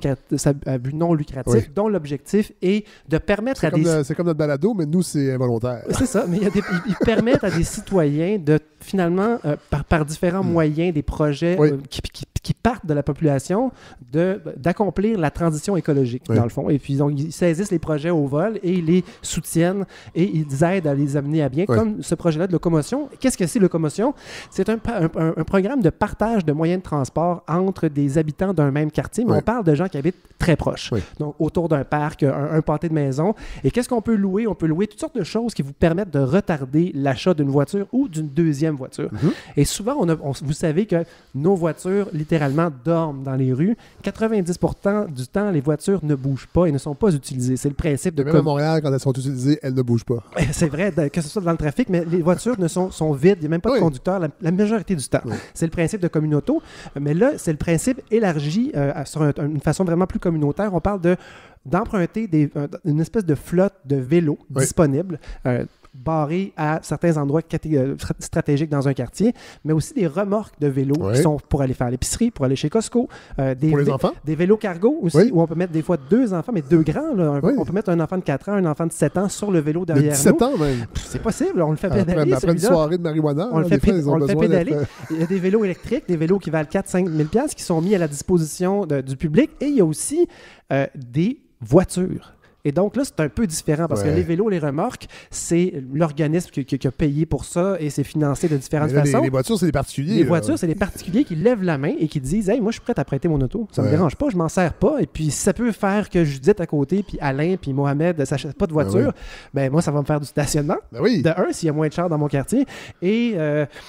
à but non lucratif, dont l'objectif est de permettre C'est comme notre balado, mais nous, c'est involontaire. C'est ça, mais ils permettent à des citoyens de, finalement, par différents moyens, des projets qui partent de la population, d'accomplir la transition écologique, dans le fond. Et puis, donc, ils saisissent les projets au vol et ils les soutiennent et ils aident à les amener à bien, comme ce projet-là de locomotion. Qu'est-ce que c'est, locomotion? C'est un programme de partage de moyens de transport entre des habitants d'un même quartier, mais on parle de gens qui habitent très proches, donc autour d'un parc, un pâté de maison. Et qu'est-ce qu'on peut louer? On peut louer toutes sortes de choses qui vous permettent de retarder l'achat d'une voiture ou d'une deuxième voiture. Et souvent, vous savez que nos voitures, littéralement, dorment dans les rues. 90% du temps, les voitures ne bougent pas et ne sont pas utilisées. C'est le principe de... Même à Montréal, quand elles sont utilisées, elles ne bougent pas. C'est vrai, que ce soit dans le trafic, mais les voitures sont vides. Il n'y a même pas de conducteur la majorité du temps. C'est le principe de communauto. Mais là, c'est le principe élargi sur une façon vraiment plus communautaire. On parle d'emprunter une espèce de flotte de vélos disponibles, barrés à certains endroits stratégiques dans un quartier, mais aussi des remorques de vélos qui sont pour aller faire l'épicerie, pour aller chez Costco. Pour les enfants? Des vélos cargo aussi, où on peut mettre des fois 2 enfants, mais 2 grands. Là, on peut mettre un enfant de 4 ans, un enfant de 7 ans sur le vélo derrière nous. 17 ans même? C'est possible, on le fait pédaler. Après une soirée de marijuana, on le fait pédaler. Il y a des vélos électriques, des vélos qui valent 4-5 000 $ qui sont mis à la disposition du public. Et il y a aussi des voitures. Et donc là, c'est un peu différent parce que les vélos, les remorques, c'est l'organisme qui a payé pour ça et c'est financé de différentes façons. Les voitures, c'est des particuliers. Les voitures, c'est des particuliers qui lèvent la main et qui disent « Hey, moi, je suis prêt à prêter mon auto. Ça me dérange pas, je m'en sers pas. Et puis, si ça peut faire que Judith à côté, puis Alain, puis Mohamed ne s'achètent pas de voiture, ben moi, ça va me faire du stationnement. De un, s'il y a moins de chars dans mon quartier. Et...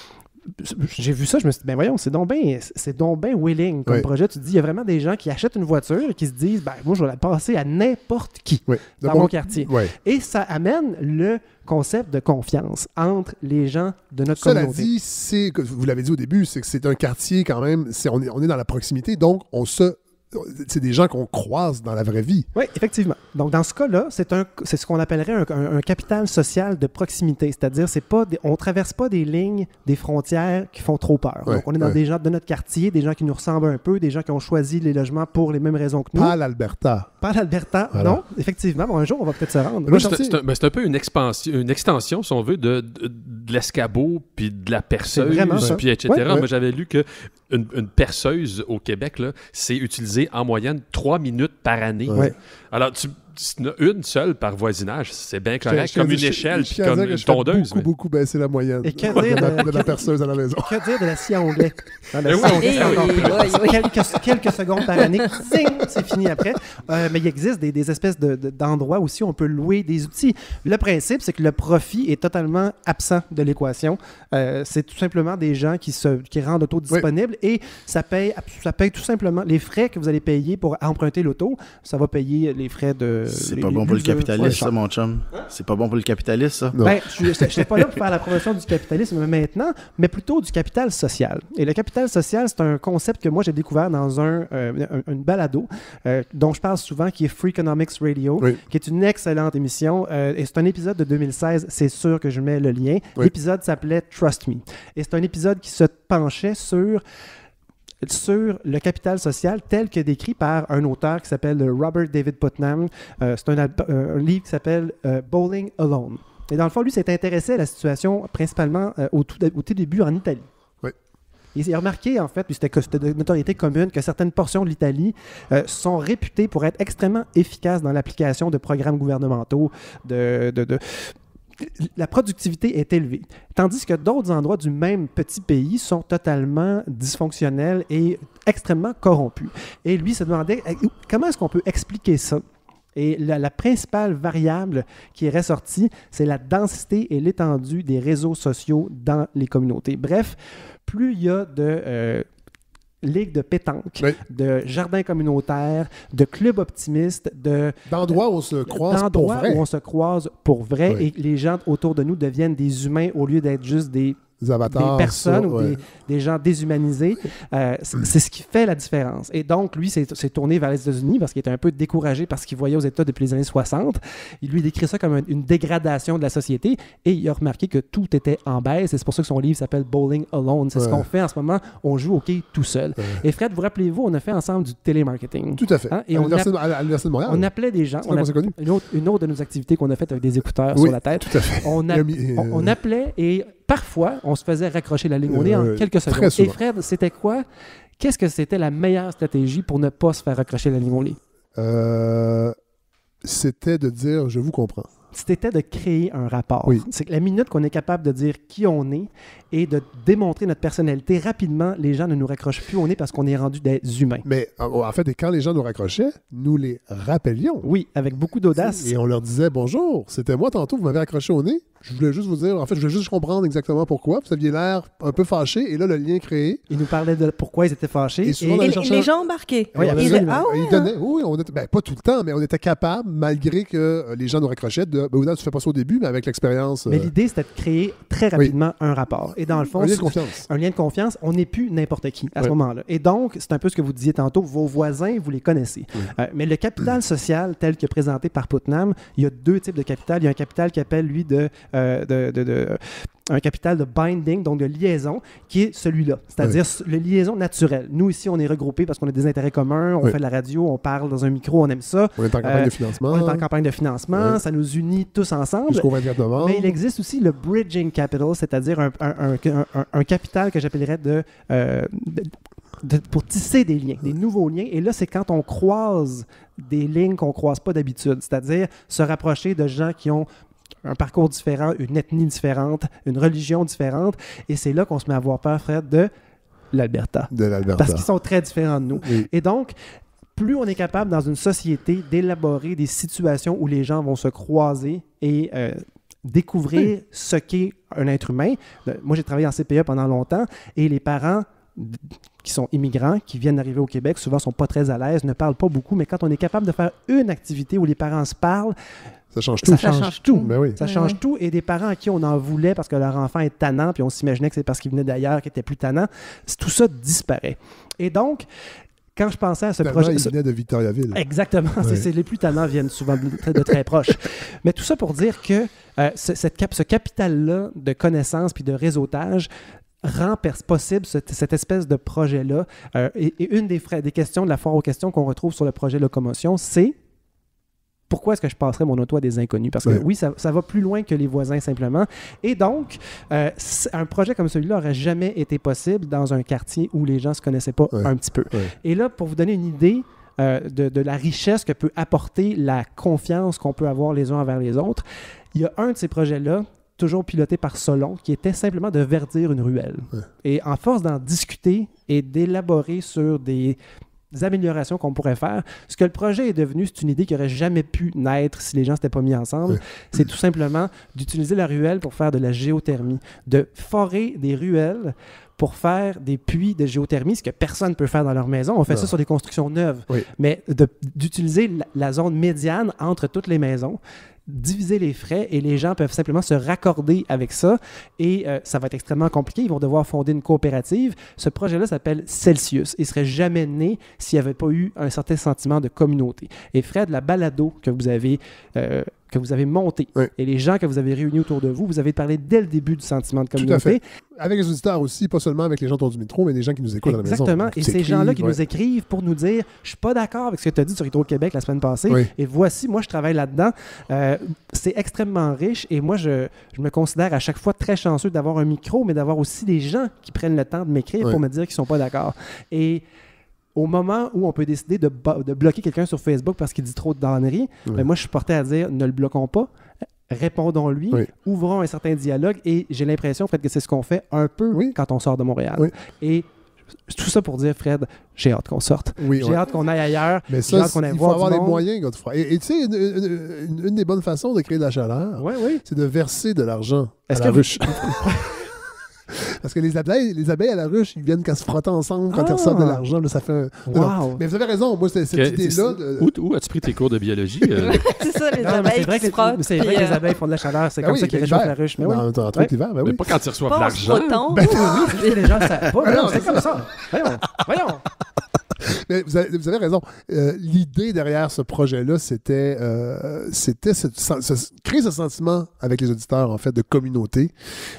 j'ai vu ça, je me suis dit, ben voyons, c'est donc bien willing comme projet. Tu te dis, il y a vraiment des gens qui achètent une voiture et qui se disent, ben moi, je vais la passer à n'importe qui dans mon quartier. Et ça amène le concept de confiance entre les gens de notre communauté. Cela dit, vous l'avez dit au début, c'est que c'est un quartier quand même, on est dans la proximité, donc c'est des gens qu'on croise dans la vraie vie. Oui, effectivement. Donc, dans ce cas-là, c'est ce qu'on appellerait un capital social de proximité. C'est-à-dire, on ne traverse pas des lignes, des frontières qui font trop peur. Donc, on est dans des gens de notre quartier, des gens qui nous ressemblent un peu, des gens qui ont choisi les logements pour les mêmes raisons que nous. Pas l'Alberta. Pas l'Alberta, non. Effectivement. Bon, un jour, on va peut-être se rendre. C'est un peu une extension, si on veut, de l'escabeau, puis de la perceuse, puis etc. Moi, j'avais lu que une perceuse au Québec, là, c'est utilisé en moyenne 3 minutes par année. Alors, une seule par voisinage, c'est bien correct, comme une échelle, puis comme une tondeuse. Beaucoup baissé la moyenne. Et que dire de la perceuse à la maison. Que dire de la scie à onglet? Quelques secondes par année, c'est fini après. Mais il existe des espèces d'endroits aussi où on peut louer des outils. Le principe, c'est que le profit est totalement absent de l'équation. C'est tout simplement des gens qui rendent l'auto disponible et ça paye tout simplement les frais que vous allez payer pour emprunter l'auto. Ça va payer les frais de... C'est pas bon pour le capitalisme, ça, mon chum. C'est pas bon pour le capitalisme, ça. Ben, je n'étais pas là pour faire la promotion du capitalisme maintenant, mais plutôt du capital social. Et le capital social, c'est un concept que moi, j'ai découvert dans une balado dont je parle souvent, qui est Free Economics Radio, qui est une excellente émission. Et c'est un épisode de 2016, c'est sûr que je mets le lien. L'épisode s'appelait Trust Me. Et c'est un épisode qui se penchait sur le capital social tel que décrit par un auteur qui s'appelle Robert David Putnam. C'est un livre qui s'appelle Bowling Alone. Et dans le fond, lui s'est intéressé à la situation principalement au tout début en Italie. Il a remarqué, en fait, puis c'était de notoriété commune, que certaines portions de l'Italie sont réputées pour être extrêmement efficaces dans l'application de programmes gouvernementaux, la productivité est élevée. Tandis que d'autres endroits du même petit pays sont totalement dysfonctionnels et extrêmement corrompus. Et lui se demandait comment est-ce qu'on peut expliquer ça? Et la principale variable qui est ressortie, c'est la densité et l'étendue des réseaux sociaux dans les communautés. Bref, plus il y a ligues de pétanque, Oui. de jardins communautaires, de clubs optimistes, d'endroits où on se croise pour vrai. où on se croise pour vrai Oui. et les gens autour de nous deviennent des humains au lieu d'être juste des avatars, personnes ça, ou ouais. des gens déshumanisés. C'est ce qui fait la différence. Et donc, lui, s'est tourné vers les États-Unis parce qu'il était un peu découragé par ce qu'il voyait aux États depuis les années 60. Il lui décrit ça comme une dégradation de la société et il a remarqué que tout était en baisse. Et c'est pour ça que son livre s'appelle Bowling Alone. C'est ce qu'on fait en ce moment. On joue au hockey tout seul. Et Fred, vous rappelez-vous, on a fait ensemble du télémarketing. Tout à fait. Hein? Et à l'Université de Montréal. On appelait des gens. Une autre de nos activités qu'on a faites avec des écouteurs sur la tête. Tout à fait. On appelait et parfois, on se faisait raccrocher la ligne au nez en quelques secondes. Et Fred, c'était quoi? Qu'est-ce que c'était la meilleure stratégie pour ne pas se faire raccrocher la ligne au nez? C'était de dire « je vous comprends ». C'était de créer un rapport. Oui. C'est que la minute qu'on est capable de dire qui on est et de démontrer notre personnalité rapidement, les gens ne nous raccrochent plus au nez parce qu'on est rendu des humains. Mais en fait, quand les gens nous raccrochaient, nous les rappelions. Oui, avec beaucoup d'audace. Et on leur disait « bonjour, c'était moi tantôt, vous m'avez raccroché au nez. Je voulais juste vous dire, en fait, je voulais juste comprendre exactement pourquoi. Vous aviez l'air un peu fâché et là, le lien créé. » Ils nous parlaient de pourquoi ils étaient fâchés. Et les gens embarquaient. Oui, ils donnaient, oui, on était, pas tout le temps, mais on était capable, malgré que les gens nous raccrochaient, de tu fais pas ça au début, mais avec l'expérience. Mais l'idée, c'était de créer très rapidement un rapport. Et dans le fond, un lien de confiance. Un lien de confiance, on n'est plus n'importe qui à ce moment-là. Et donc, c'est un peu ce que vous disiez tantôt, vos voisins, vous les connaissez. Mais le capital social, tel que présenté par Putnam, il y a deux types de capital. Il y a un capital qui appelle, lui, un capital de binding, donc de liaison, qui est celui-là, c'est-à-dire le liaison naturelle. Nous, ici, on est regroupés parce qu'on a des intérêts communs, on fait de la radio, on parle dans un micro, on aime ça. On est en campagne de financement. On est en campagne de financement, ça nous unit tous ensemble. Jusqu'au 24 novembre. Mais il existe aussi le bridging capital, c'est-à-dire un capital que j'appellerais pour tisser des liens, des nouveaux liens. Et là, c'est quand on croise des lignes qu'on ne croise pas d'habitude, c'est-à-dire se rapprocher de gens qui ont un parcours différent, une ethnie différente, une religion différente. Et c'est là qu'on se met à avoir peur, Fred, de l'Alberta. Parce qu'ils sont très différents de nous. Oui. Et donc, plus on est capable dans une société d'élaborer des situations où les gens vont se croiser et découvrir ce qu'est un être humain. Moi, j'ai travaillé en CPE pendant longtemps et les parents qui sont immigrants, qui viennent d'arriver au Québec, souvent ne sont pas très à l'aise, ne parlent pas beaucoup, mais quand on est capable de faire une activité où les parents se parlent, ça change tout. Ça change tout. Ben oui. Ça change tout. Et des parents à qui on en voulait parce que leur enfant est tannant, puis on s'imaginait que c'est parce qu'il venait d'ailleurs qu'il était plus tannant, tout ça disparaît. Et donc, quand je pensais à ce projet... Il venait de Victoriaville. Exactement. Ouais. Les plus tannants viennent souvent de très proches. Mais tout ça pour dire que ce capital-là de connaissances puis de réseautage rend possible cette espèce de projet-là. Et une des questions de la foire aux questions qu'on retrouve sur le projet Locomotion, c'est pourquoi est-ce que je passerais mon auto à des inconnus? Parce que oui, ça va plus loin que les voisins simplement. Et donc, un projet comme celui-là n'aurait jamais été possible dans un quartier où les gens ne se connaissaient pas un petit peu. Et là, pour vous donner une idée de la richesse que peut apporter la confiance qu'on peut avoir les uns envers les autres, il y a un de ces projets-là, toujours piloté par Solon, qui était simplement de verdir une ruelle. Et en force d'en discuter et d'élaborer sur des améliorations qu'on pourrait faire, ce que le projet est devenu, c'est une idée qui n'aurait jamais pu naître si les gens ne s'étaient pas mis ensemble. C'est tout simplement d'utiliser la ruelle pour faire de la géothermie, de forer des ruelles pour faire des puits de géothermie, ce que personne ne peut faire dans leur maison. On fait ça sur des constructions neuves. Mais d'utiliser la zone médiane entre toutes les maisons, diviser les frais et les gens peuvent simplement se raccorder avec ça et ça va être extrêmement compliqué. Ils vont devoir fonder une coopérative. Ce projet-là s'appelle Celsius. Il ne serait jamais né s'il n'y avait pas eu un certain sentiment de communauté. Et Fred, la balado que vous avez montée et les gens que vous avez réunis autour de vous, vous avez parlé dès le début du sentiment de communauté. Tout à fait. Avec les auditeurs aussi, pas seulement avec les gens autour du métro, mais des gens qui nous écoutent à la maison. Exactement. Et ces gens-là qui nous écrivent pour nous dire « Je suis pas d'accord avec ce que tu as dit sur Hydro-Québec la semaine passée et voici, moi je travaille là-dedans. » C'est extrêmement riche et moi je me considère à chaque fois très chanceux d'avoir un micro, mais d'avoir aussi des gens qui prennent le temps de m'écrire pour me dire qu'ils sont pas d'accord. Et au moment où on peut décider de bloquer quelqu'un sur Facebook parce qu'il dit trop de danneries, ben moi je suis porté à dire « Ne le bloquons pas. » Répondons-lui, ouvrons un certain dialogue et j'ai l'impression, Fred, que c'est ce qu'on fait un peu quand on sort de Montréal. Et tout ça pour dire, Fred, j'ai hâte qu'on sorte. J'ai hâte qu'on aille ailleurs. Mais ça, il faut avoir les moyens, Godefroy. Et tu sais, une des bonnes façons de créer de la chaleur, c'est de verser de l'argent à la ruche. Parce que les abeilles à la ruche, ils viennent qu'à se frotter ensemble quand ils reçoivent de l'argent. Là, ça fait un... Wow. Mais vous avez raison, moi, cette idée-là... Où as-tu pris tes cours de biologie? C'est ça, les abeilles qui se frottent. C'est vrai que les abeilles font de la chaleur. C'est comme ça qu'ils réchauffent la ruche. Mais oui. En truc l'hiver, Mais pas quand ils reçoivent de l'argent. Oui, les gens savent pas. Non, c'est comme ça. Voyons. Mais vous avez raison. L'idée derrière ce projet-là, c'était créer ce sentiment avec les auditeurs, en fait, de communauté.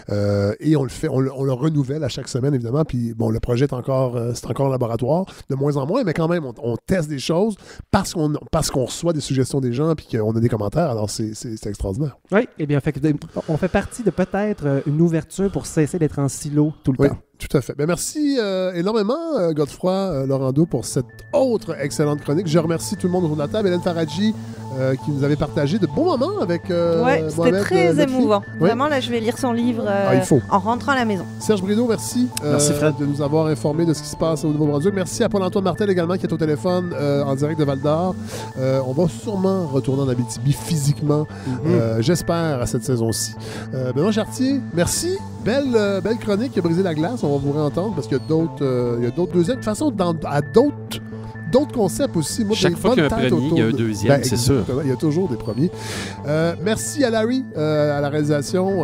Et on le fait, on le renouvelle à chaque semaine, évidemment. Puis, bon, le projet est encore, c'est encore en laboratoire, de moins en moins, mais quand même, on teste des choses parce qu'on reçoit des suggestions des gens puis qu'on a des commentaires. Alors, c'est extraordinaire. Oui, eh bien, on fait partie de peut-être une ouverture pour cesser d'être en silo tout le temps. Tout à fait. Ben, merci énormément, Godefroy Laurando, pour cette autre excellente chronique. Je remercie tout le monde autour de la table. Hélène Faradji, qui nous avait partagé de bons moments avec c'était Mohamed, très émouvant. Oui. Vraiment, là, je vais lire son livre en rentrant à la maison. Serge Brideau, merci, Fred, de nous avoir informés de ce qui se passe au Nouveau-Brunswick. Merci à Paul-Antoine Martel également, qui est au téléphone en direct de Val-d'Or. On va sûrement retourner en Abitibi physiquement, j'espère, à cette saison-ci. Benoît Chartier, merci. Belle chronique qui a brisé la glace. On va vous réentendre parce qu'il y a d'autres deuxièmes. De toute façon, à d'autres concepts aussi. Moi, chaque fois qu'il y a un premier, il y a un deuxième, c'est sûr. Il y a toujours des premiers. Merci à Larry, à la réalisation,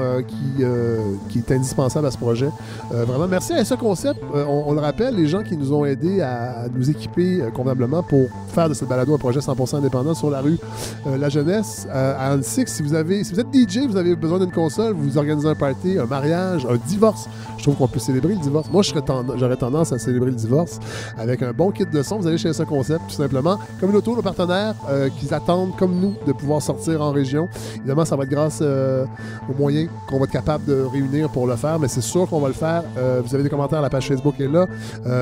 qui est indispensable à ce projet. Vraiment, merci à ce concept. On le rappelle, les gens qui nous ont aidés à nous équiper convenablement pour faire de cette balado un projet 100% indépendant sur la rue La Jeunesse à Annecy. Si vous êtes DJ, vous avez besoin d'une console, vous organisez un party, un mariage, un divorce. Je trouve qu'on peut célébrer le divorce. Moi, j'aurais tendance à célébrer le divorce avec un bon kit de son. Vous allez chez ce concept, tout simplement. Communauto, nos partenaires qui attendent, comme nous, de pouvoir sortir en région. Évidemment, ça va être grâce aux moyens qu'on va être capable de réunir pour le faire, mais c'est sûr qu'on va le faire. Vous avez des commentaires, la page Facebook est là.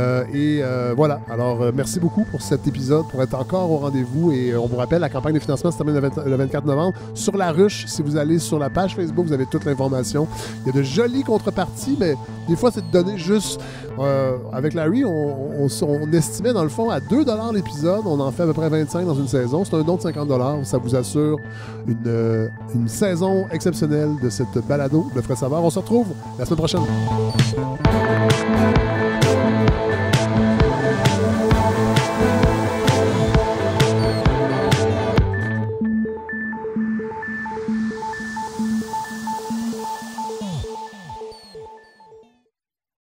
Voilà. Alors, merci beaucoup pour cet épisode, pour être encore au rendez-vous. Et on vous rappelle, la campagne de financement se termine le 24 novembre. Sur la ruche, si vous allez sur la page Facebook, vous avez toute l'information. Il y a de jolies contreparties, mais des fois, c'est de donner juste... avec Larry, on estimait, dans le fond, à 2 $ l'épisode. On en fait à peu près 25 dans une saison. C'est un don de 50 $. Ça vous assure une saison exceptionnelle de cette balado de Fred Savard. On se retrouve la semaine prochaine.